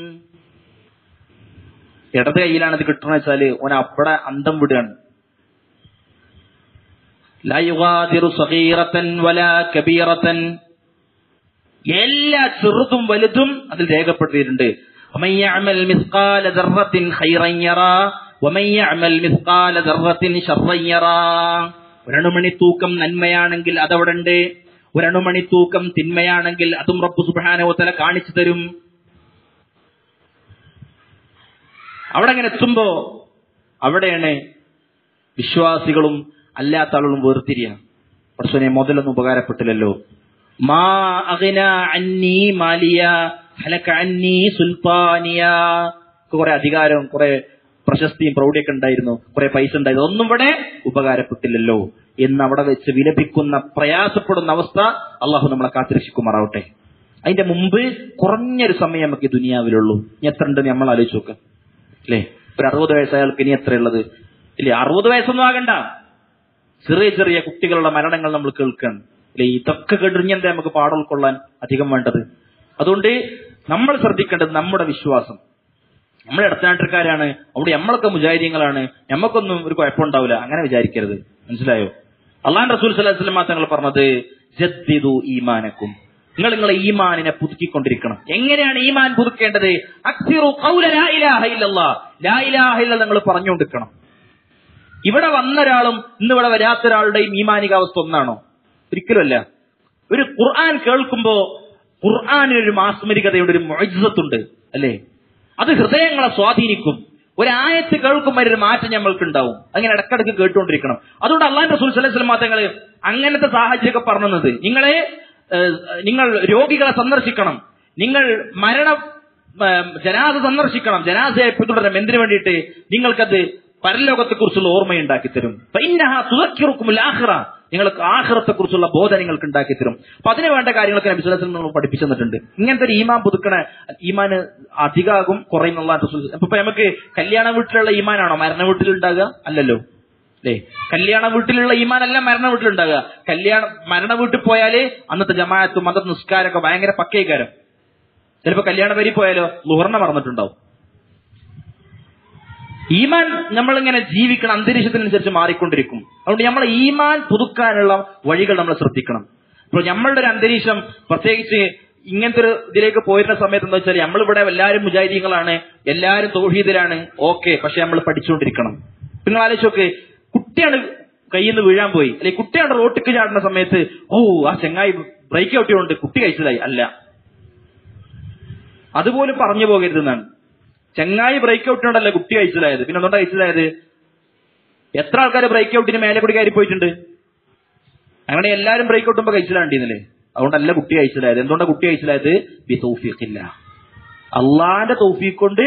ഇടത് കൈയിലാണ് ഇത് കിട്ടണമെന്ന് വെച്ചാല് ഓൻ അവിടെ അന്തം വിടുകയാണ്. ലാ യുഗാദിറു സഗീറതൻ വലാ കബീറതൻ എല്ലാ ചെറുതും വലുതും അതിൽ രേഖപ്പെടുത്തിയിട്ടുണ്ട്. ومن يعمل مثقال ذرة خيرا يرى ومن يعمل مثقال ذرة شرا يرى. ഒരണുമണി തൂക്കം നന്മയാണെങ്കിൽ അതവിടെ ഉണ്ട്, ഒരണുമണി തൂക്കം തിന്മയാണെങ്കിൽ അതും റബ്ബ് സുബ്ഹാനഹു വ തആല കാണിച്ചു തരും. അവിടെ അങ്ങനെ എത്തുമ്പോ അവിടെയാണ് വിശ്വാസികളും അല്ലാത്ത ആളുകളും വേർതിരിയ. പക്ഷേ മുതലൊന്നും ഉപകാരപ്പെട്ടില്ലല്ലോ. മാ അഗ്ന അന്നി മാലിയ ഹലക അന്നി സുൽത്താനിയ. കുറെ അധികാരവും കുറെ പ്രശസ്തിയും പ്രൗഢിയൊക്കെ ഉണ്ടായിരുന്നു, കുറെ പൈസ ഉണ്ടായിരുന്നു, ഒന്നും ഇവിടെ ഉപകാരപ്പെട്ടില്ലല്ലോ എന്ന് അവിടെ വെച്ച് വിലപിക്കുന്ന പ്രയാസപ്പെടുന്ന അവസ്ഥ അള്ളാഹു നമ്മളെ കാത്തിരക്ഷിക്കുമാറാവട്ടെ. അതിന്റെ മുമ്പ് കുറഞ്ഞൊരു സമയം നമുക്ക് ഈ ദുനിയാവിലുള്ളൂ. ഇനി എത്ര ഉണ്ടെന്ന് നമ്മൾ ആലോചിച്ച് നോക്കാം അല്ലേ? ഒരു 60 വയസ്സായാൾക്ക് ഇനി എത്രയുള്ളത് ഇല്ലേ? 60 വയസ്സൊന്നും ആകണ്ട. ചെറിയ ചെറിയ കുട്ടികളുടെ മരണങ്ങൾ നമ്മൾ കേൾക്കുകയാണ് അല്ലെ? ഇതൊക്കെ കേട്ടിരിഞ്ഞെന്താ നമുക്ക് പാഠം ഉൾക്കൊള്ളാൻ അധികം വേണ്ടത്? അതുകൊണ്ട് നമ്മൾ ശ്രദ്ധിക്കേണ്ടത് നമ്മുടെ വിശ്വാസം. നമ്മുടെ ഇടത്തനാട്ടുകാരാണ്, അവിടെ നമ്മളൊക്കെ മുജാഹിദീങ്ങളാണ്, നമുക്കൊന്നും ഒരു കുഴപ്പമുണ്ടാവില്ല, അങ്ങനെ വിചാരിക്കരുത്. മനസ്സിലായോ? അള്ളാഹുവിന്റെ റസൂൽ സ്വല്ലല്ലാഹു അലൈഹി വസല്ലം തങ്ങൾ പറഞ്ഞത് ജദ്ദിദു ഈമാനക്കും, നിങ്ങൾ നിങ്ങളെ ഈമാനിനെ പുതുക്കിക്കൊണ്ടിരിക്കണം. എങ്ങനെയാണ് ഈമാൻ പുതുക്കേണ്ടത്? അക്സിറു ഖൗല ലാ ഇലാഹ ഇല്ലല്ലാഹ്, ലാ ഇലാഹ ഇല്ലല്ലാഹ് നിങ്ങൾ പറഞ്ഞുകൊണ്ടിരിക്കണം. ഇവിടെ വന്ന ഒരാളും ഇന്ന് ഇവിടെ വരാത്ത ഒരാളുടെയും ഈമാനികാവസ്ഥ ഒന്നാണോ? ഒരിക്കലുമല്ല. ഒരു ഖുർആൻ കേൾക്കുമ്പോ ഖുർആനിനൊരു മാസ്മരികതയുടെ ഒരു മുഅ്ജിസത്തുണ്ട് അല്ലേ? അത് ഹൃദയങ്ങളെ സ്വാധീനിക്കും. ഒരായത്ത് കേൾക്കുമ്പോൾ ഒരു മാറ്റം നമ്മൾക്ക് ഉണ്ടാവും. അങ്ങനെ ഇടക്കിടക്ക് കേട്ടുകൊണ്ടിരിക്കണം. അതുകൊണ്ട് അള്ളാഹുവിന്റെ റസൂൽ സ്വല്ലല്ലാഹു അലൈഹി വസല്ലം തങ്ങൾ അങ്ങനത്തെ സാഹചര്യമൊക്കെ പറഞ്ഞത്, നിങ്ങൾ രോഗികളെ സന്ദർശിക്കണം, നിങ്ങൾ ജനാസ സന്ദർശിക്കണം, ജനാസയെ പിന്തുടരണം. എന്തിനു വേണ്ടിയിട്ട്? നിങ്ങൾക്കത് പരലോകത്തെ കുറിച്ചുള്ള ഓർമ്മയുണ്ടാക്കി തരും. നിങ്ങൾക്ക് ആഖിറത്തെ കുറിച്ചുള്ള ബോധം നിങ്ങൾക്ക് ഉണ്ടാക്കി തരും. അപ്പൊ അതിന് വേണ്ട കാര്യങ്ങളൊക്കെ നബി സ്വല്ലല്ലാഹു അലൈഹി വസല്ലം പഠിപ്പിച്ചു തന്നിട്ടുണ്ട്. ഇങ്ങനത്തെ ഒരു ഈമാൻ പുതുക്കണ ഈമാന് അധികാകും കുറയുന്നുള്ള. ഇപ്പൊ നമുക്ക് കല്യാണ വീട്ടിലുള്ള ഈമാനാണോ മരണ വീട്ടിലുണ്ടാകുക? അല്ലല്ലോ അല്ലേ? കല്യാണ വീട്ടിലുള്ള ഈമാനല്ല മരണ വീട്ടിലുണ്ടാകുക. മരണ വീട്ടിൽ പോയാല് അന്നത്തെ ജമാഅത്തും അന്നത്തെ നിസ്കാരമൊക്കെ ഭയങ്കര പക്കൈകാരം. ചിലപ്പോ കല്യാണ പേരി പോയാലോ ളുഹറിനെ മറന്നിട്ടുണ്ടാവും. ഈമാൻ നമ്മളിങ്ങനെ ജീവിക്കണം, അന്തരീക്ഷത്തിനനുസരിച്ച് മാറിക്കൊണ്ടിരിക്കും. അതുകൊണ്ട് നമ്മളെ ഈമാൻ പുതുക്കാനുള്ള വഴികൾ നമ്മൾ ശ്രദ്ധിക്കണം. ഇപ്പോൾ നമ്മളുടെ ഒരു അന്തരീക്ഷം പ്രത്യേകിച്ച് ഇങ്ങനത്തെ ഒരു ഇതിലേക്ക് പോയിരുന്ന സമയത്ത് എന്താ വെച്ചാൽ നമ്മളിവിടെ എല്ലാവരും മുജാഹിദീങ്ങളാണ്, എല്ലാവരും തൗഹീദിലാണ്, ഓക്കെ. പക്ഷെ നമ്മൾ പഠിച്ചുകൊണ്ടിരിക്കണം. നിങ്ങൾ ആലോചിച്ച് നോക്ക്, കുട്ടിയാണ് കയ്യിൽ നിന്ന് വീഴാൻ പോയി, അല്ലെങ്കിൽ കുട്ടിയാണ് റോട്ടിക്ക് ചാടുന്ന സമയത്ത് ആ ചെങ്ങായി ബ്രേക്ക് ഔട്ട് കൊണ്ട് കുട്ടി കഴിച്ചതായി അല്ല, അതുപോലും പറഞ്ഞു പോകരുതെന്നാണ്. ചെങ്ങായി ബ്രേക്ക് ഔട്ടിനോടല്ല കുട്ടി കഴിച്ചതായത്. പിന്നെ എന്തുകൊണ്ടാണ് കഴിച്ചതായത്? എത്ര ആൾക്കാർ ബ്രേക്ക് ഔട്ടിന് മേലെ കൂടി കയറി പോയിട്ടുണ്ട്? അങ്ങനെ എല്ലാവരും ബ്രേക്ക് ഔട്ടുമ്പോ കഴിച്ചതാണ്ടിന്നല്ലേ. അതുകൊണ്ടല്ല കുട്ടി കഴിച്ചതായത്. എന്തുകൊണ്ടാണ് കുട്ടി കഴിച്ചതായത്? ബി തൗഫീഖില്ല, അള്ളാന്റെ തൗഫീഖ് കൊണ്ട്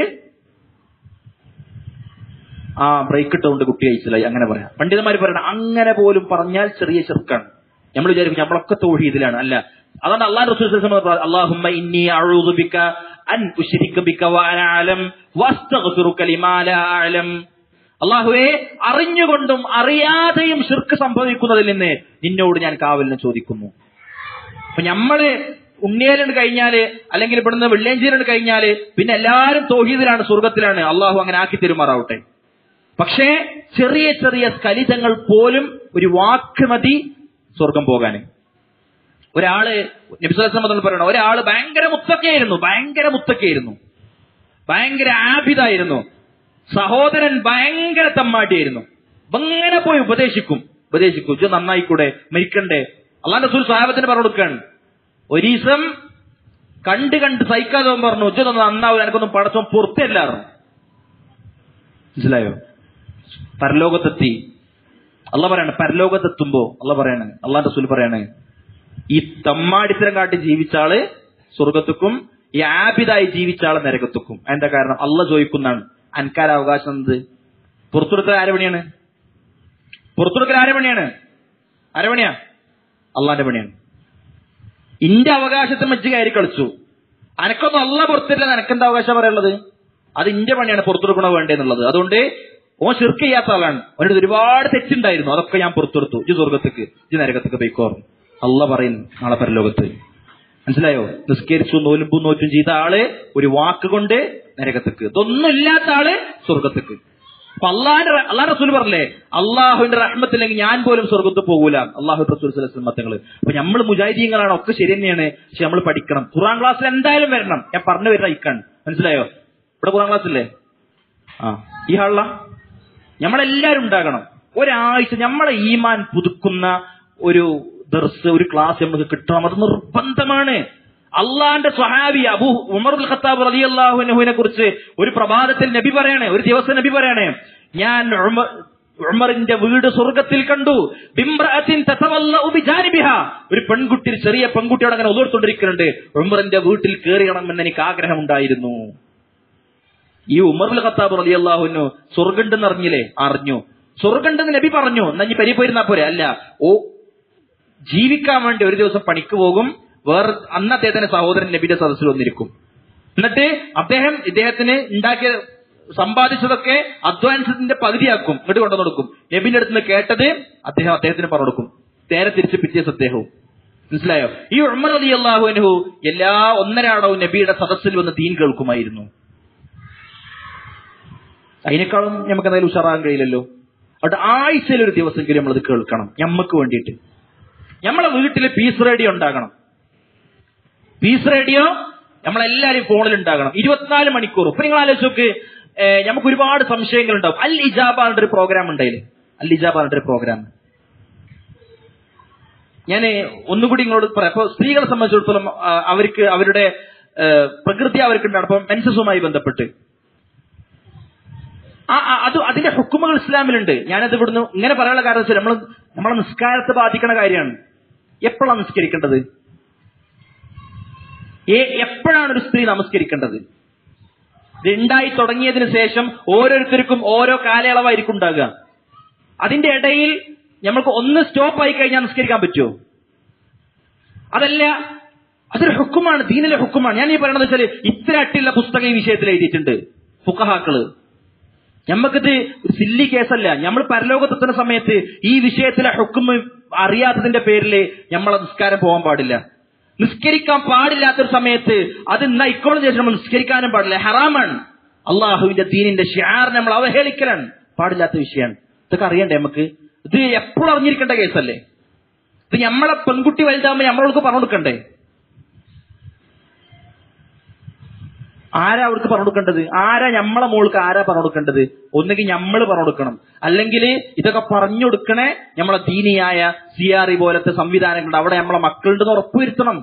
ബ്രേക്ക് ഇട്ടുകൊണ്ട് കുട്ടി കഴിച്ചതായി അങ്ങനെ പറയാം. പണ്ഡിതന്മാർ പറയണം അങ്ങനെ പോലും പറഞ്ഞാൽ ചെറിയ ശിർക്കാണ്. നമ്മൾ വിചാരിക്കും നമ്മളൊക്കെ തൗഹീദിലാണ്. അല്ല. അതുകൊണ്ട് അള്ളാഹു റസൂൽ സല്ലല്ലാഹു അലൈഹി വസല്ലം അല്ലാഹുമ്മ ഇന്നി അഊദു ബിക അൻ ഉശ്രിക ബിക വഅന അഅലം വസ്തഗ്ഫിറുക ലിമാ ലാ അഅലം. അല്ലാഹുവേ, അറിഞ്ഞുകൊണ്ടും അറിയാതെയും ശിർക്ക് സംഭവിക്കുന്നതിൽ നിന്ന് നിന്നോട് ഞാൻ കാവലിനെ ചോദിക്കുന്നു. അപ്പൊ നമ്മള് ഉണ്ണിയേലുണ്ട് കഴിഞ്ഞാല് അല്ലെങ്കിൽ ഇവിടുന്ന് വെള്ളിയഞ്ചേരിണ്ട് കഴിഞ്ഞാല് പിന്നെ എല്ലാവരും തൗഹീദിലാണ്, സ്വർഗത്തിലാണ്. അള്ളാഹു അങ്ങനെ ആക്കി തരുമാറാവട്ടെ. പക്ഷേ ചെറിയ ചെറിയ സ്ഖലിതങ്ങൾ പോലും ഒരു വാക്ക് മതി സ്വർഗം പോകാന്. ഒരാള് നബി സല്ലല്ലാഹു അലൈഹി വസല്ലം പറയണം, ഒരാള് ഭയങ്കര മുത്തക്കയായിരുന്നു, ഭയങ്കര ആബിദായിരുന്നു, സഹോദരൻ ഭയങ്കര തമ്മാടിയായിരുന്നു. അങ്ങനെ പോയി ഉപദേശിക്കും ഇജ്ജ് നന്നായിക്കൂടെ, മരിക്കണ്ടേ? അള്ളാഹുവിന്റെ റസൂൽ സ്വഹാബത്തിന് പറഞ്ഞു കൊടുക്കുകയാണ്. ഒരീസം കണ്ട് സഹിക്കാതെ പറഞ്ഞു, ഇജ്ജൊന്നും നന്നാവും, എനിക്കൊന്നും പടച്ചോൻ പുറത്തല്ലായിരുന്നു. മനസ്സിലായോ? പരലോകത്തെത്തി. അള്ളാഹ് പറയാണ്, പരലോകത്തെത്തുമ്പോ അള്ളാഹുന്റെ റസൂൽ പറയാണ്, ഈ തമ്മാടിത്തരം കാട്ടി ജീവിച്ച ആള് സ്വർഗത്തുക്കും ഈ ആബിദായി ജീവിച്ച ആള് നരകത്തുക്കും. അതിന്റെ കാരണം അള്ളാഹ് ചോദിക്കുന്നതാണ്, അൻകാര അവകാശം എന്ത്? പുറത്തെടുക്കൽ ആരപണിയാണ്? ആരപണിയാ? അള്ളാന്റെ പണിയാണ്. ഇന്റെ അവകാശത്തെ മജ്ജ് കയറി കളിച്ചു, അനക്കൊന്നും അള്ളാഹ് പുറത്തില്ല, എനക്കെന്താ അവകാശം പറയുള്ളത്? അത് ഇന്റെ പണിയാണ് പുറത്തെടുക്കണോ വേണ്ടേന്നുള്ളത്. അതുകൊണ്ട് ഓൻ ശിർക്ക് ചെയ്യാത്ത ആളാണ്, അവനോട് ഒരുപാട് തെറ്റുണ്ടായിരുന്നു, അതൊക്കെ ഞാൻ പുറത്തെടുത്തു, ഇജ്ജ് സ്വർഗത്തേക്ക് ഇജ്ജ് നരകത്തേക്ക് പോയിക്കോറും അള്ളാഹ് പറയുന്നു നാളെ പരലോകത്ത്. മനസ്സിലായോ? നിസ്കരിച്ചു നോലുമ്പും നോറ്റും ചെയ്ത ആള് ഒരു വാക്ക് കൊണ്ട് നരകത്തേക്ക്, ഇതൊന്നും ഇല്ലാത്ത ആള് സ്വർഗത്തേക്ക്. അപ്പൊ അള്ളാഹ് റസൂൽ പറഞ്ഞേ, അള്ളാഹുവിന്റെ റഹ്മത്തില്ലെങ്കിൽ ഞാൻ പോലും സ്വർഗ്ഗത്ത് പോകൂല, അള്ളാഹു റസൂൽ സ്വല്ലല്ലാഹു അലൈഹി വസല്ലം തങ്ങള്. അപ്പൊ നമ്മൾ മുജാഹിദീങ്ങളാണ്, ഒക്കെ ശരി തന്നെയാണ്. പക്ഷെ നമ്മൾ പഠിക്കണം. ഖുർആൻ ക്ലാസ്സിൽ എന്തായാലും വരണം. ഞാൻ പറഞ്ഞു വരുന്ന ഇക്കാണ്, മനസ്സിലായോ? ഇവിടെ ഖുർആൻ ക്ലാസ് ഇല്ലേ? ഈ ഹാളില നമ്മളെല്ലാരും ഉണ്ടാകണം. ഒരാഴ്ച നമ്മളെ ഈമാൻ പുതുക്കുന്ന ഒരു ദർസ്, ഒരു ക്ലാസ് നമുക്ക് കിട്ടണം. അത് നിർബന്ധമാണ്. അള്ളാന്റെ സ്വഹാബി അബൂ ഉമർ ഇബ്നുൽ ഖത്താബ് റളിയല്ലാഹു അൻഹുവിനെ കുറിച്ച് ഒരു പ്രഭാതത്തിൽ നബി പറയണേ, ഒരു ദിവസം നബി പറയണേ, ഞാൻ ഉമറിന്റെ വീട് സ്വർഗത്തിൽ കണ്ടു. ബിംറഅത്തിൻ തതവല്ലഉ ബിജാനിബിഹാ, ഒരു പെൺകുട്ടി, ചെറിയ പെൺകുട്ടിയോട് അങ്ങനെ ഒതുകൊണ്ടിരിക്കുന്നുണ്ട്. ഉമറിന്റെ വീട്ടിൽ കയറിയണമെന്ന് എനിക്ക് ആഗ്രഹമുണ്ടായിരുന്നു. ഈ ഉമർ ഇബ്നുൽ ഖത്താബ് റളിയല്ലാഹു അൻഹു സ്വർഗ്ഗമുണ്ടെന്ന് അറിഞ്ഞില്ലേ? അറിഞ്ഞു. സ്വർഗ്ഗമുണ്ടെന്ന് നബി പറഞ്ഞു. എന്നാ ഇനി പരിപോയിരുന്നാ പോരെ? അല്ല, ജീവിക്കാൻ വേണ്ടി ഒരു ദിവസം പണിക്ക് പോകും. വേറെ അന്ന് അദ്ദേഹത്തിന്റെ സഹോദരൻ നബിയുടെ സദസ്സിൽ വന്നിരിക്കും. എന്നിട്ട് ഇദ്ദേഹത്തിന് ഉണ്ടാക്കിയ സമ്പാദിച്ചതൊക്കെ അധ്വാനിച്ചതിന്റെ പകുതിയാക്കും, ഇങ്ങോട്ട് കൊണ്ടു കൊടുക്കും. നബിന്റെ അടുത്ത് നിന്ന് കേട്ടത് അദ്ദേഹത്തിന് പറഞ്ഞു കൊടുക്കും. നേരെ തിരിച്ച് പിറ്റേസ് അദ്ദേഹവും. മനസ്സിലായോ? ഈ ഉമർ റളിയല്ലാഹു അൻഹു എല്ലാ ഒന്നരാടവും നബിയുടെ സദസ്സിൽ വന്ന് ദീൻ കേൾക്കുമായിരുന്നു. അതിനേക്കാളും നമുക്ക് എന്തായാലും ഉഷാറാകാൻ കഴിയില്ലല്ലോ. അവിടെ ആഴ്ചയിൽ ഒരു ദിവസമെങ്കിലും നമ്മളത് കേൾക്കണം. ഞമ്മക്ക് വേണ്ടിയിട്ട് നമ്മളെ വീട്ടിൽ പീസ് റേഡിയോ ഉണ്ടാകണം. പീസ് റേഡിയോ നമ്മളെല്ലാരും ഫോണിൽ ഉണ്ടാകണം 24 മണിക്കൂർ. ഇപ്പൊ നിങ്ങൾ ആലോചിച്ച് നോക്ക്, നമുക്ക് ഒരുപാട് സംശയങ്ങൾ ഉണ്ടാവും. അൽ ഇജാബ എന്നൊരു പ്രോഗ്രാം ഉണ്ടായില്ലേ? അൽ ഇജാബ എന്നൊരു പ്രോഗ്രാം ഞാൻ ഒന്നുകൂടി നിങ്ങളോട് പറയാം. അപ്പൊ സ്ത്രീകളെ സംബന്ധിച്ചിടത്തോളം അവർക്ക് അവരുടെ പ്രകൃതി അവർക്കുണ്ടാണ്. അപ്പൊ മെൻസസുമായി ബന്ധപ്പെട്ട് അതിന്റെ ഹുക്കുമുകൾ ഇസ്ലാമിലുണ്ട്. ഞാനത് ഇവിടുന്ന് ഇങ്ങനെ പറയാനുള്ള കാരണം വെച്ചാൽ നമ്മളെ നിസ്കാരത്തെ ബാധിക്കുന്ന കാര്യമാണ്. എപ്പോഴാണ് നിസ്കരിക്കേണ്ടത്? എപ്പോഴാണ് ഒരു സ്ത്രീ നമസ്കരിക്കേണ്ടത്? ഇത് ഉണ്ടായി തുടങ്ങിയതിന് ശേഷം ഓരോരുത്തർക്കും ഓരോ കാലയളവായിരിക്കും ഉണ്ടാകുക. അതിന്റെ ഇടയിൽ നമ്മൾക്ക് ഒന്ന് സ്റ്റോപ്പ് ആയി കഴിഞ്ഞാൽ നിസ്കരിക്കാൻ പറ്റുമോ? അതല്ല, അതൊരു ഹുക്കുമാണ്, ദീനിലെ ഹുക്കുമാണ്. ഞാൻ ഈ പറയണത് വെച്ചാൽ ഇത്ര അട്ടിയുള്ള പുസ്തകം ഈ വിഷയത്തിൽ എഴുതിയിട്ടുണ്ട് ഫുഖഹാക്കള്. ഞമ്മക്കിത് സില്ലി കേസല്ല. നമ്മൾ പരലോകത്തെത്തുന്ന സമയത്ത് ഈ വിഷയത്തിലെ ഹുക്കും അറിയാത്തതിന്റെ പേരിൽ നമ്മളെ നിസ്കാരം പോകാൻ പാടില്ല. നിസ്കരിക്കാൻ പാടില്ലാത്തൊരു സമയത്ത് അത് ഇക്കോളം ശേഷം നമ്മൾ നിസ്കരിക്കാനും പാടില്ല, ഹറാമാണ്. അള്ളാഹുവിന്റെ ദീനിന്റെ ഷിആർ നമ്മൾ അവഹേളിക്കലാണ്, പാടില്ലാത്ത വിഷയമാണ്. ഇതൊക്കെ അറിയണ്ടേ നമുക്ക്? ഇത് എപ്പോഴും അറിഞ്ഞിരിക്കേണ്ട കേസല്ലേ? ഇത് നമ്മളെ പെൺകുട്ടി വലുതാകുമ്പോൾ നമ്മളവൾക്ക് പറഞ്ഞു കൊടുക്കണ്ടേ? ആരാ അവർക്ക് പറഞ്ഞു കൊടുക്കേണ്ടത്? ആരാ നമ്മളെ മോൾക്ക് ആരാ പറഞ്ഞു കൊടുക്കേണ്ടത്? ഒന്നുകിൽ നമ്മൾ പറഞ്ഞു കൊടുക്കണം, അല്ലെങ്കിൽ ഇതൊക്കെ പറഞ്ഞു കൊടുക്കണേ നമ്മളെ ദീനിയായ CRE പോലത്തെ സംവിധാനങ്ങളുണ്ട്, അവിടെ നമ്മളെ മക്കളുണ്ടെന്ന് ഉറപ്പുവരുത്തണം.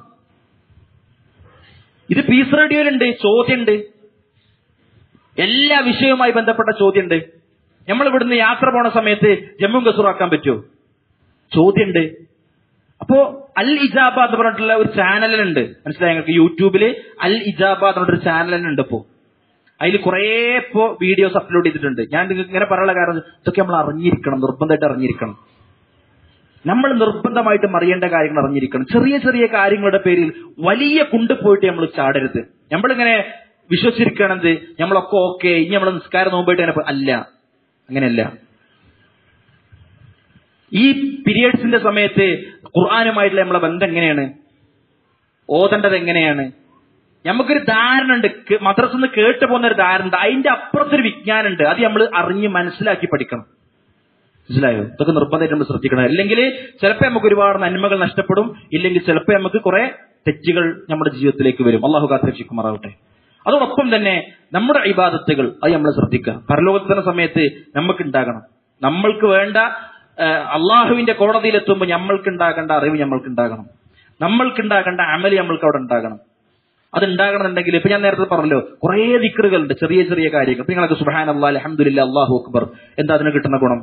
ഇത് പീസ് റേഡിയോയിലുണ്ട്, ചോദ്യമുണ്ട്, എല്ലാ വിഷയവുമായി ബന്ധപ്പെട്ട ചോദ്യമുണ്ട്. നമ്മൾ ഇവിടുന്ന് യാത്ര പോണ സമയത്ത് ജമ്മു കസൂറാക്കാൻ പറ്റുമോ? ചോദ്യമുണ്ട്. അപ്പോ അൽ ഇജാബ എന്ന് പറഞ്ഞിട്ടുള്ള ഒരു ചാനലുണ്ട്, മനസ്സിലായി ഞങ്ങൾക്ക്? യൂട്യൂബില് അൽ ഇജാബ എന്ന് പറഞ്ഞൊരു ചാനലുണ്ട്. ഇപ്പോ അതിൽ കുറെ വീഡിയോസ് അപ്ലോഡ് ചെയ്തിട്ടുണ്ട്. ഞാൻ നിങ്ങൾക്ക് ഇങ്ങനെ പറയാനുള്ള കാരണം ഇതൊക്കെ നമ്മൾ അറിഞ്ഞിരിക്കണം, നിർബന്ധമായിട്ട് അറിഞ്ഞിരിക്കണം. നമ്മൾ നിർബന്ധമായിട്ടും അറിയേണ്ട കാര്യങ്ങൾ അറിഞ്ഞിരിക്കണം. ചെറിയ ചെറിയ കാര്യങ്ങളുടെ പേരിൽ വലിയ കൊണ്ടുപോയിട്ട് നമ്മൾ ചാടരുത്. നമ്മളിങ്ങനെ വിശ്വസിച്ചിരിക്കണത് നമ്മളൊക്കെ ഓക്കെ, ഇനി നമ്മൾ നിസ്കാരം നോമ്പായിട്ട് അങ്ങനെ അല്ല, അങ്ങനെയല്ല. ഈ പീരിയഡ്സിന്റെ സമയത്ത് ഖുർആനുമായിട്ടുള്ള നമ്മളെ ബന്ധം എങ്ങനെയാണ്? ഓതേണ്ടത് എങ്ങനെയാണ്? നമുക്കൊരു ധാരണ ഉണ്ട്, മദ്രസയിൽ നിന്ന് കേട്ട് പോകുന്ന ഒരു ധാരണ ഉണ്ട്. അതിന്റെ അപ്പുറത്തൊരു വിജ്ഞാനം ഉണ്ട്, അത് നമ്മൾ അറിഞ്ഞ് മനസ്സിലാക്കി പഠിക്കണം. മനസ്സിലായോ? ഇതൊക്കെ നിർബന്ധമായിട്ട് നമ്മൾ ശ്രദ്ധിക്കണം. അല്ലെങ്കിൽ ചിലപ്പോൾ നമുക്ക് ഒരുപാട് നന്മകൾ നഷ്ടപ്പെടും, ഇല്ലെങ്കിൽ ചിലപ്പോൾ നമുക്ക് കുറെ തെറ്റുകൾ നമ്മുടെ ജീവിതത്തിലേക്ക് വരും. അള്ളാഹു കാത്തുരക്ഷിക്കുമാറാവട്ടെ. അതോടൊപ്പം തന്നെ നമ്മുടെ ഇബാദത്തുകൾ അത് നമ്മൾ ശ്രദ്ധിക്കുക. പരലോകത്തിന്റെ സമയത്ത് നമുക്ക് ഉണ്ടാകണം. നമ്മൾക്ക് വേണ്ട അള്ളാഹുവിന്റെ കോടതിയിലെത്തുമ്പോൾ നമ്മൾക്കുണ്ടാകേണ്ട അറിവ് നമ്മൾക്കുണ്ടാകണം, നമ്മൾക്കുണ്ടാകേണ്ട അമല് നമ്മൾക്ക് അവിടെ ഉണ്ടാകണം. അതുണ്ടാകണമെന്നുണ്ടെങ്കിൽ ഇപ്പൊ ഞാൻ നേരത്തെ പറഞ്ഞല്ലോ, കുറെ ദിക്റുകളുണ്ട്, ചെറിയ ചെറിയ കാര്യങ്ങൾ. നിങ്ങളൊക്കെ സുബ്ഹാനല്ലാഹ്, അൽഹംദുലില്ലാഹ്, അല്ലാഹു അക്ബർ. എന്താ അതിന് കിട്ടുന്ന ഗുണം?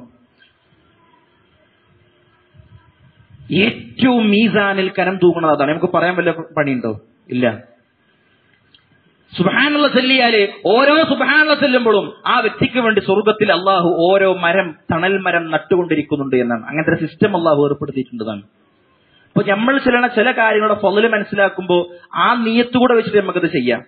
ഏറ്റവും മീസാനിൽ കനം തൂങ്ങുന്നത് അതാണ്. നമുക്ക് പറയാൻ വല്ല പണിയുണ്ടോ? ഇല്ല. സുബ്ഹാനല്ലാഹ് ചൊല്ലിയാല് ഓരോ സുബ്ഹാനല്ലാഹ് ചൊല്ലുമ്പോഴും ആ വ്യക്തിക്ക് വേണ്ടി സ്വർഗത്തിൽ അള്ളാഹു ഓരോ തണൽ മരം നട്ടുകൊണ്ടിരിക്കുന്നുണ്ട് എന്നാണ്. അങ്ങനത്തെ ഒരു സിസ്റ്റം അള്ളാഹു ഏർപ്പെടുത്തിയിട്ടുള്ളതാണ്. അപ്പൊ നമ്മൾ ചില കാര്യങ്ങളുടെ ഫള് മനസ്സിലാക്കുമ്പോൾ ആ നിയത്തുകൂടെ വെച്ചിട്ട് നമുക്കത് ചെയ്യാം.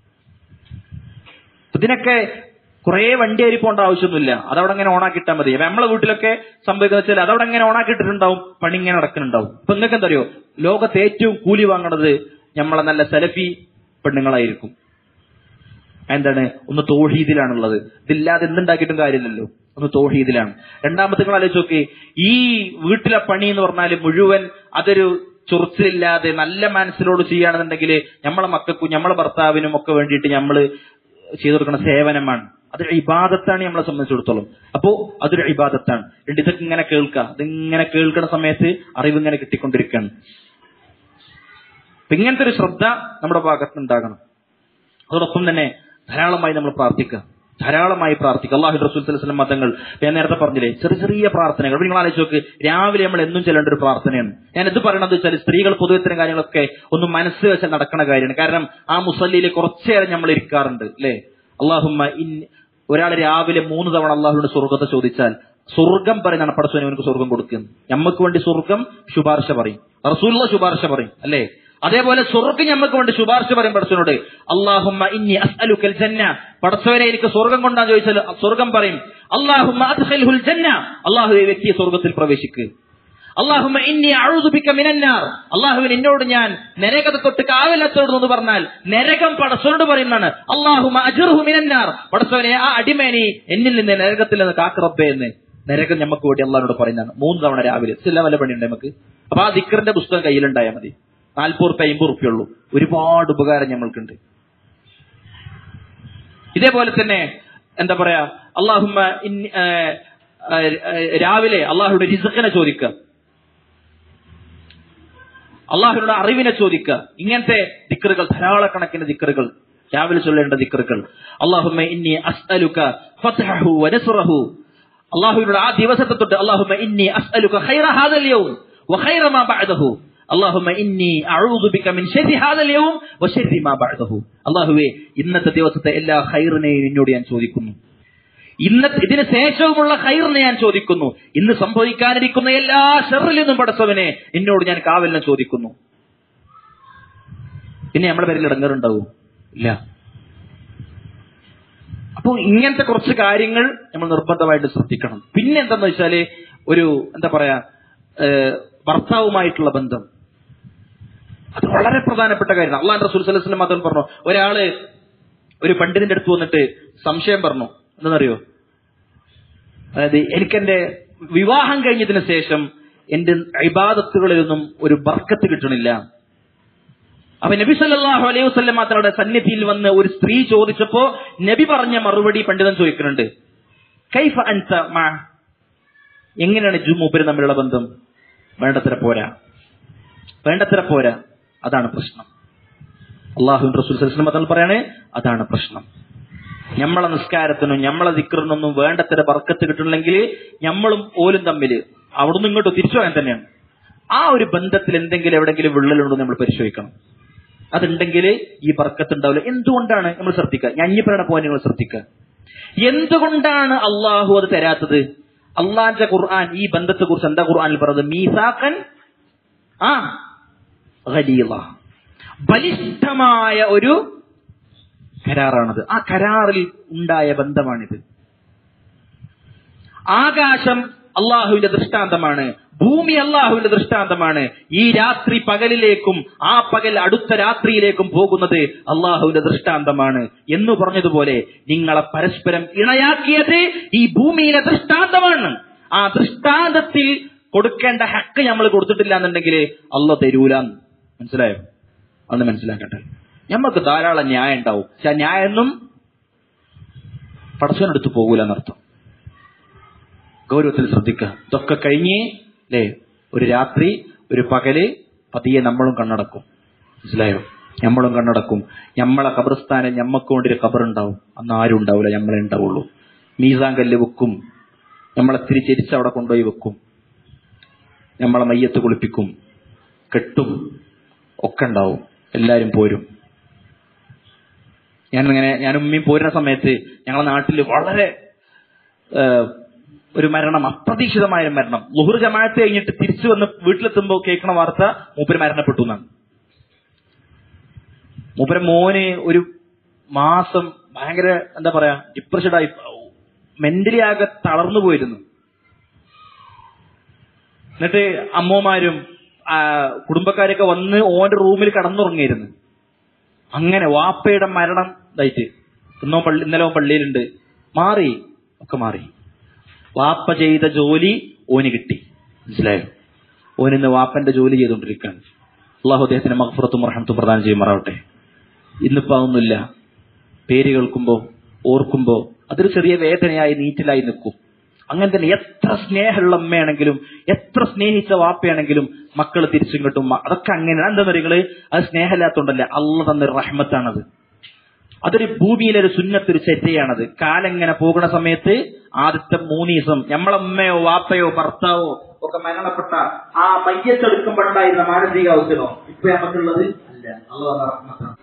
ഇതിനൊക്കെ കുറെ വണ്ടി അരി പോകേണ്ട ആവശ്യമൊന്നുമില്ല, അതവിടെ അങ്ങനെ ഓണാക്കിയിട്ടാൽ മതി. നമ്മളെ വീട്ടിലൊക്കെ സംഭവിക്കുന്ന വെച്ചാൽ അതവിടെ അങ്ങനെ ഓണാക്കിയിട്ടുണ്ടാവും, പണി ഇങ്ങനെ നടക്കുന്നുണ്ടാവും. അപ്പൊ നിങ്ങൾക്ക് എന്താ അറിയോ, ലോകത്ത് ഏറ്റവും കൂലി വാങ്ങണത് നമ്മളെ നല്ല സലഫി പെണ്ണുങ്ങളായിരിക്കും. എന്താണ്? ഒന്ന് തൗഹീദിലാണുള്ളത്. ഇതില്ലാതെ എന്തുണ്ടാക്കിയിട്ടും കാര്യമില്ലല്ലോ. ഒന്ന് തൗഹീദിലാണ്. രണ്ടാമത്തെ നിങ്ങൾ ആലോചിച്ച് നോക്കി, ഈ വീട്ടിലെ പണി എന്ന് പറഞ്ഞാൽ മുഴുവൻ അതൊരു ചൊറിച്ചിലില്ലാതെ നല്ല മനസ്സിലോട് ചെയ്യുകയാണെന്നുണ്ടെങ്കിൽ നമ്മളെ മക്കൾക്കും നമ്മളെ ഭർത്താവിനും ഒക്കെ വേണ്ടിയിട്ട് നമ്മൾ ചെയ്തു കൊടുക്കുന്ന സേവനമാണ്. അതൊരു ഇബാദത്താണ് നമ്മളെ സംബന്ധിച്ചിടത്തോളം. അപ്പോ അതൊരു ഇബാദത്താണ്. ഇതൊക്കെ ഇങ്ങനെ കേൾക്കുക. ഇതിങ്ങനെ കേൾക്കുന്ന സമയത്ത് അറിവ് ഇങ്ങനെ കിട്ടിക്കൊണ്ടിരിക്കുകയാണ്. ഇങ്ങനത്തെ ഒരു ശ്രദ്ധ നമ്മുടെ ഭാഗത്തുനിന്നുണ്ടാകണം. അതോടൊപ്പം തന്നെ ധാരാളമായി നമ്മൾ പ്രാർത്ഥിക്കുക. ധാരാളമായി പ്രാർത്ഥിക്കുക. അല്ലാഹു റസൂൽ സ്വല്ലല്ലാഹു അലൈഹി വസല്ലം മതങ്ങൾ ഞാൻ നേരത്തെ പറഞ്ഞില്ലേ, ചെറിയ ചെറിയ പ്രാർത്ഥനകൾ. നിങ്ങൾ ആലോചിച്ച് നോക്ക്, രാവിലെ നമ്മൾ എന്നും ചെല്ലേണ്ട ഒരു പ്രാർത്ഥനയാണ്. ഞാൻ എന്ത് പറയണമെന്ന് വെച്ചാൽ, സ്ത്രീകൾ പൊതുവെ ഇത്തരം കാര്യങ്ങളൊക്കെ ഒന്ന് മനസ്സ് വെച്ചാൽ നടക്കുന്ന കാര്യമാണ്. കാരണം ആ മുസല്ലിയിൽ കുറച്ചേരം നമ്മൾ ഇരിക്കാറുണ്ട് അല്ലേ. അല്ലാഹുമ്മ ഒരാൾ രാവിലെ 3 തവണ അള്ളാഹുവിനോട് സ്വർഗത്തെ ചോദിച്ചാൽ സ്വർഗം പറയുന്നതാണ്, പടച്ചോനെ അവനക്ക് സ്വർഗം കൊടുക്കുന്നു. നമുക്ക് വേണ്ടി സ്വർഗം ശുപാർശ പറയും, റസൂലുള്ള ശുപാർശ പറയും അല്ലേ. അതേപോലെ സ്വർഗം നമുക്ക് വേണ്ടി ശുപാർശ പറയും പടച്ചവനോട്. അല്ലാഹുമ്മ ഇന്നി അസ്അലുക്കൽ ജന്ന, പടച്ചവനെ എനിക്ക് സ്വർഗം കൊണ്ടാന്ന് ചോദിച്ചാൽ സ്വർഗം പറയും. അല്ലാഹുമ്മ അദ്ഖിൽഹുൽ ജന്ന, അല്ലാഹു ഈ വ്യക്തിയെ സ്വർഗത്തിൽ പ്രവേശിക്ക്. അല്ലാഹുമ്മ ഇന്നി അഊദു ബിക മിനന്നാർ, അല്ലാഹുവിനെ എന്നോട് ഞാൻ നരകത്തെ തൊട്ട് കാവലത്തോട് എന്ന് പറഞ്ഞാൽ നരകം പടച്ചവനോട് പറയുന്നതാണ്. അല്ലാഹുമ്മ അജ്റുഹു മിനന്നാർ, പടച്ചവനെ ആ അടിമേനെ എന്നിൽ നിന്ന് നരകത്തിൽ നിന്ന് കാക്ക് റബ്ബേ എന്ന് നരകം നമുക്ക് വേണ്ടി അള്ളാഹിനോട് പറയുന്നതാണ്. 3 തവണ രാവിലെ. ഇതെല്ലാം വല്ല പണിയുണ്ട് നമുക്ക്. അപ്പൊ ആ ദിക്റിന്റെ പുസ്തകം കയ്യിലുണ്ടായാൽ മതി. 40 റുപ്യ 50 റുപ്യുള്ളൂ. ഒരുപാട് ഉപകാരം നമ്മൾക്കുണ്ട്. ഇതേപോലെ തന്നെ എന്താ പറയാ, അല്ലാഹുമ്മ രാവിലെ അള്ളാഹുയുടെ റിസ്ഖിനെ ചോദിക്കുക, അള്ളാഹുവിനോട് അറിവിനെ ചോദിക്കുക. ഇങ്ങനത്തെ ദിക്റുകൾ, ധാരാളക്കണക്കിന് ദിക്റുകൾ, രാവിലെ ചൊല്ലേണ്ട ദിക്റുകൾ. അല്ലാഹുമ്മ ഇന്നി അസ്അലുക ഫത്ഹഹു വനസ്റഹു, അള്ളാഹുവിനോട് ആ ദിവസത്തെ തൊട്ട് അല്ലാഹുമ്മ ഇന്നി അസ്അലുക ഖൈറ ഹാദൽ യൗം വഖൈറ മാ ബഅദഹു, അല്ലാഹുമ്മ ഇന്നി അഊദു ബിക മിൻ ശർരി ഹാദൽ യൗം വശർരി മാ ബഅദഹു. അല്ലാഹുവേ, ഇന്നത്തെ ദിവസത്തെ എല്ലാ ഖൈറിനെയും നിന്നോട് ഞാൻ ചോദിക്കുന്നു. ഇതിന് ശേഷവുമുള്ള ഖൈറിനെ ഞാൻ ചോദിക്കുന്നു. ഇന്ന് സംഭവിക്കാനിരിക്കുന്ന എല്ലാ ശർറിൽ നിന്നും പടച്ചവനെ എന്നോട് ഞാൻ കാവലിനെ ചോദിക്കുന്നു. പിന്നെ നമ്മുടെ പേരിൽ ഇടങ്ങേറുണ്ടാവും ഇല്ല. അപ്പോൾ ഇങ്ങനത്തെ കുറച്ച് കാര്യങ്ങൾ നമ്മൾ നിർബന്ധമായിട്ട് ശ്രദ്ധിക്കണം. പിന്നെ എന്താന്ന് വെച്ചാല്, ഒരു എന്താ പറയാ, ഭർത്താവുമായിട്ടുള്ള ബന്ധം, അത് വളരെ പ്രധാനപ്പെട്ട കാര്യമാണ്. അല്ലാഹു റസൂൽ സ്വല്ലല്ലാഹു അലൈഹി വസല്ലം പറഞ്ഞു, ഒരാള് ഒരു പണ്ഡിതന്റെ അടുത്ത് വന്നിട്ട് സംശയം പറഞ്ഞു. എന്താണെന്നറിയോ? അതായത് എനിക്കെന്റെ വിവാഹം കഴിഞ്ഞതിന് ശേഷം എന്റെ ഇബാദത്തുകളിലൊന്നും ഒരു ബർക്കത്ത് കിട്ടണില്ല. അപ്പൊ നബി സല്ലല്ലാഹു അലൈഹി വസല്ലം തങ്ങളുടെ സന്നിധിയിൽ വന്ന് ഒരു സ്ത്രീ ചോദിച്ചപ്പോ നബി പറഞ്ഞ മറുപടി പണ്ഡിതൻ ചോദിക്കുന്നുണ്ട്. കൈഫ അൻത മാ, എങ്ങനെയാണ് മൂപ്പര് തമ്മിലുള്ള ബന്ധം? വേണ്ടത്ര പോരാ, വേണ്ടത്ര പോരാ. അതാണ് പ്രശ്നം. അല്ലാഹുവിന്റെ റസൂൽ സ്വല്ലല്ലാഹു അലൈഹി വസല്ലം പറയാണ്, അതാണ് പ്രശ്നം. നമ്മളെ നിസ്കാരത്തിനും നമ്മളെ ദിക്റിനൊന്നും വേണ്ടത്ര ബർക്കത്ത് കിട്ടണമെങ്കിൽ നമ്മളും ഓലും തമ്മിൽ അവിടുന്ന് ഇങ്ങോട്ട് തിരിച്ചു പോകാൻ തന്നെയാണ്. ആ ഒരു ബന്ധത്തിൽ എന്തെങ്കിലും എവിടെങ്കിലും വിള്ളലുണ്ടോ നമ്മൾ പരിശോധിക്കണം. അതുണ്ടെങ്കിൽ ഈ ബർക്കത്ത് ഉണ്ടാവില്ല. എന്തുകൊണ്ടാണ് നമ്മൾ ശ്രദ്ധിക്കുക? ഞാൻ ഇനി പറയണ പോയിന്റ് നിങ്ങൾ ശ്രദ്ധിക്കുക. എന്തുകൊണ്ടാണ് അള്ളാഹു അത് തരാത്തത്? അള്ളാന്റെ ഖുർആൻ ഈ ബന്ധത്തെ കുറിച്ച് എന്താ ഖുർആനിൽ പറഞ്ഞത്? മീസാഖൻ ഗലീള, ബലിഷ്ഠമായ ഒരു കരാറാണത്. ആ കരാറിൽ ഉണ്ടായ ബന്ധമാണിത്. ആകാശം അള്ളാഹുവിന്റെ ദൃഷ്ടാന്തമാണ്, ഭൂമി അള്ളാഹുവിന്റെ ദൃഷ്ടാന്തമാണ്. ഈ രാത്രി പകലിലേക്കും ആ പകൽ അടുത്ത രാത്രിയിലേക്കും പോകുന്നത് അള്ളാഹുവിന്റെ ദൃഷ്ടാന്തമാണ് എന്ന് പറഞ്ഞതുപോലെ നിങ്ങളെ പരസ്പരം ഇണയാക്കിയത് ഈ ഭൂമിയിലെ ദൃഷ്ടാന്തമാണ്. ആ ദൃഷ്ടാന്തത്തിൽ കൊടുക്കേണ്ട ഹക്ക് നമ്മൾ കൊടുത്തിട്ടില്ല എന്നുണ്ടെങ്കിൽ അള്ളാഹ് തരൂല. മനസ്സിലായോ? അന്ന് മനസ്സിലാക്കട്ടെ. നമുക്ക് ധാരാളം ന്യായം ഉണ്ടാവും, പക്ഷെ ആ ന്യായമൊന്നും പടച്ചവനെടുത്ത് പോകൂല എന്നർത്ഥം. ഗൗരവത്തിൽ ശ്രദ്ധിക്കുക. ഇതൊക്കെ കഴിഞ്ഞ് അല്ലേ, ഒരു രാത്രി ഒരു പകല് പതിയെ നമ്മളും കണ്ണടക്കും. മനസ്സിലായോ? നമ്മളും കണ്ണടക്കും. നമ്മളെ ഖബർസ്ഥാനം ഞമ്മക്ക് വേണ്ടി ഒരു ഖബറുണ്ടാവും. അന്ന് ആരും ഉണ്ടാവില്ല, നമ്മളെ ഉണ്ടാവുള്ളൂ. മീസാൻ കല്ല് വെക്കും, നമ്മളെ തിരിച്ചരിച്ച് അവിടെ കൊണ്ടുപോയി വെക്കും, നമ്മളെ മയ്യത്ത് കുളിപ്പിക്കും, കെട്ടും ഒക്കെ ഉണ്ടാവും. എല്ലാരും പോരും. ഞാൻ ഉമ്മയും പോരുന്ന സമയത്ത് ഞങ്ങളുടെ നാട്ടിൽ വളരെ ഒരു മരണം, അപ്രതീക്ഷിതമായ ഒരു മരണം. ളുഹർ ജമാഅത്ത് കഴിഞ്ഞിട്ട് തിരിച്ചു വന്ന് വീട്ടിലെത്തുമ്പോൾ കേൾക്കണ വാർത്ത മൂപ്പര് മരണപ്പെട്ടു എന്നാണ്. മൂപ്പര് മോന് ഒരു മാസം ഭയങ്കര എന്താ പറയാ ഡിപ്രഷഡായി, മെന്റലി ആകെ തളർന്നു പോയിരുന്നു. എന്നിട്ട് അമ്മമാരും കുടുംബക്കാരൊക്കെ വന്ന് ഓന്റെ റൂമിൽ കടന്നുറങ്ങിയിരുന്നു. അങ്ങനെ വാപ്പയുടെ മരണം ഇതായിട്ട് ഇന്നലെ പള്ളിയിലുണ്ട്, മാറി, ഒക്കെ മാറി. വാപ്പ ചെയ്ത ജോലി ഓന് കിട്ടി, മനസ്സിലായോ? ഓനിന്ന് വാപ്പന്റെ ജോലി ചെയ്തുകൊണ്ടിരിക്കുകയാണ്. അള്ളാഹു അദ്ദേഹത്തിന് മഗ്ഫിറത്തും റഹ്മത്തും പ്രദാനം ചെയ്യുമാറാവട്ടെ. ഇന്നിപ്പോ അതൊന്നുമില്ല. പേര് കേൾക്കുമ്പോ, ഓർക്കുമ്പോ അതൊരു ചെറിയ വേദനയായി നീറ്റിലായി നിൽക്കും. അങ്ങനെ തന്നെ എത്ര സ്നേഹമുള്ള അമ്മയാണെങ്കിലും, എത്ര സ്നേഹിച്ച വാപ്പയാണെങ്കിലും മക്കൾ തിരിച്ചും കിട്ടും. അതൊക്കെ അങ്ങനെയാണ്. എന്താ പറയുക, അത് സ്നേഹമില്ലാത്തോണ്ടല്ല, അള്ളാഹ് തന്നൊരു റഹ്മത്താണത്. അതൊരു ഭൂമിയിലൊരു സുന്നത്തൊരു ചര്യയാണത്. കാലെങ്ങനെ പോകുന്ന സമയത്ത് ആദ്യത്തെ 3 ദിവസം നമ്മളമ്മയോ വാപ്പയോ ഭർത്താവോ ഒക്കെ മരണപ്പെട്ട ആ മയ്യത്തെടുക്കുമ്പോഴുണ്ടായിരുന്ന മാനസികാവസ്ഥയോ ഇപ്പൊ നമുക്കുള്ളത് അല്ല. അള്ളാഹു റഹ്മത്താണ്.